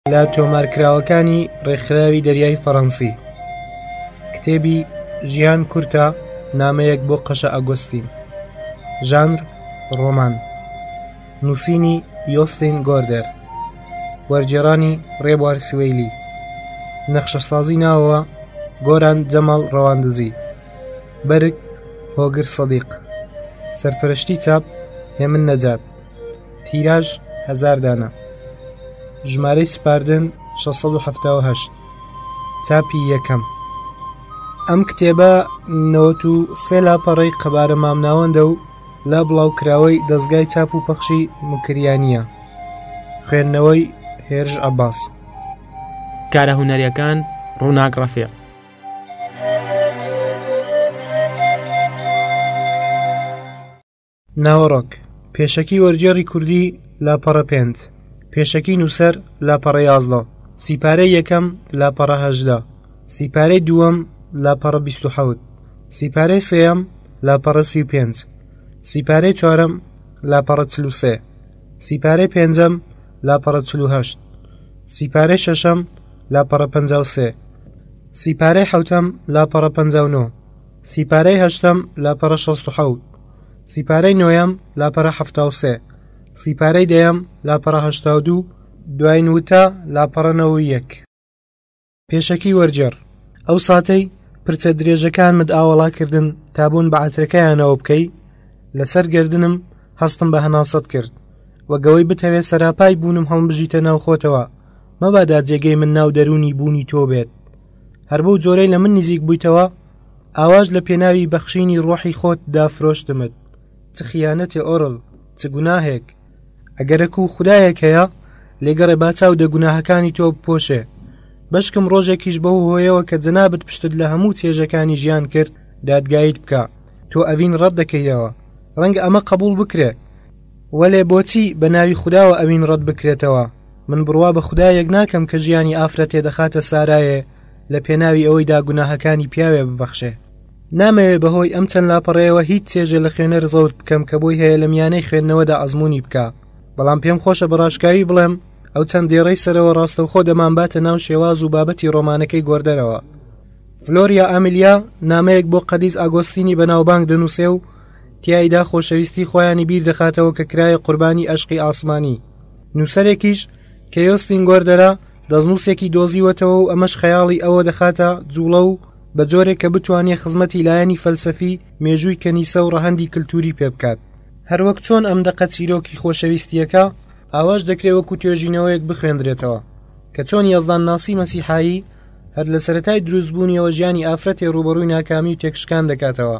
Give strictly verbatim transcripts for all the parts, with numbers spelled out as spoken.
لە تۆمارکراوەکانی ڕێکخراوی دەریای فەڕەنسی. کتێبی ژیان کورتە، نامەیەک بۆ قەشە ئەگۆستین. ژانر ڕۆمان. نووسینی یۆستین گۆردەر. وەرگێڕانی ڕێبوار سوەیلی. نەخشەسازی ناوەوە گۆران جەمال ڕەواندزی. بەرگ هۆگر سەدیق. سەرپەرشتی چاپ هێمن نەجات. تیراژ هەزار دانە. ژمارەی سپاردن شەش سەد و هەفتاد و هەشت. چاپی یەکەم. ئەم کتێبە نەوەت و سێ لاپەڕەی قەبارە مامناوەندە و لە بڵاوکراوەی دەستگای چاپ و پەخشی مکریانیە. خوێندنەوەی هێرش عەباس. کارە هونەریەکان ڕووناک ڕەفیق. ناوەڕۆک. پێشەکی وەرگێڕی کوردی لاپەڕە پێنج. پێشەکی نووسەر لاپەڕە یازدە. سیپارەی یەکەم لاپەڕە هەژدە. سیپارەی دووەم لاپەڕە بیست و حەوت. سیپارەی سێیەم لاپەڕە سی و پێنج. سیپارەی چوارەم لاپەڕە چل و سێ. سیپارەی پێنجەم لاپەڕە چل و هەشت. سیپارەی شەشەم لاپەڕە پەنجا و سێ. سیپارەی حەوتەم لاپەڕە پەنجا و نۆ. سیپارەی هەشتەم لاپەڕە شەست و حەوت. سیپارەی نۆیەم لاپەڕە هەفتا و سێ. سیپارەی دەیەم لاپەڕە هەشتا و دوو. دوای نوتە لاپەڕە نەوە و یەک. پێشەکی وەرگێڕ. ئەو ساتەی پرچە درێژەکانمت ئاوەڵاکردن تا بوون بە عەترەکەیانەوە بکەی، لەسەر گردنم هەستم بە هەناسەت کرد، وەگەوەی بتەوێت سەراپای بوونم هەڵبژیتە ناو خۆتەوە، مەبادا جێگەی من ناو دەرونی بوونی تۆ بێت. هەر بەو جۆرەی لە من نزیک بوویتەوە، ئاواژ لە پێناوی بەخشینی ڕۆحی خۆت دافرۆشتمت. چ خیانەتێ ئۆڕڵ، چ گوناهێک! ئەگەرەک و خودایەک هەیە، لێگەڕێ با چاو دە گوناهەکانی تۆ بپۆشێ. بەشکم ڕۆژێکیش بەو هۆیەوە کە جەنابەت پشتت لە هەموو چێژەکانی ژیان کرد دادگایت بکە، تۆ ئەوین ڕەت دەکەیەوە. ڕەنگە ئەمە قبول بکرێ، وەلێ بۆچی بە ناوی خوداوە ئەوین ڕەت بکرێتەوە؟ من بڕوا بە خودایەک ناکەم کە ژیانی ئافرەتێ دەخاتە سارایە لە پێناوی ئەوەیدا گوناهەکانی پیاوێ ببەخشێ. نامەوێ بەهۆی ئەم چەند لاپەڕەیەوە هیچ چێژێ لە خوێنەر زەوت بکەم کە بۆی هەیە لە میانەی خوێندنەوەدا ئەزموونی بکە، بەڵام پێم خۆشە بەڕاشکاوی بڵێم ئەو چەند دێڕەی سەرەوە ڕاستەوخۆ دەمانباتە ناو شێواز و بابەتی ڕۆمانەکەی گۆردەرەوە. فلۆریا ئاملیا نامەیەک بۆ قەدیس ئاگۆستینی بەناوبانگ دەنووسێ و تیایدا خۆشەویستی خۆیانی بیر دەخاتەوە کە کرایە قوربانی ئەشقی ئاسمانی. نووسەرێکیش کە یۆستین گۆردەرە دەستنووسێکی دۆزیوەتەوە و ئەمەش خەیاڵی ئەوە دەخاتە جوڵە و بە جۆرێک کە بتوانێت خزمەتی لایەنی فەلسەفی، مێژووی کەنیسە و ڕەهەندی کللتوری پێ بکات. هەروەک چۆن ئەم دەقە چیرۆکی خۆشەویستیەکە ئاواش دەکرێت وەکو توێژینەوەیەک بخوێندرێتەوە کە چۆن یەزدان ناسی مەسیحایی هەر لە سەرەتای دروستبوونیەوە ژیانی ئافرەتێ ڕوبەڕووی ناکامی و تێکشکان دەکاتەوە.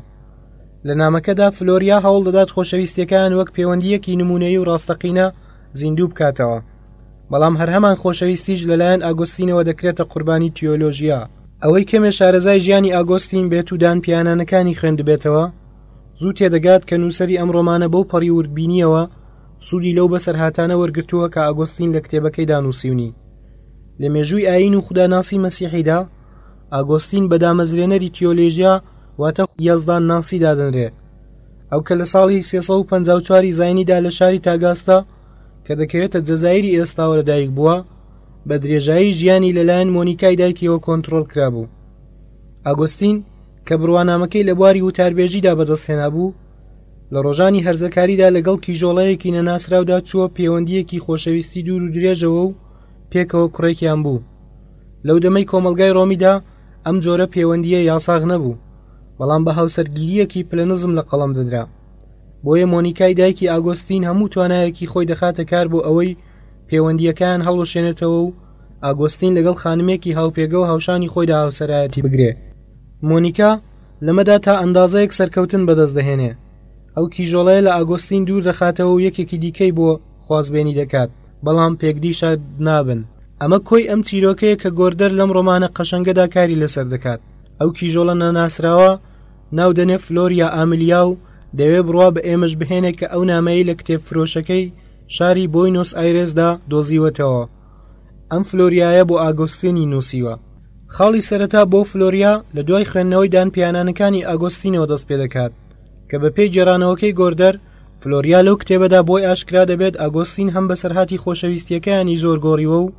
لە نامەکەدا فلۆریا هەوڵ دەدات خۆشەویستیەکان وەک پەیوەندیەکی نمونەیی و ڕاستەقینە زیندوو بکاتەوە، بەڵام هەر هەمان خۆشەویستیش لەلایەن ئاگۆستینەوە دەکرێتە قوربانی تیۆلۆژیا. ئەوەی کەمێ شارەزای ژیانی ئاگۆستین بێت و دانپیانانەکانی خوێندبێتەوە، زوو تێدەگات کە نووسەری ئەم ڕۆمانە بەو پەڕی وردبینیەوە سوودی لەو بەسەرهاتانە وەرگرتووە کە ئاگۆستین لە کتێبەکەی دانووسیونی. لە مێژووی ئاین و خوداناسی مەسیحیدا ئاگۆستین بە دامەزرێنەری تیۆلۆژیا واتە یەزدان ناسی دادەنرێ. ئەو کە لە ساڵی سێسەد و پەنجا و چوار زاینیدا لە شاری تاگاستە کە دەکەوێتە جەزایری ئێستاوە لەدایک بووە، بە درێژایی ژیانی لەلایەن مۆنیکای دایکیەوە کۆنتڕۆڵ کرابوو. ئاگۆستین کە بڕوانامەکەی لە بواری وتاربێژیدا بەدەستهێنا بوو، لە ڕۆژانی هەرزەکاریدا لەگەڵ کیژۆڵەیەکی نەناسراودا چووە پەیوەندیەکی خۆشەویستی دوور و درێژەوە و پێکەوە کوڕێکیان بوو. لەو دەمەی کۆمەلگای ڕۆمیدا ئەم جۆرە پەیوەندیە یاساغ نەبوو، بەڵام بە هاوسەرگیریەکی پلەنزم لە قەڵەم دەدرا. بۆیە مۆنیکای دایکی ئاگۆستین هەموو توانایەکی خۆی دەخاتە کار بۆ ئەوەی پەیوەندیەکان هەڵوەشێنێتەوە و ئاگۆستین لەگەڵ خانمێکی هاوپێگە و هاوشانی خۆیدا هاوسەرایەتی بگرێ. مۆنیکا لەمەدا تا ئەندازەیەک سەرکەوتن بەدەست دەهێنێ. ئەو کیژۆڵەیە لە ئاگۆستین دوور دەخاتەوە و یەکێکی دیکەی بۆ خوازبێنی دەکات، بەڵام پێکدیشە نابن. ئەمە کۆی ئەم چیرۆکەیە کە گۆردەر لەم ڕۆمانە قەشەنگەدا کاری لەسەر دەکات. ئەو کیژۆڵە نەناسراوە ناو دەنێ فلۆریا ئاملیا و دەوێ بڕوا بە ئێمەش بهێنێ کە ئەو نامەیە لە کتێب فرۆشەکەی شاری بۆینۆس ئایرێسدا دۆزیوەتەوە. ئەم فلۆریایە بۆ ئاگۆستینی نووسیوە. خاڵی سەرەتا بۆ فلۆریا لە دوای خوێندنەوەی دانپیانانەکانی ئاگۆستینەوە دەست پێ دەکات کە بە پێی جێرانەوەکەی گۆردەر فلۆریا لەو کتێبەدا بۆی ئاشکرا دەبێت ئاگۆستین هەم بەسەرهاتی خۆشەویستیەکانی زۆر گۆڕیوە و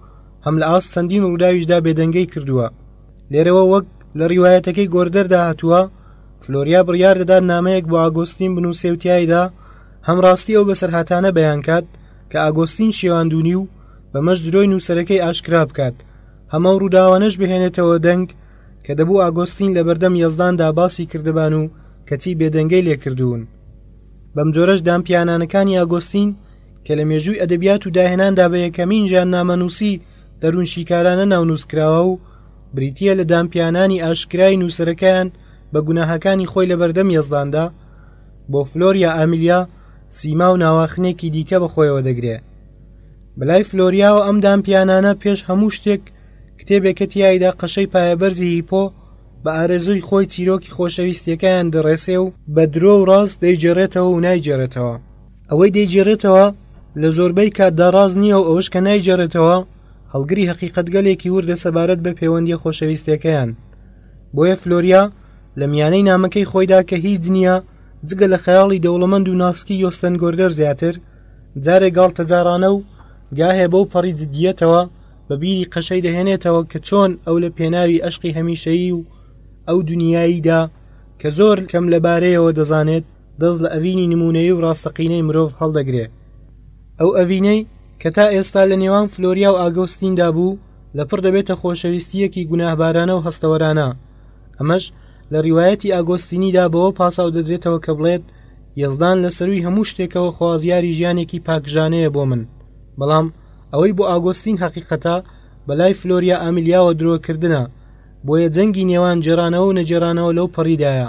هەم لە ئاست چەندین ڕووداویشدا بێدەنگەی کردووە. لێرەوە وەک لە ڕیوایەتەکەی گۆردەردا هاتووە، فلۆریا بڕیار دەدات نامەیەک بۆ ئاگۆستین بنووسێ و تیایدا هەم ڕاستی ئەو بەسەرهاتانە بەیان کات کە ئاگۆستین شێواندوونی و بەمەش درۆی نووسەرەکەی ئاشکرا بکات، هەمە ڕووداوانەش بهێنێتەوە دەنگ کە دەبوو ئاگۆستین لە بەردەم یەزداندا باسی کردبان و کەچی بێدەنگەی لێکردوون. بەم جۆرەش دامپیانانەکانی ئاگۆستین کە لە مێژووی ئەدەبیات و داهێناندا بە یەکەمین ژیاننامەنووسی دەروون شیکارانە ناونووسکراوە و بریتیە لە دامپیانانی ئاشکرای نووسەرەکەیان بە گوناهەکانی خۆی لە بەردەم یەزداندا. بۆ فلۆریا ئاملییا سیما و ناواخنێکی دیکە بەخۆیەوە دەگرێ. بەلای فلۆریاوە ئەم دامپیانانە پێش هەموو شتێک کتێبێکە تیایدا قەشەی پایەبەرزی هیپۆ بە ئارێزووی خۆی چیرۆکی خۆشەویستیەکەیان دەڕێسێ و بە درۆ و ڕاست دەیجێڕێتەوە و نایجێڕێتەوە. ئەوەی دەیجێڕێتەوە لە زۆربەی کاتدا ڕاز نییە و ئەوەش کە نایجێڕێتەوە هەڵگری حەقیقەتگەلێکی وردە سەبارەت بە پەیوەندیە خۆشەویستیەکەیان. بۆیە فلۆریا لە میانەی نامەکەی خۆیدا کە هیچ نییە جگە لە خەیاڵی دەوڵەمەند و ناسکی یۆستەن گۆردەر زیاتر، جارێ گاڵتەجارانە و گاهێ بەو پەڕی جدیەتەوە بە بیری قەشەی دەهێنێتەوە کە چۆن ئەو لە پێناوی ئەشقی هەمیشەیی و ئەو دنیاییدا کە زۆر کەم لەبارەیەوە دەزانێت دەست لە ئەڤینی نمونەیی و ڕاستەقینەی مرۆڤ هەڵدەگرێ. ئەو ئەڤینەی کە تا ئێستا لە نێوان فلۆریا و ئاگۆستیندا بوو لەپڕ دەبێتە خۆشەویستیەکی گوناهبارانە و هەستەوەرانە. ئەمەش لە ڕیوایەتی ئاگۆستینیدا بەوە پاساو دەدرێتەوە کە بڵێت یەزدان لە سەروی هەموو شتێکەوە خوازیاری ژیانێکی پاکژانەیە بۆ من. بەڵام ئەوەی بۆ ئاگۆستین حەقیقەتە بەلای فلۆریا ئاملیاوە درۆکردنە، بۆیە جەنگی نێوان جێرانەوە و نەجێرانەوە لەو پەڕیدایە.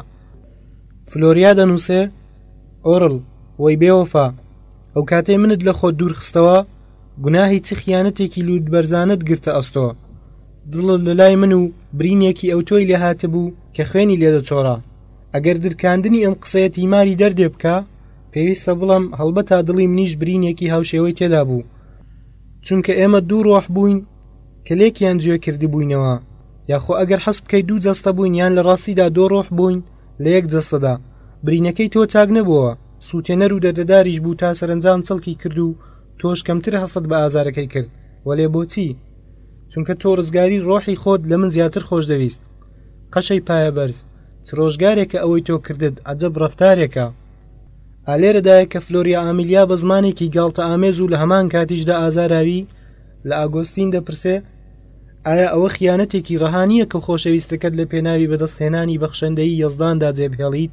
فلۆریا دەنووسێ: ئۆڕڵ وەی بێوەفا، ئەو کاتەی منت لە خۆت دوور خستەوە گوناهی چ خیانەتێکی لوودبەرزانت گرتە ئەستۆ. دڵت لە لای من و برینێکی ئەو تۆی لێ هاتە بوو کە خوێنی لێ دەچۆڕە. ئەگەر درکاندنی ئەم قسەیە تیماری دەردێ بکە پێویستە بڵم هەڵبەتا دڵی منیش برینێکی هاوشێوەی تێدا بوو، چونکە ئێمە دوو ڕۆح بووین کە لێکیان گوێ کردی بووینەوە، یاخۆ ئەگەر حەز بکەی دوو جەستە بووین یان لە ڕاستیدا دۆ ڕۆح بووین لە یەک جەستەدا. برینەکەی تۆ چاک نەبووە، سووتێنەر و دەردەداریش بوو تا سەرنجام چڵکی کرد و تۆش کەمتر هەستت بە ئازارەکەی کرد. وەلێ بۆچی؟ چونکە تۆ ڕزگاری ڕۆحی خۆت لە من زیاتر خۆش دەویست. قەشەی پایەبەرز چ ڕۆژگارێکە ئەوەی تۆ کردت ئەجەب ڕەفتارێکە. ئالێرەدایە کە فلۆریا ئاملییا بە زمانێکی گاڵتە ئامێز و لە هەمان کاتیشدا ئازاراوی لە ئاگۆستین دەپرسێ: ئایا ئەوە خیانەتێکی ڕەهانیە کە خۆشەویستەکەت لە پێناوی بەدەستهێنانی بەخشەندەی یەزداندا جێبهێڵیت؟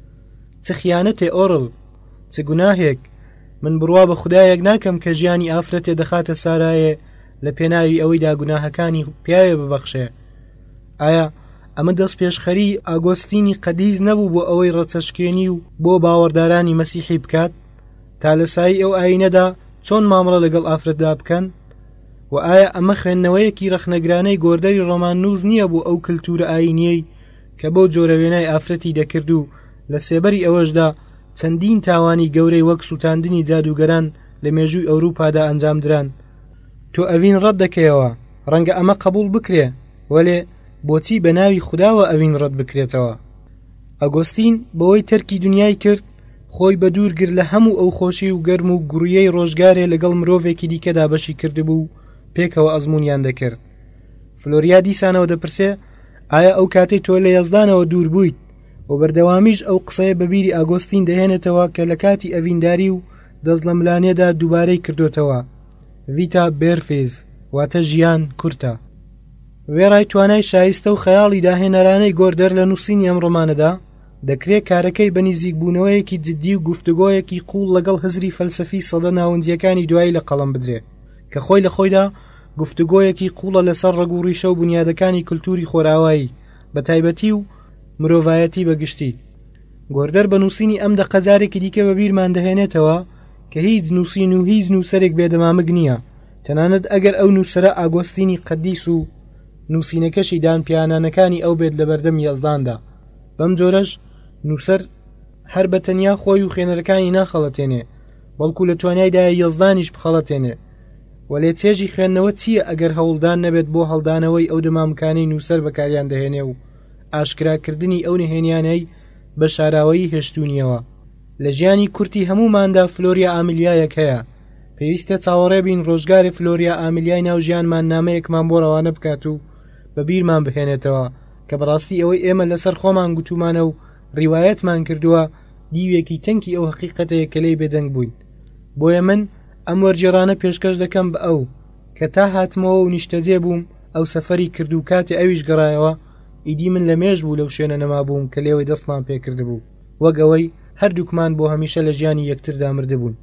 چ خیانەتێ ئۆڕڵ، چ گوناهێک؟ من بڕوا بە خودایەک ناکەم کە ژیانی ئافرەتێ دەخاتە سارایە لە پێناوی ئەوەیدا گوناهەکانی پیاوێ ببەخشێ. ئایا ئەمە دەست پێشخەری ئاگۆستینی قەدیز نەبوو بۆ ئەوەی ڕەچەشکێنی و بۆ باوەڕدارانی مەسیحی بکات تا لە سایی ئەو ئاینەدا چۆن مامڕە لەگەڵ ئافرەتدا بکەن؟ و ئایا ئەمە خوێندنەوەیەکی ڕەخنەگرانەی گۆردەری ڕۆمان نووز نییە بۆ ئەو کللتورە ئاینیەی کە بەو جۆرە وێنای ئافرەتی دەکرد و لە سێبەری ئەوەشدا چەندین تاوانی گەورەی وەک سووتاندنی جادوگەران لە مێژووی ئەوروپادا ئەنجام دران؟ تۆ ئەڤین ڕەت دەکەیەوە، ڕەنگە ئەمە قبول بکرێ، وەلێ بۆچی بە ناوی خوداوە ئەڤین ڕەت بکرێتەوە؟ ئەگۆستین بەوەی تەرکی دنیای کرد خۆی بە دوورگر لە هەموو ئەو خۆشی و گەرم و گوڕیەی ڕۆژگارێ لەگەڵ مرۆڤێکی دیکەدا بەشی کردبوو پێکەوە ئەزمونیان دەکرد. فلۆریا دیسانەوە دەپرسێ: ئایا ئەو کاتەی تۆ لە یەزدانەوە دوور بوویت و بەردەوامیش ئەو قسەیە بەبیری ئاگۆستین دەهێنێتەوە کە لە کاتی ئەڤینداری و دەست لە ملانێدا دووبارەی کردوتەوە؟ ڤیتا بێرفێز واتە ژیان کورتە. وێڕای توانای شایستە و خەیاڵی داهێنەرانەی گۆردەر لە نووسینی ئەم ڕۆمانەدا دەکرێت کارەکەی بە نزیکبوونەوەیەکی جددی و گفتوگۆیەکی قوڵ لەگەڵ هزری فەلسەفی سەدە ناوەندیەکانی دوایی لە قەڵەم بدرێت کە خۆی لە خۆیدا گفتوگۆیەکی قوڵە لەسەر ڕەگوڕیشە و بنیادەکانی کولتوری خۆراوایی بە تایبەتی و مرۆڤایەتی بەگشتی. گۆردەر بە نووسینی ئەم دەقە جارێکی دیکە بە بیرمان دەهێنێتەوە کە هیچ نووسین و هیچ نووسەرێک بێدەمامک نییە، تەنانەت ئەگەر ئەو نووسەرە ئاگۆستینی قەدیس و نووسینەکەشی دانپیانانەکانی ئەو بێت لە بەردەم یەزداندا. بەم جۆرەش نووسەر هەر بە تەنیا خۆی و خوێنەرەکانی ناخەڵەتێنێ، بەڵکو لە توانایدایە یەزدانیش بخەڵەتێنێ. وەلێ چێژی خوێندنەوە چییە ئەگەر هەوڵدان نەبێت بۆ هەڵدانەوەی ئەو دەمامکانەی نووسەر بەکاریان دەهێنێ و ئاشکراکردنی ئەو نهێنیانەی بە شاراوەیی هێشتونیەوە. لە ژیانی کورتی هەموماندا فلۆریا ئاملیایەک هەیە پێویستە چاوەڕێ بین ڕۆژگاری فلۆریا ئامیلیای ناو ژیانمان نامەیەکمان بۆ ڕەوانە بکات و بە بیرمان بهێنێتەوە کە بەڕاستی ئەوەی ئێمە لەسەر خۆمان گوتومانە و ڕیوایەتمان کردووە دیوێکی تەنکی ئەو حەقیقەتەیە کە لێی بێدەنگ بووین. بۆیە من ئەم وەرجێڕانە پێشکەش دەکەم بە ئەو کە تا هاتمەوە و نیشتەجێ بووم ئەو سەفەری کرد و کاتێ ئەویش گەڕایەوە ئیدی من لە مێژ بوو لەو شوێنە نەما بووم کە لێوەی دەستمان پێکرد بوو وەک ئەوەی هەردووکمان بۆ هەمیشە لە ژیانی یەکتردا مردبوون.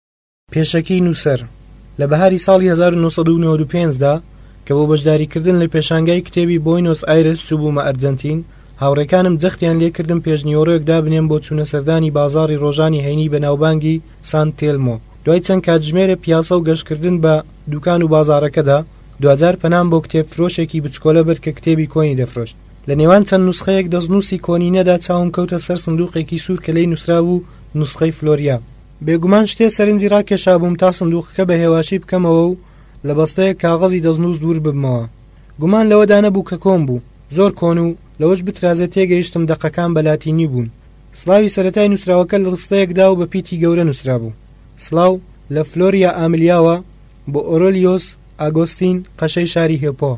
پێشەکەی نووسەر لە بەهاری ساڵی هەزار و نۆسەد و نۆڤە و پێنجدا کە بۆ بەشداریکردن لە پێشانگای کتێبی بۆینۆس ئایرس چوو بوومە ئەرجەنتین، هاوڕێکانم جەختیان لێکردم پێشنیۆرۆیەکدا بنێم بۆ چوونە سەردانی بازاڕی ڕۆژانی هەینی بە ناوبانگی سان تێلمۆ. دوای چەند کاتژمێرە پیاسە و گەشتکردن بە دوکان و بازارەکەدا دوجار پەنام بۆ کتێب فرۆشێکی بچکۆلە برد کە کتێبی کۆنی دەفرۆشت. لە نێوان چەند نوسخەیەک دەستنووسی کۆنینەدا چاوم کەوتە سەر سندوقێکی سوور کە لەی نووسرا بوو نوسخەی فلۆریا. بێگومان شتێ سەرنجی ڕاکێشا بووم تا سندوقەکە بە هێواشی بکەمەوە و لە بەستەیە کاغەزی دەستنووس دوور ببمەوە. گومان لەوەدا نەبوو کە کۆم بوو، زۆر کۆن و لەوەش بترازێت تێگەیشتم دەقەکان بە لاتینی بوون. سڵاوی سەرەتای نووسراوەکە لە ڕستەیەکدا و بە پیتی گەورە نووسرا بوو. سڵاو لە فلۆریا ئامیلیاوە بۆ ئۆرۆلیۆس ئاگۆستین قەشەی شاری هێپۆ.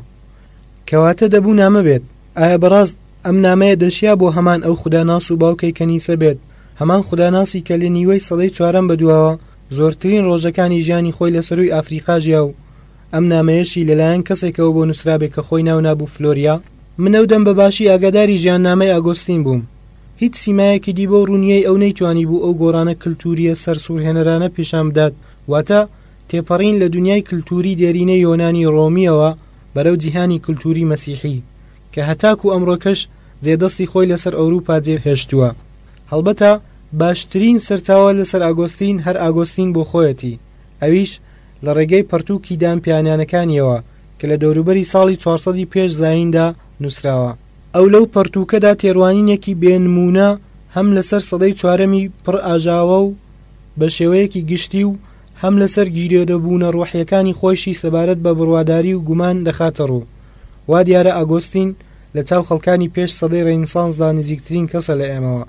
کەواتە دەبوو نامە بێت. ئایا بەڕاست ئەم نامەیە دەشیا بۆ هەمان ئەو خوداناس و باوکەی کەنیسە بێت، هەمان خوداناسی کە لە نیوەی سەدەی چوارەم بەدواوە زۆرترین ڕۆژەکانی ژیانی خۆی لە سەروی ئافریقا ژیا و ئەم نامەیەشی لەلایەن کەسێکەوە بۆ نووسرابێت کە خۆی ناو نابوو فلۆریا. من ئەو دەم بەباشی ئاگاداری ژیان نامەی ئاگۆستین بووم. هیچ سیمایەکی دی بۆ ڕوونیەی ئەو نەیتوانی بوو ئەو گۆڕانە کللتوریە سەر سوورهێنەرانە پێشان بدات، واتە تێپەڕین لە دنیای کللتوری دێرینەی یۆنانی ڕۆمیەوە بەرەو جیهانی کللتوری مەسیحی کە هەتاکو ئەمڕۆکەش جێدەستی خۆی لەسەر ئەوروپا جێهێشتووە. هەڵبەتە باشترین سەرچاوە لەسەر ئاگۆستین هەر ئاگۆستین بۆ خۆیەتی، ئەویش لە ڕێگەی پەرتووکی دامپیانیانەکانیەوە کە لە دەوروبەری ساڵی چوارسەدی پێش زایندا نووسراوە. ئەو لەو پەرتووکەدا تێڕوانینێکی بێنمونە هەم لەسەر سەدەی چوارەمی پڕ ئاژاوە و بە شێوەیەکی گشتی و هەم لەسەر گیرێدەبوونە ڕۆحیەکانی خۆشی سەبارەت بە بڕواداری و گومان دەخاتە ڕوو. وا دیارە ئاگۆستین لە چاو خەڵکانی پێش سەدەی ڕێنسانسدا نزیکترین کەسە لە ئێمەوە.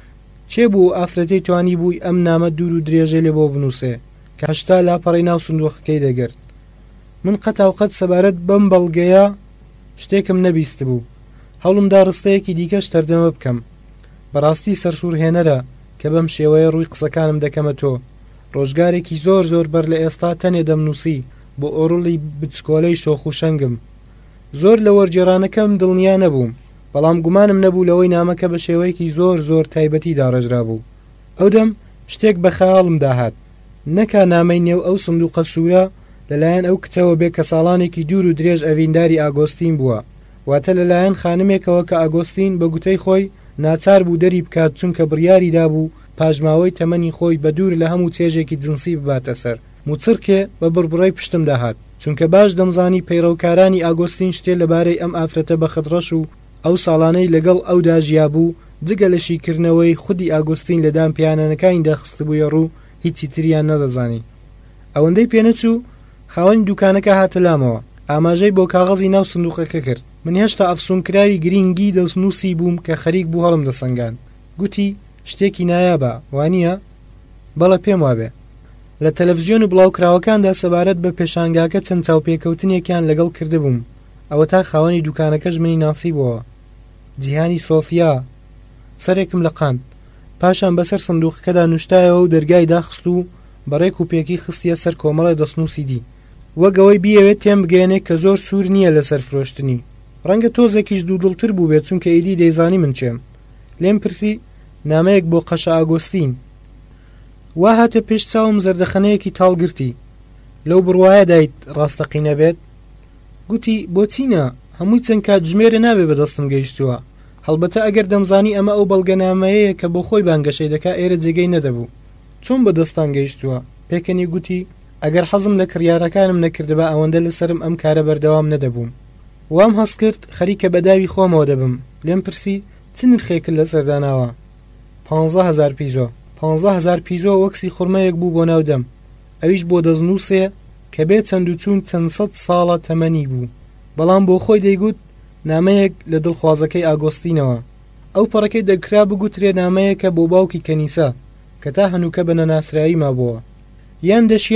چێ بوو ئافرەتەی توانی بووی ئەم نامە دوور و درێژەی لێ بۆ بنووسێ کە هەشتا لاپەڕی ناو سندوقەکەی دەگرت. من قەتاوقەت سەبارەت بەم بەڵگەیە شتێکم نەبیست بوو. هەوڵمدا ڕستەیەکی دیکەش تەرجەمە بکەم. بەڕاستی سەرسوورهێنەرە کە بەم شێوەیە ڕووی قسەکانم دەکەمە تۆ. ڕۆژگارێکی زۆر زۆر بەر لە ئێستا تەنێ دەمنووسی بۆ ئۆڕڵی بچکۆلەی شۆخ و شەنگم. زۆر لە وەرجێڕانەکەم دڵنیا نەبووم، بەڵام گومانم نەبوو لەوەی نامەکە بە شێوەیەکی زۆر زۆر تایبەتی داڕێژرا بوو. ئەو دەم شتێک بە خەیاڵم داهات، نەکا نامەی نێو ئەو سندوقە سوورە لەلایەن ئەو کچەوە بێ کە ساڵانێکی دوور و درێژ ئەڤینداری ئاگۆستین بووە، واتە لەلایەن خانمێکەوە کە ئاگۆستین بە گوتەی خۆی ناچار بوو دەری بکات چونکە بڕیاریدا بوو پاژماوەی تەمەنی خۆی بە دوور لە هەموو چێژێکی جنسی بباتە سەر. موچرکێ بە بڕبڕی پشتم داهات چونکە باش دەمزانی پەیڕەوکارانی ئاگۆستین شتێ لەبارەی ئەم ئافرەتە بە خەدڕەش و ئەو ساڵانەی لەگەڵ ئەودا ژیا بوو جگە لە شیکردنەوەی خودی ئاگۆستین لە دامپیانانەکانی داخست بوویە ڕوو هیچی تریان نەدەزانی. ئەوەندەی پێنەچوو خاوەنی دوکانەکە هاتە لامەوە، ئاماژەی بۆ کاغەزی ناو سندوقەکە کرد. من هێشتا ئەفسونکراوی گرنگی دەستنووسی بووم کە خەریک بوو هەڵم دەسەنگان. گوتی شتێکی نایابە وانییە؟ بەڵە پێم وابێ. لە تەلەڤیزیۆن و بڵاوکراوەکاندا سەبارەت بە پێشانگاکە چەند چاوپێکەوتنێکیان لەگەڵ کردبووم، ئەوە تا خاوەنی دوکانەکەش منی ناسی بووە. جیهانی سۆفیا سەرێکم لە قاند، پاشان بەسەر سندوقەکەدا نوشتایەوە و دەرگای داخست و بەڕێک و پێکی خستیە سەر کۆمەڵی دەستنووسی دی، وەگەوەی بیەوێت تێم بگەێنێ کە زۆر سوور نییە لەسەر فرۆشتنی. ڕەنگە تۆزێکیش دوودڵتر بوو بێت چونکە ئیدی دەیزانی من چێم. لێم پرسی نامەیەک بۆ قەشە ئاگۆستین. وا هاتە پێش چاوم زەردەخەنەیەکی تاڵگرتی. لەو بڕوایە دایت ڕاستەقینە بێت؟ گوتی بۆچینە؟ هەمووی چەند کاتژمێرە نابێ بەدەستم گەیشتووە. هەڵبەتە ئەگەر دەمزانی ئەمە ئەو بەڵگەنامەیەیە کە بۆ خۆی بانگەشەی دەکا ئێرە جێگەی نەدەبوو. چۆن بەدەستان گەیشتووە؟ پێکەنی گوتی ئەگەر حەزم لە کڕیارەکانم نەکردبە ئەوەندە لەسرم ئەم کارە بەردەوام نەدەبووم. وام هەست کرد خەریکە بەداوی خۆمەوە دەبم. لێم پرسی چ نرخێکت لەسەرداناوە؟ پانزە هەزار پیزۆ. پانزە هەزار پیزۆ وەکسی خوڕمەیەک بوو بۆ ناودەم، ئەویش بۆ دەستنووسێ کە بێ چەند و چوون چەند سەد ساڵە تەمەنی بوو، بەڵام بۆ خۆی دەیگوت نامەیەک لە دڵخوازەکەی ئاگۆستینەوە. ئەو پەڕەکەی دەکرا بگوترێ نامەیەکە بۆ باوکی کەنیسە کە تا هەنووکە بە نەناسرایی مابووە، یان دەشیا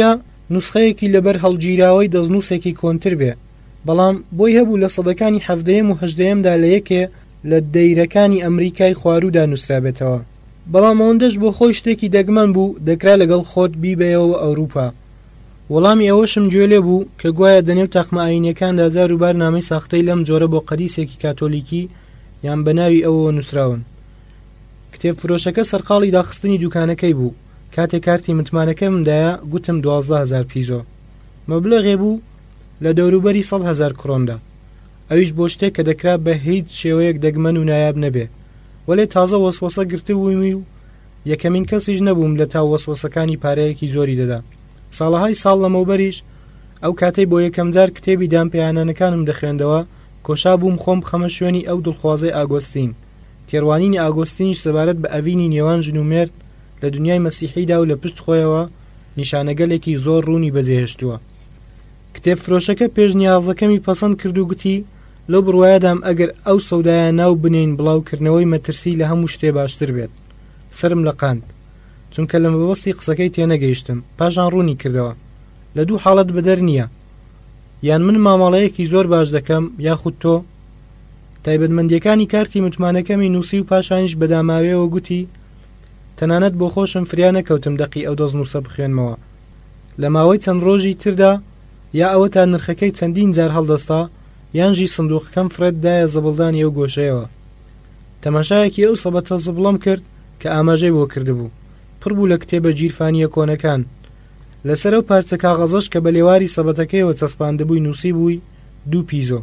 نوسخەیەکی لەبەر هەڵگیراوەی دەستنووسێکی کۆنتر بێ، بەڵام بۆی هەبوو لە سەدەکانی حەڤدەیەم و هەژدەیەمدا لە یەکێ لە دەیرەکانی ئەمریکای خوارودا نووسرابێتەوە، بەڵام ئەوەندەش بۆ خۆی شتێکی دەگمەن بوو دەکرا لەگەڵ خۆت بیبەیەوە ئەوروپا. وەڵامی ئەوەشم گوێ لێ بوو کە گوایە دەنێو تاقمە ئاینیەکاندا جار و بار نامەی ساختەی لەم جۆرە بۆ قەدیسێکی کاتۆلیکی یان بە ناوی ئەوەوە نووسراون. کتێب فرۆشەکە سەرقاڵی داخستنی دوکانەکەی بوو. کاتێک کارتی متمانەکەمدایە گوتم دوازدە هەزار پیزۆ. مەبلەغێ بوو لە دەوروبەری سەد هەزار کڕۆندا، ئەویش بۆ شتێک کە دەکرا بە هیچ شێوەیەک دەگمەن و نایاب نەبێ. وەلێ تازە وەسوەسە گرتبوویمی و یەکەمین کەسیش نەبووم لە تا وەسوەسەکانی پارەیەکی زۆری دەدا. ساڵەهای ساڵ لەمەوبەریش ئەو کاتەی بۆ یەکەم جار کتێبی دامپەیانانەکانم دەخوێندەوە کۆشا بووم خۆم بخەمە شوێنی ئەو دڵخوازەی ئاگۆستین. تێڕوانینی ئاگۆستینیش سەبارەت بە ئەڤینی نێوان ژن و مێرد لە دنیای مەسیحیدا و لە پشت خۆیەوە نیشانەگەلێکی زۆر ڕوونی بەجێهێشتووە. کتێب فرۆشەکە پێشنیازەکەمی پەسەند کرد و گوتی لەو بڕوایەدام ئەگەر ئەو سەودایە ناو بنین بڵاوکردنەوەی مەترسی لە هەموو شتێ باشتر بێت. سرم لە قاند، چونکە لە مەبەستی قسەکەی تێنەگەیشتم. پاشان ڕوونی کردەوە لە دوو حاڵەت بەدەر نییە، یان من مامەڵەیەکی زۆر باش دەکەم یاخود تۆ. تایبەتمەندیەکانی کارتی متمانەکەمی نووسی و پاشانیش بەداماوێەوە گوتی تەنانەت بۆ خۆشم فریا نەکەوتم دەقی ئەو دەستنووسە بخوێنمەوە. لە ماوەی چەند ڕۆژی تردا یا ئەوە تا نرخەکەی چەندین جار هەڵدەستا یانژی سندوقەکەم فرەتدایە زەبڵدانی ئەو گۆشەیەوە. تەماشایەکی ئەو سەبەتە زبڵم کرد کە ئاماژەی بۆ کردبوو، پڕ بوو لە کتێبە گیرفانیە کۆنەکان. لەسەر ئەو پارچە کاغەزەش کە بە لێواری سەبەتەکەیەوە چەسپاندەبووی نووسی بووی دوو پیزۆ.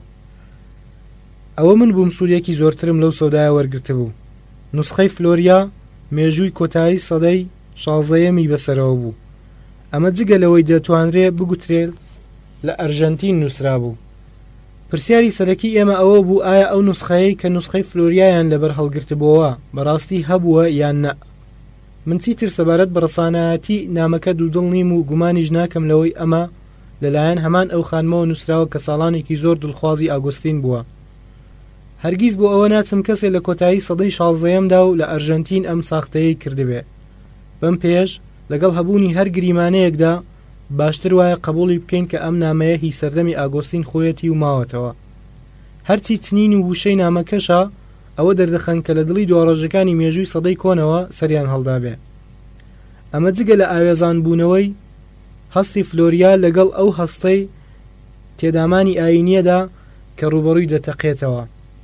ئەوە من بووم سوودێکی زۆرترم لەو سەودایە وەرگرتە بوو. نوسخەی فلۆریا مێژووی کۆتایی سەدەی شازدەیەمی بەسەرەوە بوو. ئەمە جگە لەوەی دەتوانرێ بگوترێت لە ئەرژەنتین نووسرا بوو. پرسیاری سەرەکی ئێمە ئەوە بوو ئایا ئەو نوسخەیە کە نوسخەی فلۆریایان لەبەر هەڵگرتبووە بەڕاستی هەبووە یان نە. من چیتر سەبارەت بە ڕەسانایەتی نامەکە دوودڵ نیم و گومانیش ناکەم لەوەی ئەمە لەلایەن هەمان ئەو خانمەوە نووسراوە کە ساڵانێکی زۆر دڵخوازی ئاگۆستین بووە. هەرگیز بۆ ئەوە ناچم کەسێک لە کۆتایی سەدەی شازدەیەمدا و لە ئەرژەنتین ئەم ساختەیەی کردبێ. بەم پێش لەگەڵ هەبوونی هەر گریمانەیەکدا باشتر وایە قبولی بکەین کە ئەم نامەیە هی سەردەمی ئاگۆستین خۆیەتی و ماوەتەوە. هەرچی چنین و وشەی نامەکەشە ئەوە دەردەخەن کە لە دڵی دۆڕەژەکانی مێژووی سەدەی کۆنەوە سەریان هەڵدا بێ. ئەمە جگە لە ئاوێزان بوونەوەی هەستی فلۆریا لەگەڵ ئەو هەستەی تێدامانی ئاینیەدا کە ڕوبەڕووی دەتەقێتەوە.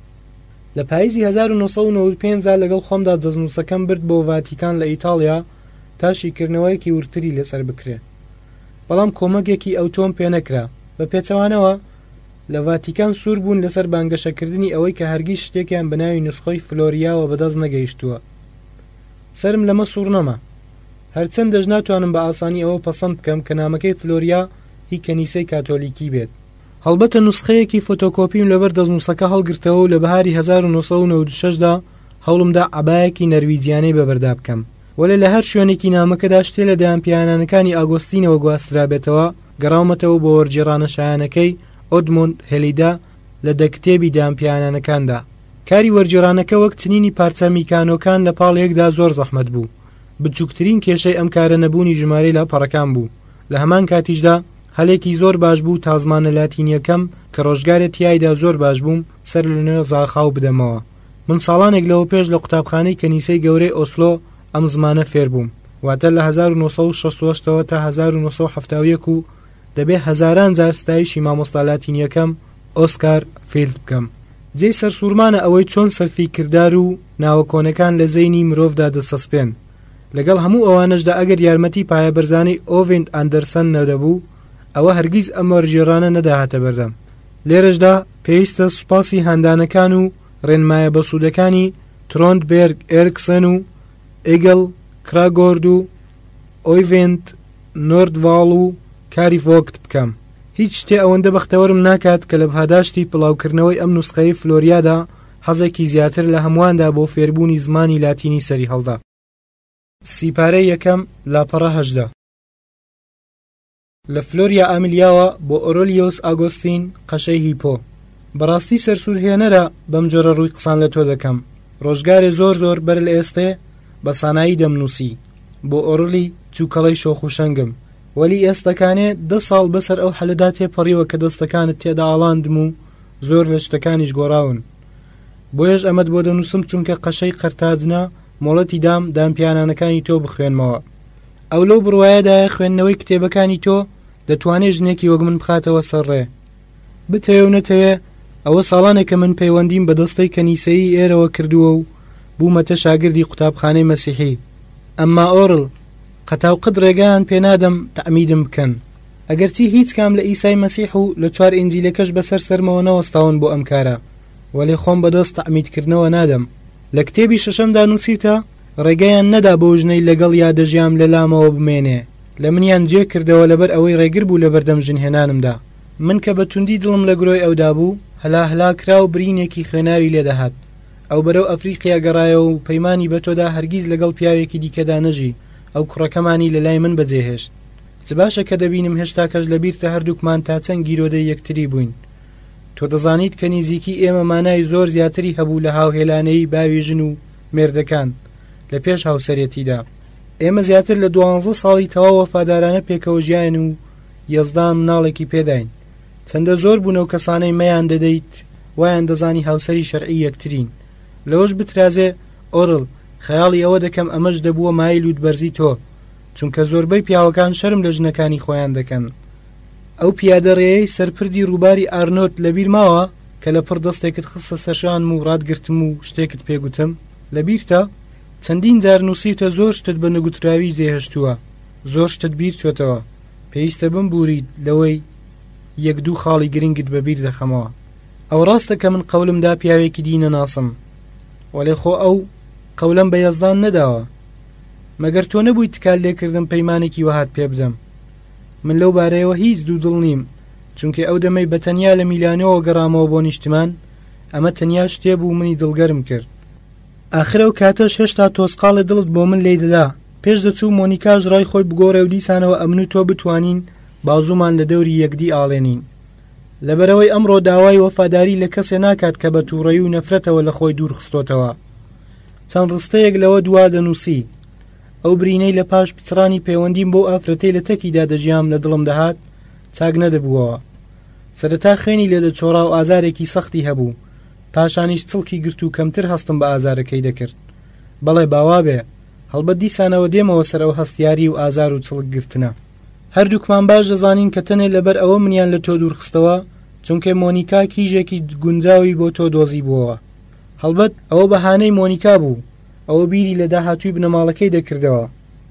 لە پاییزی هەزار و نۆ سەد و نۆ و پێنجدا لەگەڵ خۆمدا دەستنووسەکەم برد بۆ ڤاتیکان لە ئیتاڵیا تا شیکردنەوەیەکی ورتری لەسەر بکرێ، بەڵام کۆمەکێکی ئەو تۆم پێ نەکرا. بە پێچەوانەوە لە ڤاتیکان سوور بوون لەسەر بانگەشەکردنی ئەوەی کە هەرگیز شتێکیان بەناوی نوسخەی فلۆریاوە بەدەست نەگەیشتووە. سرم لەمە سوور نەما، هەرچەندەش ناتوانم بە ئاسانی ئەوە پەسەند بکەم کە نامەکەی فلۆریا هی کەنیسەی کاتۆلیکی بێت. هەڵبەتە نوسخەیەکی فۆتۆکۆپیم لەبەر دەستنووسەکە هەڵگرتەوە و لە بەهاری هەزار و نۆ سەد و نۆ و شەشدا هەوڵمدا عەبایەکی نەرویجیانەی بەبەردا بکەم. وەلێ لە هەر شوێنێکی نامەکەدا شتێ لە دایانپیانانەکانی ئاگۆستینەوە گواسترابێتەوە گەڕاومەتەوە بۆ وەرگێڕانە شایانەکەی ئۆدمۆند هێلیدا لە دەکتێبی دایانپیانانەکاندا. کاری وەرگێڕانەکە وەک چنینی پارچە میکانۆکان لە پاڵێکدا زۆر زەحمەت بوو. بچووکترین کێشەی ئەم کارە نەبوونی ژمارەی لاپەڕەکان بوو. لە هەمان کاتیشدا هەلێکی زۆر باش بوو تا زمانە لاتینیەکەم کە ڕۆژگارێت تیایدا زۆر باش بووم سەر لە نوێ زاخاو بدەمەوە. من ساڵانێک لەوە پێش لە قوتابخانەی کەنیسەی گەورەی ئۆسلۆ ئەم زمانە فێر بووم، واتە لە هەزار و نۆ سەد و شەست و هەشتەوە تا هەزار و نۆ سەد و هەفتاد و یەک و دەبێ هەزاران جار ستایشی مامۆستا لاتینیەکەم ئۆسکار فیلد بکەم. جێی سەرسوورمانە ئەوەی چۆن سەرفی کردار و ناوەکۆنەکان لە زەینی مرۆڤدا دەسەسپێن. لەگەڵ هەموو ئەوانەشدا ئەگەر یارمەتی پایەبەرزانەی ئۆڤێند ئاندەرسەن نەدەبوو ئەوە هەرگیز ئەم وەرگێڕانە نەداهاتە بەردەم. لێرەشدا پێویستە سوپاسی هەندانەکان و ڕێنمایە بەسوودەکانی ترۆندبێرگ ئێرکسن و ئێگەڵ کراگۆرد و ئۆیڤێند نۆردڤاڵ و کاری ڤۆگت بکەم. هیچ شتێ ئەوەندە بەختەوەرم ناکات کە لە بەهاداشتی پڵاوکردنەوەی ئەم نوسخەی فلۆریادا حەزێکی زیاتر لە هەموواندا بۆ فێربوونی زمانی لاتینی سەری هەڵدا. سیپارەی یەکەم لاپەڕە هەژدە. لە فلۆریا ئامیلیاوە بۆ ئۆرۆلیۆس ئاگۆستین قەشەی هیپۆ. بەڕاستی سەرسوورهێنەرە بەم جۆرە ڕووی قسان لە تۆ دەکەم. ڕۆژگارێ زۆر زۆر بەر لە ئێستێ بە سانایی دەمنووسی بۆ ئۆرلی چووکەڵەی شۆخ و شەنگم وەلی ئێستەکانێ دە ساڵ بەسەر ئەو حەلەدا تێپەڕیوە کە دەستەکانت تێدا ئاڵاندم و زۆر لە شتەکانیش گۆڕاون. بۆیەش ئەمەد بۆ دەنووسم چونکە قەشەی قەرتاجنە مۆڵەتی دام دامپیانانەکانی تۆ بخوێنمەوە. ئەو لەو بڕوایەدایە خوێندنەوەی کتێبەکانی تۆ دەتوانێت ژنێکی وەک من بخاتەوە سەرڕێ. بتەوێ و نەتەوێ ئەوە ساڵانێکە من پەیوەندیم بە دەستەی کەنیسەیی ئێرەوە کردووە و بوومەتە شاگردی قوتابخانەی مەسیحی. ئەمما ئۆڕڵ قەتاو قەت ڕێگەیان پێنادەم تەعمیدم بکەن. ئەگەرچی هیچ کام لە ئیسای مەسیح و لە چوار ئینجیلەکەش بەسەر سەرمەوە نەوەستاون بۆ ئەم کارە، وەڵێ خۆم بەدەست تەعمیدکردنەوە نادەم. لە کتێبی شەشەمدا نووسیتە ڕێگەیان نەدا بۆ ژنەی لەگەڵ یا دەژیام لە لامەوە بمێنێ، لە منیان جێ کردەوە لەبەر ئەوەی ڕێگر بوو لە بەردەم ژنهێنانمدا. من کە بە توندی دڵم لە گرۆی ئەودا بوو هەلا هەلا کرا و برینێکی خوێناوی لێدەهات. ئەو بەرەو ئەفریقیا گەڕایەوە و پەیمانی بە تۆدا هەرگیز لەگەڵ پیاوێکی دیکەدا نەژی. ئەو کوڕەکەمانی لە لای من بەجێهێشت. چ باشە کە دەبینم هێشتا کەش لەبیرتە هەردووکمان تا چەند گیرۆدەی یەکتری بووین. تۆ دەزانیت کە نزیکی ئێمە مانای زۆر زیاتری هەبوو لە هاوهێلانەی باوی ژن و مێردەکان لە پێش هاوسەرەتیدا. ئێمە زیاتر لە دوانزە ساڵی تەواو وەفادارانە پێکەوە ژیان و یەزدان مناڵێکی پێداین. چەندە زۆر بوونەوە کەسانەی مەیان دەدەیت وایان دەزانی هاوسەری شەرعی یەکترین. لەوەش بترازێ ئۆڕڵ خەیاڵی ئەوە دەکەم ئەمەش دەبووە مای لوودبەرزی تۆ، چونکە زۆربەی پیاوەکان شەرم لە ژنەکانی خۆیان دەکەن. ئەو پیادەڕێیەی سەرپردی ڕووباری ئارنۆت لەبیر ماوە کە لە پڕ دەستێکت خستە سەرشان و ڕادگرتم و شتێکت پێگوتم لەبیرتە؟ چەندین جار نووسیتە زۆر شتت بە نەگوتراوی جێهێشتووە، زۆر شتت بیر چۆتەوە. پێویستە بمبورید لەوەی یەک دوو خاڵی گرنگت بەبیر دەخەمەوە. ئەو ڕاستە کە من قەولمدا پیاوێکی دینە ناسم، وەڵێ خۆ ئەو قەولەم بە یەزدان نەداوە. مەگەر تۆ نەبووی تکال لێکردم پەیمانێکی وەهات پێ بدەم. من لەو بارەیەوە هیچ دوو دڵ نیم، چونکە ئەو دەمەی بە تەنیا لە میلانەوە گەڕامەوە بۆ نیشتمان، ئەمە تەنیا شتێ بوو منی دڵگەرم کرد. ئاخرە و کاتەش هێشتا تۆسقاڵی دڵت بۆ من لێ دەدا. پێش دەچوو مۆنیکاژ ڕای خۆی بگۆڕێ و دیسانەوە ئەمن و تۆ بتوانین بازومان لە دەوری یەکدی ئاڵێنین. لەبەرەوەی ئەمڕۆ داوای وەفاداری لە کەسێ ناکات کە بە تووڕەیی و نەفرەتەوە لە خۆی دوور خستۆتەوە. چەند ڕستەیەک لەوە دوا دەنووسی. ئەو برینەی لە پاش پچڕانی پەیوەندیم بۆ ئافرەتەی لە تەکیدا دەژیام لە دڵم دەهات چاک نەدەبووەوە. سەرەتا خوێنی لێ دەچۆڕا و ئازارێکی سەختی هەبوو، پاشانیش چڵکی گرت و کەمتر هەستم بە ئازارەکەی دەکرد. بەڵێ باوا بێ، هەڵبەت دیسانەوە دێمەوە سەر ئەو هەستیاری و ئازار و چڵک گرتنە. هەردووکمان باش دەزانین کە تەنێ لەبەر ئەوە منیان لە تۆ دوور خستەوە چونکە مۆنیکا کیژێکی گونجاوی بۆ تۆ دۆزی بووەوە. هەڵبەت ئەوە بەهانەی مۆنیکا بوو، ئەوە بیری لە داهاتووی بنەماڵەکەی دەکردەوە،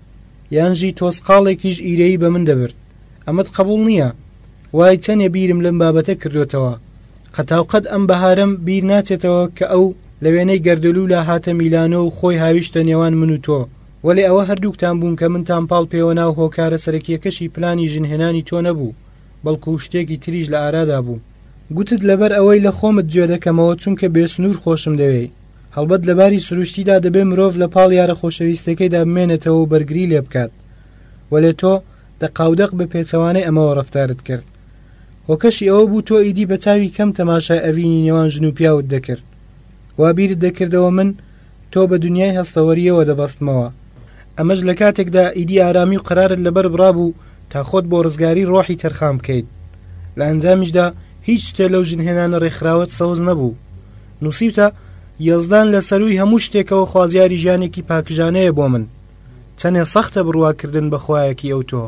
یانژی تۆسقاڵێکیش ئیرەیی بە من دەبرد. ئەمەت قبول نییە. وای چەندێ بیرم لەم بابەتە کردوێتەوە. قەتاوقەت ئەم بەهارم بیر ناچێتەوە کە ئەو لە وێنەی گەردەلوولا هاتە میلانۆ و خۆی هاویشتە نێوان من و تۆ. وەلێ ئەوە هەردووکتان بوون کە من تامپاڵ پێوە ناو هۆکارە سەرەکیەکەشی پلانی ژنهێنانی تۆ نەبوو، بەڵکو شتێکی تریش لە ئارادا بوو. گوتت لەبەر ئەوەی لە خۆمت گوێ دەکەمەوە چونکە بێسنوور خۆشم دەوێ. هەڵبەت لەباری سروشتیدا دەبێ مرۆڤ لە پاڵ یارە خۆشەویستەکەیدا بمێنێتەوە و بەرگری لێ بکات. وەلێ تۆ دەقاودەق بە پێچەوانەی ئەمەوە ڕەفتارت کرد. هۆکەشی ئەوە بوو تۆ ئیدی بە چاوی کەم تەماشای ئەڤینی نێوان ژن و پیاوت دەکرد. وا بیرت دەکردەوە من تۆ بە دنیای هەستەوەریەوە دەبەستمەوە. ئەمەش لە کاتێکدا ئیدی ئارامی و قەرارت لەبەر برابوو تا خۆت بۆ ڕزگاری ڕۆحی تەرخام بکەیت. لە ئەنجامیشدا هیچ شتێ لەو ژنهێنانە ڕێکخراوەت سەوز نەبوو. نووسیتە یەزدان لە سەروی هەموو شتێکەوە خوازیاری ژیانێکی پاکژانەیە بۆ من. چەندێ سەختە بڕواکردن بە خۆیەکی ئەو تۆ.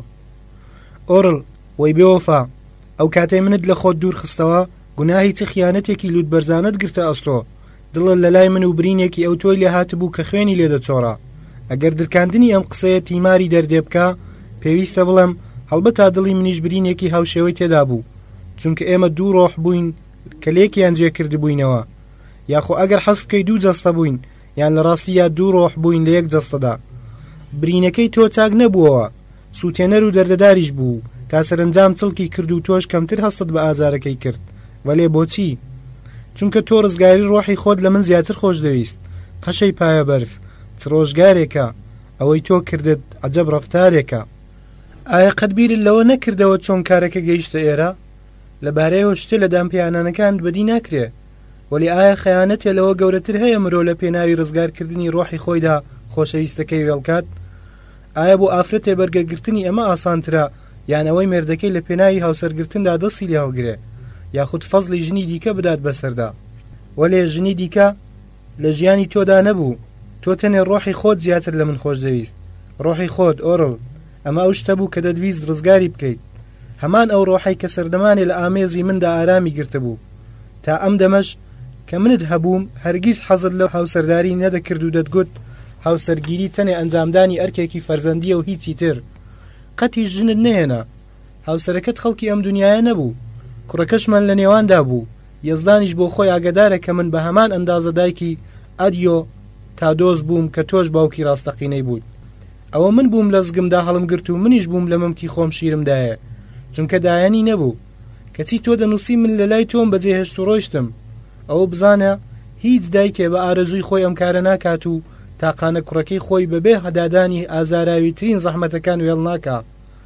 ئۆڕڵ وەی بێوەفا، ئەو کاتەی منت لە خۆت دوور خستەوە گوناهی چ خیانەتێکی لوودبەرزانت گرتە ئەستۆ. دڵت لە لای من و برینێکی ئەو تۆی لێ هاتبوو کە خوێنی لێ دەچۆڕا. ئەگەر درکاندنی ئەم قسەیە تیماری دەردێ بکە پێویستە بڵێم هەڵبەت تا دڵی منیش برینێکی هاوشێوەی تێدا بوو، چونکە ئێمە دوو ڕۆح بووین کە لێکیان جێ کرد بووینەوە. یاخۆ ئەگەر حەز بکەی دوو جەستە بووین، یان لە ڕاستی یا دوو ڕۆح بووین لە یەک جەستەدا. برینەکەی تۆ چاک نەبووەوە، سووتێنەر و دەردەداریش بوو، تا سەرنجام چڵکی کرد و تۆش کەمتر هەستت بە ئازارەکەی کرد. وەلێ بۆچی؟ چونکە تۆ ڕزگاری ڕۆحی خۆت لە من زیاتر خۆش دەویست. قەشەی پایە بەرز چ ڕۆژگارێکە ئەوەی تۆ کردت عەجەب ڕەفتارێکە. ئایا قەتبیرت لەوە نەکردەوە چۆن کارەکە گەیشتە ئێرە؟ لەبارەیەوە شتێ لە دامپیانانەکان بەدی ناکرێ. وەلی ئایا خەیانەتێ لەوە گەورەتر هەیە مرۆ لە پێناوی ڕزگارکردنی ڕۆحی خۆیدا خۆشەویستەکەی وێڵکات؟ ئایا بۆ ئافرەتێ بەرگەگرتنی ئەمە ئاسانترە یان ئەوەی مێردەکەی لە پێناوی هاوسەرگرتندا دەستی لێ هەڵگرێ یاخود فەزلی ژنی دیکە بدات بەسەردا. وەلێ ژنی دیکە لە ژیانی تۆدا نەبوو، تۆ تەنێ ڕۆحی خۆت زیاتر لە من خۆش دەویست. ڕۆحی خۆت ئۆڕڵ، ئەمە ئەو شتە بوو کە دەدویست ڕزگاری بکەیت. هەمان ئەو ڕۆحی کە سەردەمانێ لە ئامێزی مندا ئارامی گرتە بوو. تا ئەم دەمەش کە منت هەبووم هەرگیز حەزت لە هاوسەرداری نەدەکرد و دەتگوت هاوسەرگیری تەنێ ئەنجامدانی ئەرکێکی فەرزەندیە و هیچی تر. قەتی ژنت نهێنا، هاوسەرەکەت خەڵکی ئەم دنیاە نەبوو، کوڕەکەشمان لە نێواندا بوو. یەزدانیش بۆ خۆی ئاگدارە کە من بە هەمان ئەندازە دایکی ئەدیۆ تا دۆز بووم کە تۆش باوکی ڕاستەقینەی بوویت. ئەوە من بووم لە زگمدا هەڵم گرت و منیش بووم لە مەمکی خۆم شیرمدایە، چونکە دایانی نەبوو. کەچی تۆ دەنووسی من لە لای تۆم بەجێ هێشت و ڕۆیشتم. ئەوە بزانە هیچ دایکێ بە ئارەزووی خۆی ئەم کارە ناکات و تاقانە کوڕەکەی خۆی بەبێ هەدادانی ئازاراویترین زەحمەتەکان وێڵ ناکا.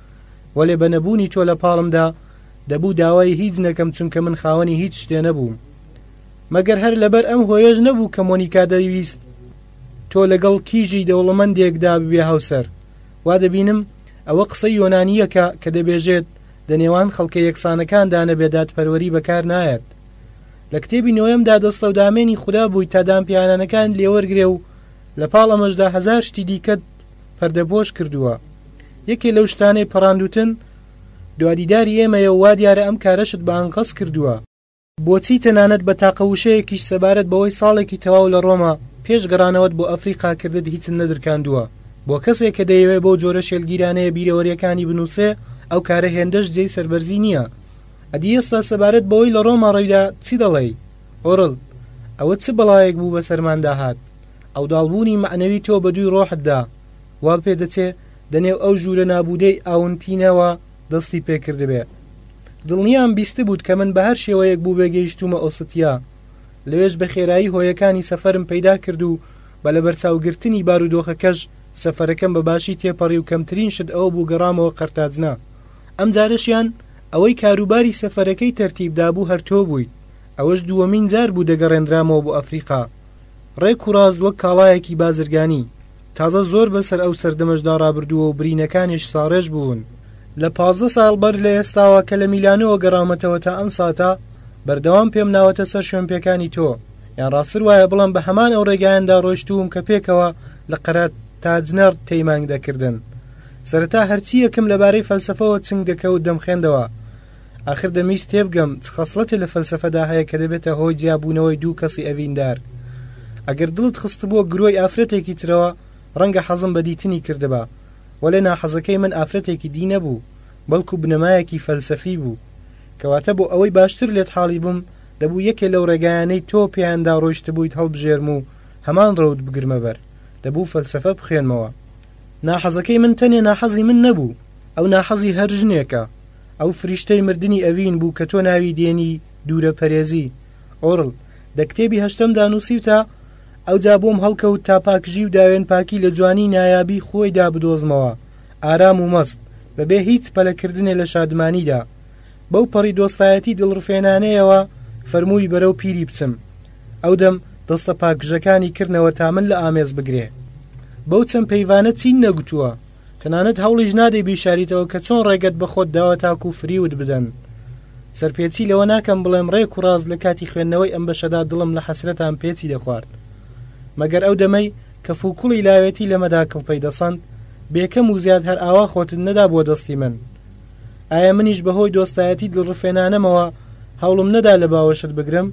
وەلێ بە نەبوونی تۆ لە پاڵمدا دەبوو داوای هیچ نەکەم، چونکە من خاوەنی هیچ شتێ نەبووم. مەگەر هەر لەبەر ئەم هۆیەش نەبوو کە مۆنیکا دەویست تۆ لەگەڵ کیژی دەوڵەمەندێکدا ببێ هاوسەر. وا دەبینم ئەوە قسەی یۆنانیەکە کە دەبێژێت دەنێوان خەڵکە یەکسانەکاندا نەبێدات پەروەری بەکار نایەت. لە کتێبی نۆیەمدا دەستە و دامێنی خوددا بووی تا دامپیانانەکان لێوەرگرێ و لە پاڵ ئەمەشدا هەزار شتی دیکەت پەردەبۆش کردووە. یەکێ لەو شتانەی پەڕاندوتن دوادیداری ئێمەیە و وا دیارە ئەم کارەشت بە ئەنقەس کردووە. بۆچی تەنانەت بە تاقەوشەیەکیش سەبارەت بەوەی ساڵێکی تەواو لە ڕۆما پێش گەڕانەوەت بۆ ئەفریقا کردت هیچن نەدرکاندووە. بۆ کەسێک کە دەیەوێت بۆ جۆرە شێلگیرانەیە بیرەوەریەکانی بنووسێ ئەو کارە هێندەش جێی سەربەرزی نییە. ئەدی ئێستا سەبارەت بەوەی لە ڕۆما ڕێیدا چی دەڵێی؟ ئۆڕڵ، ئەوە چ بەڵایەک بوو بە سەرماندا هات؟ ئەو داڵبوونی معنەوی تۆ بە دووی ڕۆحتدا وا پێ دەچێ دەنێو ئەو ژوورە نابودەی ئاونتینەوە دەستی پێکردبێ. دڵنیام بیستە بووت کە من بە هەر شێوەیەک بوو بێگەیشتومە ئۆستیا. لەوێش بە خێرایی هۆیەکانی سەفەرم پەیدا کرد و بە لە بەرچاوگرتنی بارودۆخەکەش سەفەرەکەم بە باشی تێپەڕی و کەمترین شت ئەوە بوو گەڕامەوە قەرتاجنا. ئەم جارەشیان ئەوەی کاروباری سەفەرەکەی تەرتیبدا بوو هەر تۆ بوویت. ئەوەش دووەمین جار بوو دەگەڕێنرامەوە بۆ ئەفریقا. ڕێک و ڕاست وەک کاڵایەکی بازرگانی. تازە زۆر بەسەر ئەو سەردەمەشدا ڕابردووە و برینەکانیش ساڕێژ بوون. لە پازدە ساڵ بەر لە ئێستاوە کە لە میلانەوە گەڕامەتەوە تا ئەم ساتە بەردەوام پێم ناوەتە سەر شوێنپێکانی تۆ. یان ڕاستتر وایە بڵم بە هەمان ئەو ڕێگایاندا ڕۆیشتووم کە پێکەوە لە قەرات تاجنەر تەیمانگ دەکردن. سەرەتا هەرچی یەکم لەبارەی فەلسەفەوە چنگ دەکەوت دەمخێندەوە. آخر دەمیست تێبگەم چ خەسڵەتێ لە فەلسەفەدا هەیە کە دەبێتە هۆی جیابوونەوەی دوو کەسی ئەڤیندار. ئەگەر دڵت خست بووە گرۆی ئافرەتێکی ترەوە ڕەنگە حەزم بە دیتنی کردبا، وەلێ ناحەزەکەی من ئافرەتێکی دی نەبوو، بەڵکو بنەمایەکی فەلسەفی بوو. کەواتە بۆ ئەوەی باشتر لێت حاڵی بووم دەبوو یەکێ لەو ڕێگایانەی تۆ پێیاندا ڕۆیشتە بوویت هەڵبژێرم و هەمان ڕەوت بگرمە بەر، دەبوو فەلسەفە بخوێنمەوە. ناحەزەکەی من تەنێ ناحەزی من نەبوو، ئەو ناحەزی هەر ژنێکە. ئەو فریشتەی مردنی ئەڤین بوو کە تۆ ناوی دێنی دوورە پەرێزی. ئۆڕڵ، دە کتێبی هەشتەمدا نووسیوتە ئەو جا بۆم هەڵکەوت تا پاکژی و داوێن پاکی لە جوانی نایابی خۆیدا بدۆزمەوە، ئارام و مەست بەبێ هیچ پەلەکردنێ لە شادمانیدا. بەو پەڕی دۆستایەتی دڵڕفێنانەیەوە فەرمووی بەرەو پیری بچم. ئەو دەم دەستە پاکژەکانی کردنەوە تا من لە ئامێز بگرێ. بەو چەند پەیوانە چین نەگوتووە، تەنانەت هەوڵیش نادەی بیشاریتەوە کە چۆن ڕێگەت بە خۆت داوە تاکو و فریوت بدەن. سەرپێچی لەوە ناکەم بڵێم ڕێک و ڕاز لە کاتی خوێندنەوەی ئەم بەشەدا دڵم لە حەسرەتان پێچی دەخوارد. مەگەر ئەو دەمەی کە فوکوڵی لاوێتی لەمەدا کڵپەی دەسەند بێکەم و زیاد هەر ئاوا خۆتت نەدا بۆ دەستی من. ئایا منیش بەهۆی دۆستایەتی دڵڕفێنانەمەوە هەوڵم نەدا لە باوەشت بگرم؟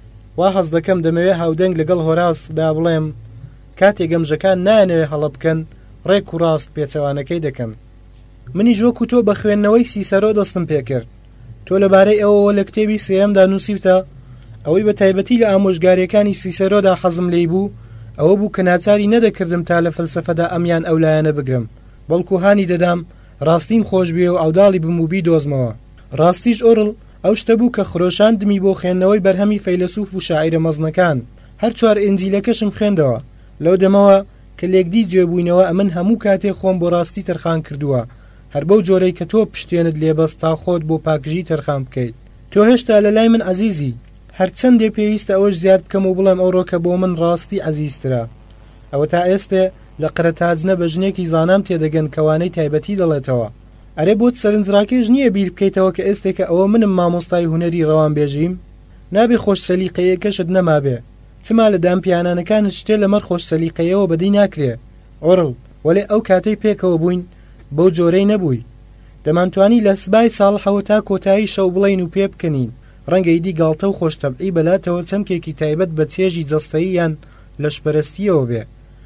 وا حەز دەکەم دەمەوێ هاودەنگ لەگەڵ هۆراس با بڵێم کاتێک گەمژەکان نایەنەوێ هەڵە بکەن ڕێک و ڕاست پێچەوانەکەی دەکەن. منیش وەکو تۆ بە خوێندنەوەی سیسەرۆ دەستم پێکرد. تۆ لەبارەی ئەوەوە لە کتێبی سێیەمدا نووسیوتە ئەوەی بە تایبەتی لە ئامۆژگاریەکانی سیسەرۆدا حەزم لێی بوو ئەوە بوو کە ناچاری نەدەکردم تا لە فەلسەفەدا ئەمیان ئەولایەنە بگرم، بەڵکو هانی دەدام ڕاستیم خۆش بێ و ئەوداڵی بموبی دۆزمەوە. ڕاستیش ئۆڕڵ ئەو شتە بوو کە خرۆشاندمی بۆ خوێندنەوەی بەرهەمی فەیلسوف و شاعیرە مەزنەکان. هەر چوار ئێنجیلەکەشم خوێندەوە. لەو دەمەوە کە لێکدی جێبووینەوە ئەمن هەموو کاتێ خۆم بۆ ڕاستی تەرخان کردووە، هەر بەو جۆرەی کە تۆ پشتێنت لێبەست تا خۆت بۆ پاکژی تەرخان بکەیت. تۆ هێشتا لە لای من عەزیزی، هەرچەندێ پێویستە ئەوەش زیاد بکەم و بڵێم ئەو ڕۆکە بۆ من ڕاستی عەزیزترە. ئەوە تا ئێستێ لە قرەتاجنە بە ژنێکی زانام تێدەگەن کەوانەی تایبەتی دەڵێتەوە. ئەرێ بۆت سەرنجڕاکێش نییە بیر بکەیتەوە کە ئێستێکە ئەوە منم مامۆستای هونەری ڕەوان بێژیم نابێ خۆش سەلیقەیەکەشت نەمابێ چما لە دامپیانانەکانت شتێ لەمەەر خۆش سەلیقەیەوە بەدەی ناکرێ ئۆڕڵ وەلێ ئەو کاتەی پێکەوە بووین بەو جۆرەی نەبووی دەمانتوانی لە سبای ساڵحەوە تا کۆتایی شەو بڵین و پێ بکەنین ڕەنگەی دی گاڵتە و خۆشتەبعی بەلاتەوە چەمکێکی تایبەت بە چێژی جەستەیی یان لەشپەرستیەوە بێ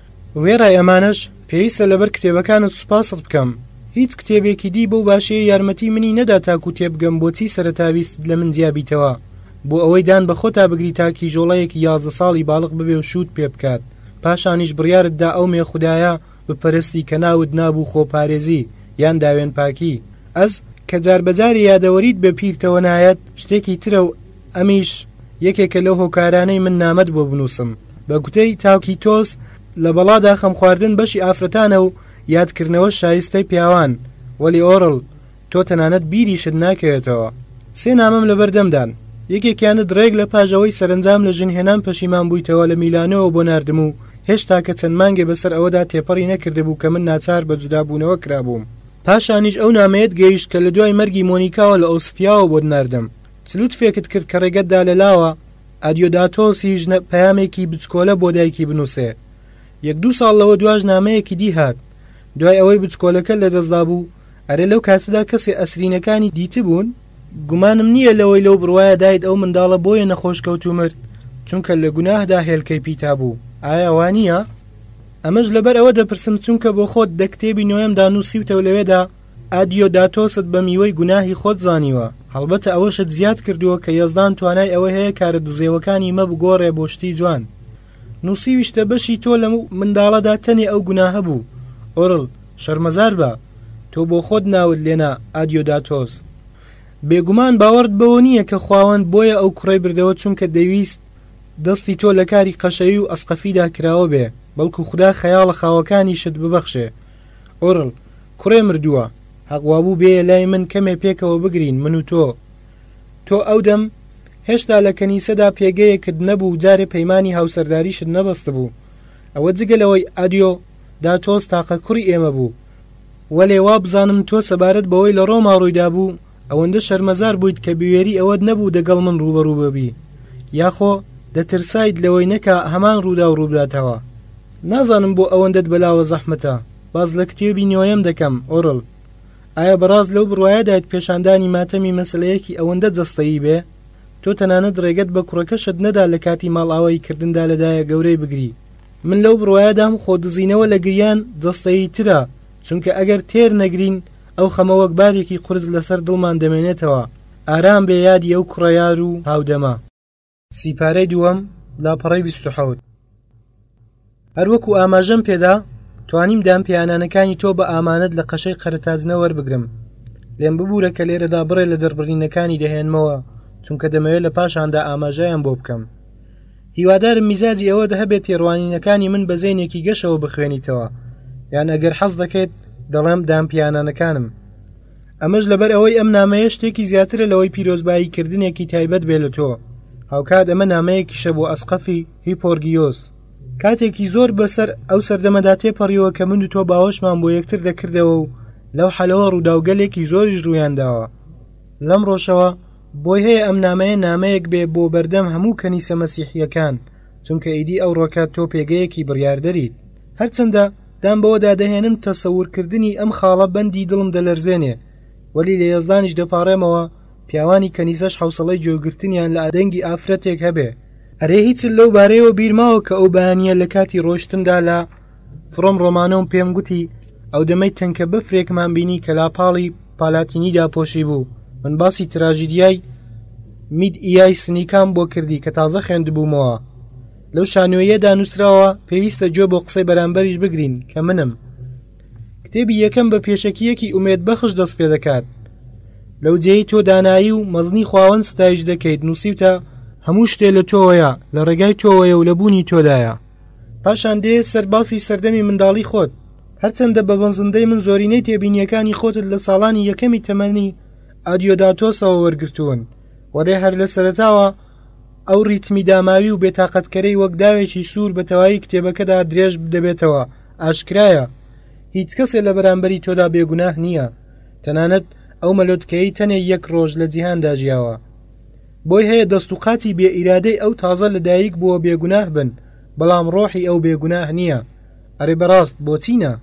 وێڕای ئەمانەش پێویستە لەبەر کتێبەکانت سوپاست بکەم هیچ کتێبێکی دی بەو باشەیە یارمەتی منی نەدا تاکو تێبگەم بۆچی سەرەتاویست لە من جیابیتەوە بۆ ئەوەی دان بە خۆتا بگری تاکی ژۆڵەیەکی یازدە ساڵی باڵق ببێ و شوت پێ بکات پاشانیش بڕیارتدا ئەو مێ خودایە بپەرستی کە ناوت نابوو خۆپارێزی یان داوێن پاکی ئەس کە جاربەجاری یادەوەریت بە پیرتەوە نایەت شتێکی ترە و ئەمیش یەکێکە لەو هۆکارانەی من نامەت بۆ بنووسم بە گوتەی تاوکی تۆس لە بەڵادا خەم خواردن بەشی ئافرەتانە و یادکردنەوە شایستەی پیاوان وەلی ئۆڕڵ تۆ تەنانەت بیریشت ناکەوێتەوە سێ نامەم لە بەردەمدان یەکێکیانت ڕێک لە پاژەوەی سەرنجام لە ژنهێنان پەشیمان بوویتەوە لە میلانەوە بۆ ناردم و هێشتا کە چەند مانگێ بەسەر ئەوەدا تێپەڕی نەکردبوو کە من ناچار بە جودابوونەوە کرابووم پاشانیش ئەو نامەیەت گەیشت کە لە دوای مەرگی مۆنیکاوە لە ئۆستیاوە بۆ ناردم چلوت فێکت کرد کە ڕێگەتدا لە لاوە ئادیۆداتۆسیش پەیامێکی بچکۆلە بۆ دایکی بنووسێ یەک دوو ساڵ لەوە دواژ نامەیەکی دی هات دوای ئەوەی بچکۆلەکە لە دەستدا بوو ئەرێ لەو کاتەدا کەسێ ئەسرینەکانی دیتە بوون گومانم نییە لەوەی لەو بڕواایە دایت ئەو منداڵە بۆیە نەخۆشکەوت و مرد چونکە لە گوناهدا هێلکەی پیتا بوو ئایا وانە؟ ئەمەش لەبەر ئەوە دەپرسم چونکە بۆ خۆت دە کتێبی نوێمدا نووسیوتەوە لەوێدا ئادیۆداتۆست بە میوەی گوناهی خۆت زانیوە هەڵبەتە ئەوەشت زیاد کردووە کە یەزدان توانای ئەوە هەیە کارە دزێوەکانی مە بگۆڕێ بۆ شتی جوان نووسیویشتە بەشی تۆ لە منداڵەدا تەنێ ئەو گوناهە بوو ئۆڕڵ شەرمەزار بە تۆ بۆ خۆت ناوت لێنا ئادیۆداتۆس بێگومان باوەڕت بەوە نییە کە خواوەند بۆیە ئەو کوڕی بردەوە چونکە دەویست دەستی تۆ لە کاری قەشەوی و ئەسقەفیدا کراوە بێ بەڵکو خوددا خەیاڵە خاوەکانی شت ببەخشێ ئۆڕڵ کوڕێ مردووە هەقوابوو بێ لای من کەمێ پێکەوە بگرین من و تۆ تۆ ئەو دەم هێشتا لە کەنیسەدا پێگەیەکت نەبوو جارێ پەیمانی هاوسەرداریشت نەبەست بوو ئەوە جگەلەوەی ئادیۆ داتۆس تاقە کوڕی ئێمە بوو وەلێ وا بزانم تۆ سەبارەت بەوەی لە ڕۆما ڕوویدا بوو ئەوەندە شەرمەزار بوویت کە بوێری ئەوەت نەبوو دەگەڵ من ڕوبەڕوو ببی یاخۆ دەترسایت لەوەی نەکە هەمان ڕوودا و ڕووبداتەوە نازانم بۆ ئەوەندەت بەلاوە زەحمەتە باز لە کتێبی نوێیەم دەکەم ئۆڕڵ ئایا بەڕاز لەو بڕوایەدایت پێشاندانی ماتەمی مەسلەیەکی ئەوەندە جەستەیی بێ تۆ تەنانەت ڕێگەت بە کوڕەکەشت نەدا لە کاتی ماڵئاوایی کردندا لەدایە گەورەی بگری من لەو بڕوایەدام خۆ دزینەوە لە گریان جەستەیی ترە چونکە ئەگەر تێر نەگرین ئەو خەمە وەک بارێکی قورس لەسەر دڵمان دەمێنێتەوە ئارام بێ یادی ئەو کوڕەیار و هاودەما سیپارەی دووەم لاپەڕەی بیست و حەوت هەروەکو ئاماژەم پێدا توانیم دامپیانانەکانی تۆ بە ئامانەت لە قەشەی قەرەتازنە وەربگرم لێم ببوورە کە لێرەدا بڕێ لە دەربڕینەکانی دەهێنمەوە چونکە دەمەوێت لە پاشاندا ئاماژەیان بۆ بکەم هیوادارم میزاجی ئەوە دەهەبێت تێڕوانینەکانی من بە زەینێکی گەشەوە بخوێنیتەوە یان ئەگەر حەز دەکەیت دەڵێم دامپیانانەکانم ئەمەش لەبەر ئەوەی ئەم نامەیە شتێکی زیاترە لەوەی پیرۆزباییکردنێکی تایبەت بێ لە تۆ هاوکات ئەمە نامەیەکیشە بۆ ئەسقەفی هیپۆرگیۆس کاتێکی زۆر بەسەر ئەو سەردەمەدا تێپەڕیەوە کە من و تۆ باوەشمان بۆ یەکتر دەکردەوە و لەو حەلەوە ڕووداوگەلێکی زۆریش ڕوویانداوە لەم ڕۆژەوە بۆی هەیە ئەم نامەیە نامەیەک بێ بۆ بەردەم هەموو کەنیسە مەسیحیەکان چونکە ئیدی ئەو ڕۆکات تۆ پێگەیەکی بڕیاردەریت هەرچەندە دام بەوەدا دەهێنم تەسەورکردنی ئەم خاڵە بەندی دڵم دەلەرزێنێ وەلی لە یەزدانیش دەپاڕێمەوە پیاوانی کەنیسەش حوسڵەی جۆگرتنیان لە ئادەنگی ئافرەتێک هەبێ ئەرێ هیچ لەو بارەیەوە بیرماوە کە ئەو بەیانیە لە کاتی ڕۆشتندا لە فڕۆم ڕۆمانۆم پێم گوتی ئەو دەمەی تەنکە بەفرێکمان بینی کە لاپاڵی پالاتینیدا پۆشی بوو من باسی تراژیدیای مید ئیای سنیکام بۆ کردی کە تازە خوێندبوومەوە لەو شانۆیەدا نووسراوە پێویستە جۆ بۆ قسەی بەرامبەریش بگرین کە منم کتێبی یەکەم بە پێشەکیەکی ئومێد بەخش دەست پێ دەکات لەو جێی تۆ دانایی و مەزنی خواوەند ستایش دەکەیت نووسیوتە هەموو شتێ لە تۆوەیە لە ڕێگای تۆوەیە و لە بوونی تۆدایە پاشان دێ سەرباسی سەردەمی منداڵی خۆت هەرچەندە بە بەنزندەی من زۆرینەی تێبینیەکانی خۆتت لە ساڵانی یەکەمی تەمەنی ئادیۆداتۆسەوە وەرگرتوون وەرێ هەر لە سەرەتاوە ئەو ریتمی داماوی و بێتاقەتکەرەی وەک داوێکی سوور بە تەواوی کتێبەکەدا درێژ دەبێتەوە ئاشکرایە هیچ کەسێ لە بەرامبەری تۆدا بێگوناه نییە تەنانەت ئەو مەلۆتکەی تەنێ یەک ڕۆژ لە جیهاندا ژیاوە. بۆی هەیە دەست و قاچی بێ ئیرادەی ئەو تازە لەدایک بووە بێگوناه بن، بەڵام ڕۆحی ئەو بێگوناه نییە. ئەرێ بەڕاست بۆچینە؟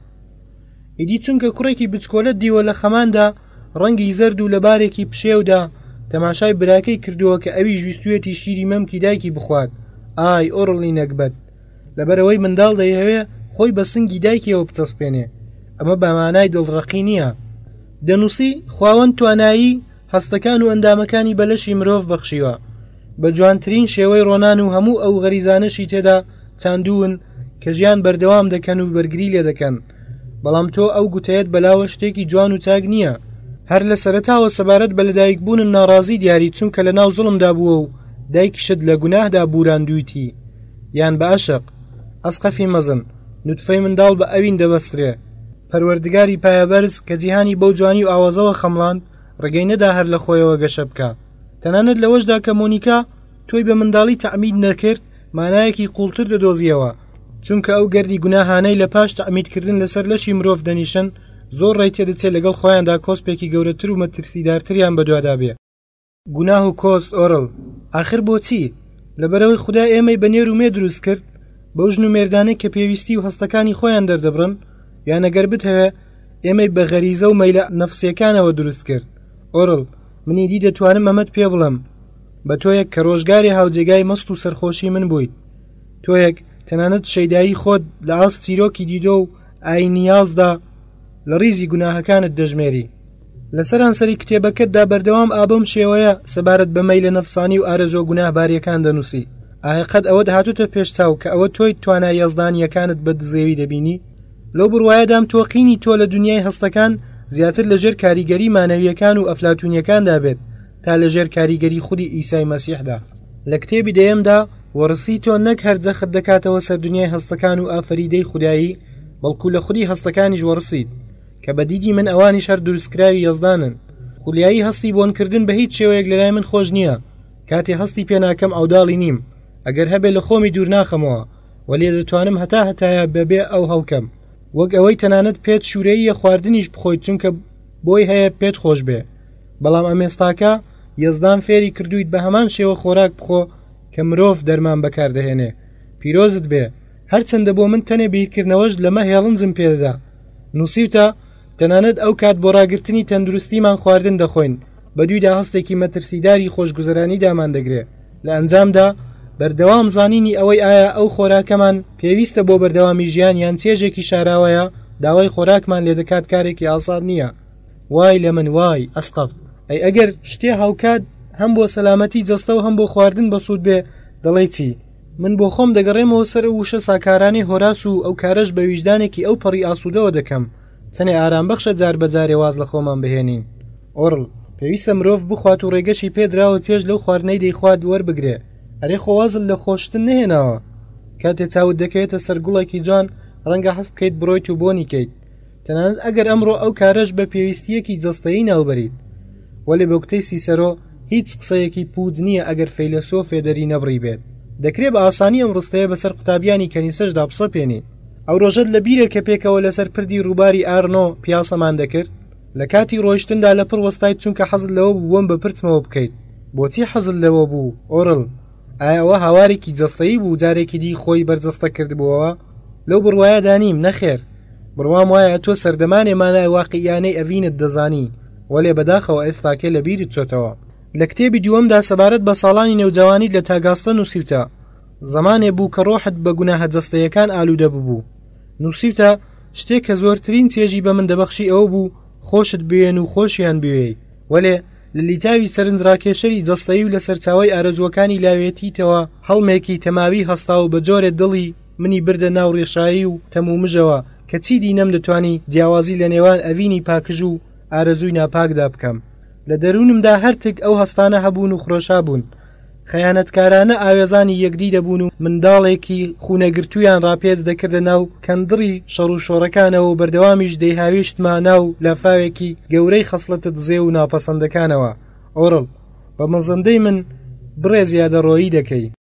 ئیدی چونکە کوڕێکی بچکۆلە دیوە لە خەماندا ڕەنگی زەرد و لە بارێکی پشێودا تەماشای براکەی کردووە کە ئەویش ویستوێتی شیری مەمکی دایکی بخوات. ئای ئۆڕڵی نەکبەت، لەبەرەوەی منداڵ دەیەوێ خۆی بە سنگی دایکیەوە بچەسپێنێ. ئەمە بەمانای دڵڕەقی نییە. دەنووسی خواوەند توانایی هەستەکان و ئەندامەکانی بەلەشی مرۆڤ بەخشیوە، بە جوانترین شێوەی ڕۆنان و هەموو ئەو غەریزانەشی تێدا چاندوون کە ژیان بەردەوام دەکەن و بەرگری لێ دەکەن. بەڵام تۆ ئەو گوتەیەت بەلاوە شتێکی جوان و چاک نییە. هەر لە سەرەتاوە سەبارەت بە لەدایکبوونم ناڕازی دیاری چونکە لە ناو زوڵمدا بووە و دایکیشت لە گوناهدا بوراندوویتی، یان بە عەشق. ئەسقەفی مەزن، نوتفەی منداڵ بە ئەوین دەبەسترێ. پەروەردگاری پایەبەرز کە جیهانی بەو جوانی و ئاوازەوە خەمڵاند ڕێگەی نەدا هەر لە خۆیەوە گەشە بکە. تەنانەت لەوەشدا کە مۆنیکا تۆی بە منداڵی تەعمید نەکرد، مانایەکی قوڵتر دەدۆزیەوە، چونکە ئەو گەردی گوناهانەی لە پاش تەعمیدکردن لەسەر لەشی مرۆڤ دەنیشن زۆر ڕێی تێدەچێت لەگەڵ خۆیاندا کۆسپێکی گەورەتر و مەترسیدارتریان بەدوادا بێ. گوناه و کۆست ئۆڕڵ، ئاخر بۆچی؟ لەبەرەوەی خوددا ئێمەی بە نێر و مێ دروست کرد بەو ژن و مێردانەی کە پێویستی و هەستەکانی خۆیان دەردەبڕن، یان ئەگەر بتەوێ ئێمەی بە غەریزە و مەیلە نەفسیەکانەوە دروست کرد. ئۆڕڵ، منی دی دەتوانم ئەمەت پێ بڵم، بە تۆیەک کە ڕۆژگاری هاوجێگای مەست و سەرخۆشی من بوویت، تۆیەک تەنانەت شەیدایی خۆت لە ئاست چیرۆکی دیدۆ و ئاینیازدا لە ڕیزی گوناهەکانت دەژمێری. لەسەر ئەنسەری کتێبەکەتدا بەردەوام ئابەم شێوەیە سەبارەت بە مەیلە نەفسانی و ئارەزۆ گوناهباریەکان دەنووسی. ئایا قەت ئەوەت هاتوتە پێش چاو کە ئەوە تۆی توانای یەزدانیەکانت بە دزێوی دەبینی؟ لەو بڕوایەدام تۆقینی تۆ لە دنیای هەستەکان زیاتر لەژێر کاریگەری مانەویەکان و ئەفلاتونیەکاندا بێت تا لەژێر کاریگەری خودی ئیسای مەسیحدا. لە کتێبی دەیەمدا وەڕسی تۆ نەک هەرجەخت دەکاتەوە سەر دنیای هەستەکان و ئافەریدەی خودایی، بەڵکو لە خودی هەستەکانیش وەڕسید کە بە دیدی من ئەوانی شەر دروستکراوی یەزدانن. خولیایی هەستی بۆنکردن بە هیچ شێوەیەک لەلای من خۆش نییە. کاتێ هەستی پێناکەم ئەوداڵی نیم، ئەگەر هەبێ لە خۆمی دوور ناخەمەوە، وەلێ دەتوانم هەتا هەتایە بەبێ ئەو هەڵکەم، وەک ئەوەی تەنانەت پێت شوورەیە خواردنیش بخۆیت چونکە بۆی هەیە پێت خۆش بێ. بەڵام ئەمێستاکە یەزدان فێری کردویت بە هەمان شێوە خۆراک بخۆ کە مرۆڤ دەرمان بەکاردەهێنێ. پیرۆزت بێ، هەرچەندە بۆ من تەنێ بیرکردنەوەش لەمە هێڵنجم پێدەدا. نووسیوتە تەنانەت ئەو کات بۆ ڕاگررتنی تەندروستیمان خواردن دەخۆین، بە دوویدا هەستێکی مەترسیداری خۆشگوزەرانی دامان دەگرێت. لە ئەنجامدا بەردەوام زانینی ئەوەی ئایا ئەو خۆراکەمان پێویستە بۆ بەردەوامی ژیان یان چێژێکی شاراوەیە داوای خۆراکمان لێ دەکات کارێکی ئاسان نییە. وای لە من وای ئەسقەف، ئەی ئەگەر شتێ هاوکات هەم بۆ سەلامەتی جەستە و هەم بۆ خواردن بەسوود بێ دەڵێ چی؟ من بۆ خۆم دەگەڕێمەوە سەر وشە ساکارانی هۆراس و ئەو کارەش بە ویژدانێکی ئەو پەڕی ئاسوودەوە دەکەم. چەنێ ئارام بەخشە جار بەجارێ واز لە خۆمان بهێنین. ئۆڕڵ، پێویستە مرۆڤ بخوات و ڕێگەشی پێدراوە تێژ لەو خواردنەی دەیخوات وەربگرێ. ئەرێ خۆوازل لە خۆشتن نهێناوە. کاتێ چاوت دەکەوێتە سەر گوڵێکی جوان ڕەنگە هەست بکەیت بڕۆیت و بۆنی کەیت، تەنانەت ئەگەر ئەمڕۆ ئەو کارەش بە پێویستیەکی جەستەیی ناوبەریت. وەلێ بە وتەی سیسەرۆ هیچ قسەیەکی پووج نییە ئەگەر فەیلسۆفێ دەری نەبڕی بێت. دەکرێت بە ئاسانی ئەم ڕستەیە بەسەر قوتابیانی کەنیسەشدا بسە پێنی. ئەو ڕۆژەت لە بیرە کە پێکەوە لەسەر پردی ڕووباری ئارنۆ پیاسەمان دەکرد، لە کاتی ڕۆیشتندا لە پڕ وەستایت چونکە حەزت لەوە بوو وەم بە پرتمەوە بکەیت. بۆچی حەزت لەوە بوو ئۆڕڵ؟ ئایا ئەوە هاوارێکی جەستەیی بوو جارێکی دی خۆی بەرجەستە کردبووەوە؟ لەو بڕوایە دانیم نەخێر. بڕوام وایە تۆ سەردەمانێ مانای واقعیانەی ئەڤینت دەزانی، وەلێ بەداخەوە ئێستاکێ لە بیرت چۆتەوە. لە کتێبی دووەمدا سەبارەت بە ساڵانی نێوجوانیت لە تاگاستە نووسیوتە زمانێ بوو کە ڕۆحت بە گوناهە جەستەیەکان ئالوودە ببوو. نووسیوتە شتێک کە زۆرترین چێژی بە من دەبەخشی ئەوە بوو خۆشت بوێن و خۆشیان بوێی. وەلێ لە لیتاوی سەرنجڕاکێشەری جەستەیی و لە سەرچاوی ئارەزوەکانی لاوێتیتەوە هەڵمێکی تەماوی هەستا و بە جۆرێ دڵی منی بردە ناو ڕێشایی و تەمومژەوە کە چیدی نەمدەتوانی جیاوازی لە نێوان ئەڤینی پاکژ و ئارەزووی ناپاکدا بکەم. لە دەروونمدا هەرتک ئەو هەستانە هەبوون و خڕۆشا بوون. خەیانەتکارانە ئاوێزانی یەکدی دەبوون و منداڵێکی خونەگرتویان ڕاپێز دەکردە ناو کەندڕی شەڕ و شۆڕەکانەوە و بەردەوامیش دەیهاویشتما ناو لافاوێکی گەورەی خەسڵەتت دزێ و ناپەسەندەکانەوە. ئۆڕڵ، بە مەزەندەی من بڕێ زیادەڕۆیی دەکەی.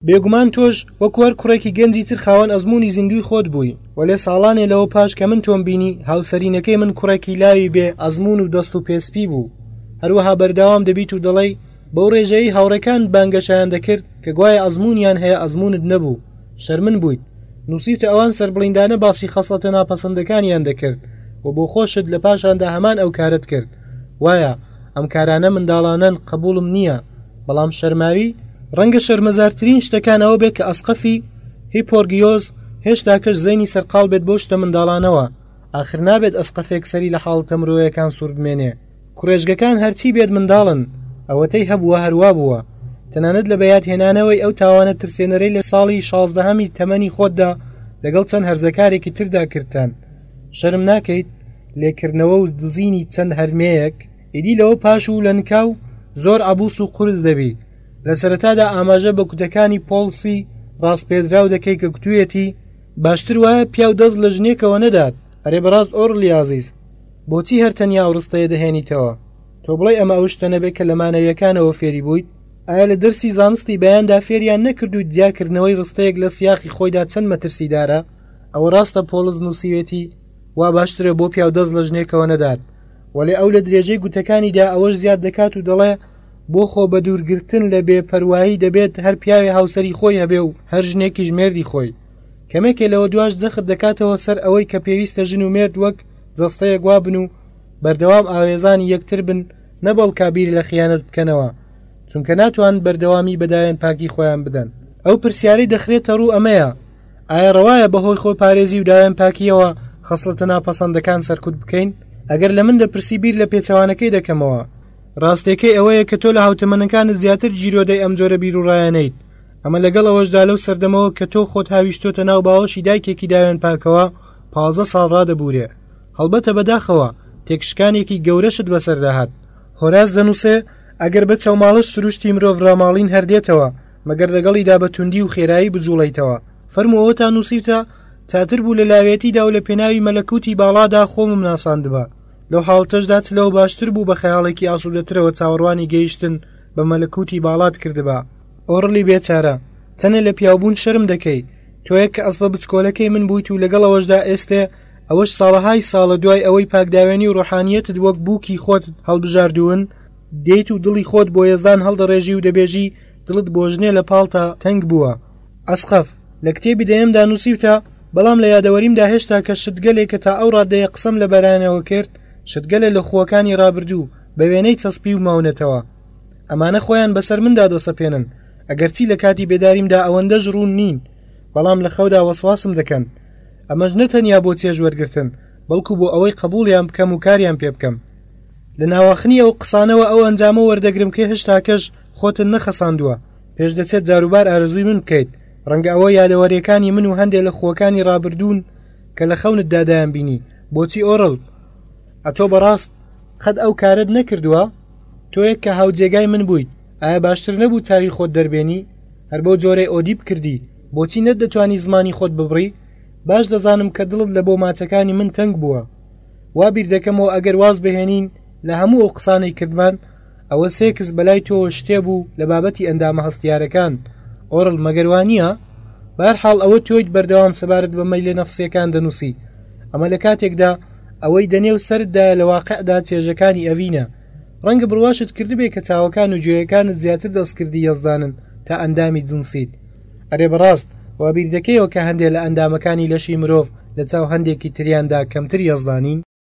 بێگومان تۆش وەکوەر کوڕێکی گەنجی تر خاوەن ئەزمموی زیندوی خۆت بووی وەلێ ساڵانێ لەوە پاش کە من تۆم بینی هاوسەرینەکەی من کوڕێکی لاوی بێ ئەزمون و دەست و پێسپی بوو هەروەها بەردەوام دەبیت و دەڵێ بەو ڕێژەی هاوڕێکان بانگەشیان دەکرد کە گوایە ئەزمونیان هەیە ئەزمونت نەبوو شەرمن بوویت نووسیتە ئەوان سەربڵیندانە باسی خەسڵەتە ناپەسەندەکانیان دەکرد و بۆ خۆشت لە پاشاندا هەمان ئەو کارت کرد وایە ئەم کارانە منداڵانەن قبوڵم نییە بەڵام شەرماوی ڕەنگە شەرمەزارترین شتەکانەوە بێت کە ئەسقەفی هیپۆرگیۆز هێشتا کەش زەینی سەرقاڵ بێت بۆ شتە منداڵانەوە ئاخر نابێت ئەسقەفێک سەری لە حاڵتە مرۆیەکان سوور بمێنێ کوڕێژگەکان هەرچی بێت منداڵن ئەوەتەی هەبووە هەروە بووە تەنانەت لە بەیاد هێنانەوەی ئەو تاوانە ترسێنەرەی لە ساڵی شازدەهەمی تەمەنی خۆتدا لەگەڵ چەند هەرزەکارێکی تردا کردتان شەرم ناکەیت لێکردنەوە و دزینی چەند هەرمەیەک ئیدی لەوە پاش و لە نکاو زۆر عەبوس و قورس دەبی لە سەرەتادا ئاماژە بە کوتەکانی پۆڵسی ڕاستپێدراو دەکەی کە کوتوێتی باشتر وایە پیا و دەست لە ژنێکەوە نەدات ئەرێ بەڕاست ئۆڕلی عەزیز بۆچی هەرتەنیا ئەوڕستەیە دەهێنیتەوە تۆ بڵێ ئەمە ئەو شتە نەبێت کە لە مانەویەکانەوە فێری بوویت ئایا لە دەرسی زانستی بەیاندا فێریان نەکرد و دیاکردنەوەی ڕستەیەک لە سیاقی خۆیدا چەند مەترسیدارە ئەوە ڕاستە پۆلز نووسیوێتی وا باشترە بۆ پیا و دەست لە ژنێکەوە نەدات وەلێ ئەو لە درێژەی گوتەکانیدا ئەوەش زیاد دەکات و دەڵێ بۆ خۆ بە دوورگرتن لە بێپەروایی دەبێت هەر پیاوێ هاوسەری خۆی هەبێ و هەر ژنێکیش مێردی خۆی کەمێکێ لەوە دواش جەخت دەکاتەوە سەر ئەوەی کە پێویستە ژن و مێرد وەک جەستەیەک وا بن و بەردەوام ئاوێزانی یەکتر بن نەبەڵ کابیر لە خیانەت بکەنەوە چونکە ناتوان بەردەوامی بەدایان پاکی خۆیان بدەن ئەو پرسیارەی دەخرێتە ڕوو ئەمەیە ئایا ڕەوایە بەهۆی خۆی پارێزی و دایان پاکیەوە خەسڵەتە ناپەسەندەکان سەرکوت بکەین ئەگەر لە من دەپرسی بیر لە پێچەوانەکەی دەکەمەوە ڕاستێکەی ئەوەیە کە تۆ لە هاوتەمەنەکانت زیاتر جیرۆدەی ئەم جۆرە بیر و ڕایانەیت ئەمە لەگەڵ ئەوەشدا لەو سەردەمەوە کە تۆ خۆت هاویشتۆتە ناو باوەشی دایکێکی داوێن پاکەوە پازە ساڵ دەبورێ هەڵبەتە بەداخەوە تێکشکانێکی گەورەشت بەسەرداهات هۆراز دەنووسێ ئەگەر بە چاوماڵش سروشتی مرۆڤ ڕاماڵین هەردێتەوە مەگەر لەگەڵیدا بە توندی و خێرایی بجوڵیتەوە فەرمووەوەتان نووسیتە چاتر بوو لە لاوێتیدا و لە پێناوی مەلەکوتی باڵادا خۆمم ناساندبە لەو حاڵتەشدا چلەوە باشتر بوو بە خەیاڵێکی ئاسوودەترەوە چاوەڕوانی گەیشتن بە مەلەکوتی باڵات کردبا ئۆڕلی بێچارە چەنە لە پیاوبوون شەرم دەکەی تۆیە کە ئەسبە بچکۆلەکەی من بوویت و لەگەڵ ئەوەشدا ئێستێ ئەوەش ساڵەهای ساڵە دوای ئەوەی پاکداوێنی و ڕۆحانیەتت وەک بووکی خۆت هەڵبژاردوون دێیت و دڵی خۆت بۆ یێزدان هەڵدەڕێژی و دەبێژی دڵت بۆژنێ لە پاڵتا تەنگ بووە ئەسقەف لە کتێبی دەیەمدا نووسیوتە بەڵام لە یادەوەریمدا هێشتا کە شتگەلێکە تا ئەو ڕادەیە قسەم لە بەرانەوە کرد شتگەلە لە خووەکانی ڕابردوو بە وێنەی چەسپی و ماونەتەوە ئەمانە خۆیان بەسەر مندا دەسەپێنن ئەگەرچی لە کاتی بێداریمدا ئەوەندە ژڕون نین بەڵام لە خەودا وەسواسم دەکەن ئەمەش نەتەنیا بۆ چێژ وەرگرتن بەڵکو بۆ ئەوەی قبوڵیان بکەم و کاریان پێ بکەم لە ناواخنی ئەو قسانەوە ئەو ئەنجامە وەردەگرم کە هێشتا کەش خۆتن نەخەساندووە پێش دەچێت جاروبار ئارەزووی من بکەیت ڕەنگە ئەوە یادەوەریەکانی من و هەندێک لە خۆکانی ڕابردوون کە لە خەونت دادایان بینی بۆچی ئۆڕڵ ئەتۆ بەڕاست قەت ئەو کارت نەکردووە تۆ یەک کە هاوجێگای من بوویت ئایا باشتر نەبوو چاوی خۆت دەربێنی هەر بەو جۆرەی ئۆدیب کردی بۆچی نەتدەتوانی زمانی خۆت ببڕی باش دەزانم کە دڵت لە بۆ ماچەکانی من تەنگ بووە وا بیر دەکەمەوە ئەگەر واز بهێنین لە هەموو ئەو قسانەی کردمان ئەوە سێکس بەلای تۆ شتێ بوو لە بابەتی ئەندامە هەستیارەکان ئۆڕڵ مەگەروانیە بەرحاڵ ئەوە تۆیت بەردەوام سەبارەت بە مەیلە نەفسیەکان دەنووسی ئەمە لە کاتێکدا ئەوەی دەنێو سەردا لە واقعدا چێژەکانی ئەڤینە ڕەنگە بڕواشت کردبێ کە چاوەکان و گوێیەکانت زیاتر دەستکردی یەزدانن تا ئەندامی دنسیت ئەرێ بەڕاست وا بیر دەکەیەوە کە هەندێک لە ئەندامەکانی لەشی مرۆڤ لە چاو هەندێکی تریاندا کەمتر یەزدانین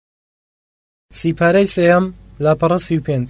سیپارەی سێەم لاپەڕە سی و پێنج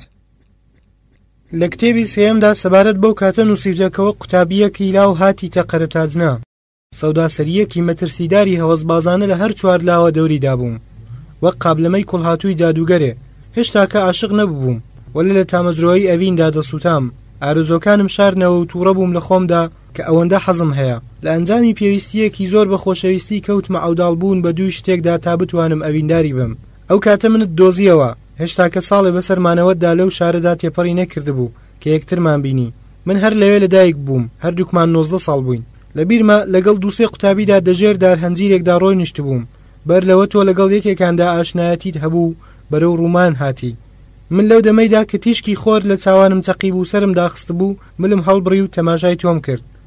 لە کتێبی سێەمدا سەبارەت بەو کاتە نووسیوتەکەوە قوتابیەکی لاو هاتی تەقەرەتاجنا سەوداسەریەکی مەترسیداری هەوەزبازانە لە هەر چوار لاوە دەوریدا بووم وەک قابلمەی کوڵهاتووی جادوگەرێ هێشتا کە عاشق نەبووم وەلە لە تامەزرۆیی ئەڤیندا دەسووتام ئارزۆکانم شارنەوە و تووڕە بووم لە خۆمدا کە ئەوەندە حەزم هەیە لە ئەنجامی پێویستیەکی زۆر بە خۆشەویستی کەوتمە ئەوداڵ بوون بە دوو شتێکدا تا بتوانم ئەڤینداری بم ئەو کاتە منت دۆزیەوە هێشتا کە ساڵێ بەسەرمانەوەتدا لەو شارەدا تێپەڕی نەکردبوو کە یەکترمان بینی من هەر لەوێ لەدایک بووم هەردووکمان نۆزدە ساڵ بووین لە بیرمە لەگەڵ دووسێ قوتابیدا دەژێر دار هەنجیرێکدا ڕۆی نیشت بووم بەر لەوە تۆ لەگەڵ یەکێکاندا ئاشنایەتیت هەبوو بەرەو ڕوومان هاتی من لەو دەمەیدا کە تیشکی خۆر لە چاوانم تەقیب و سرم داخست بوو ملم هەڵبڕی و تەماشای تۆم کرد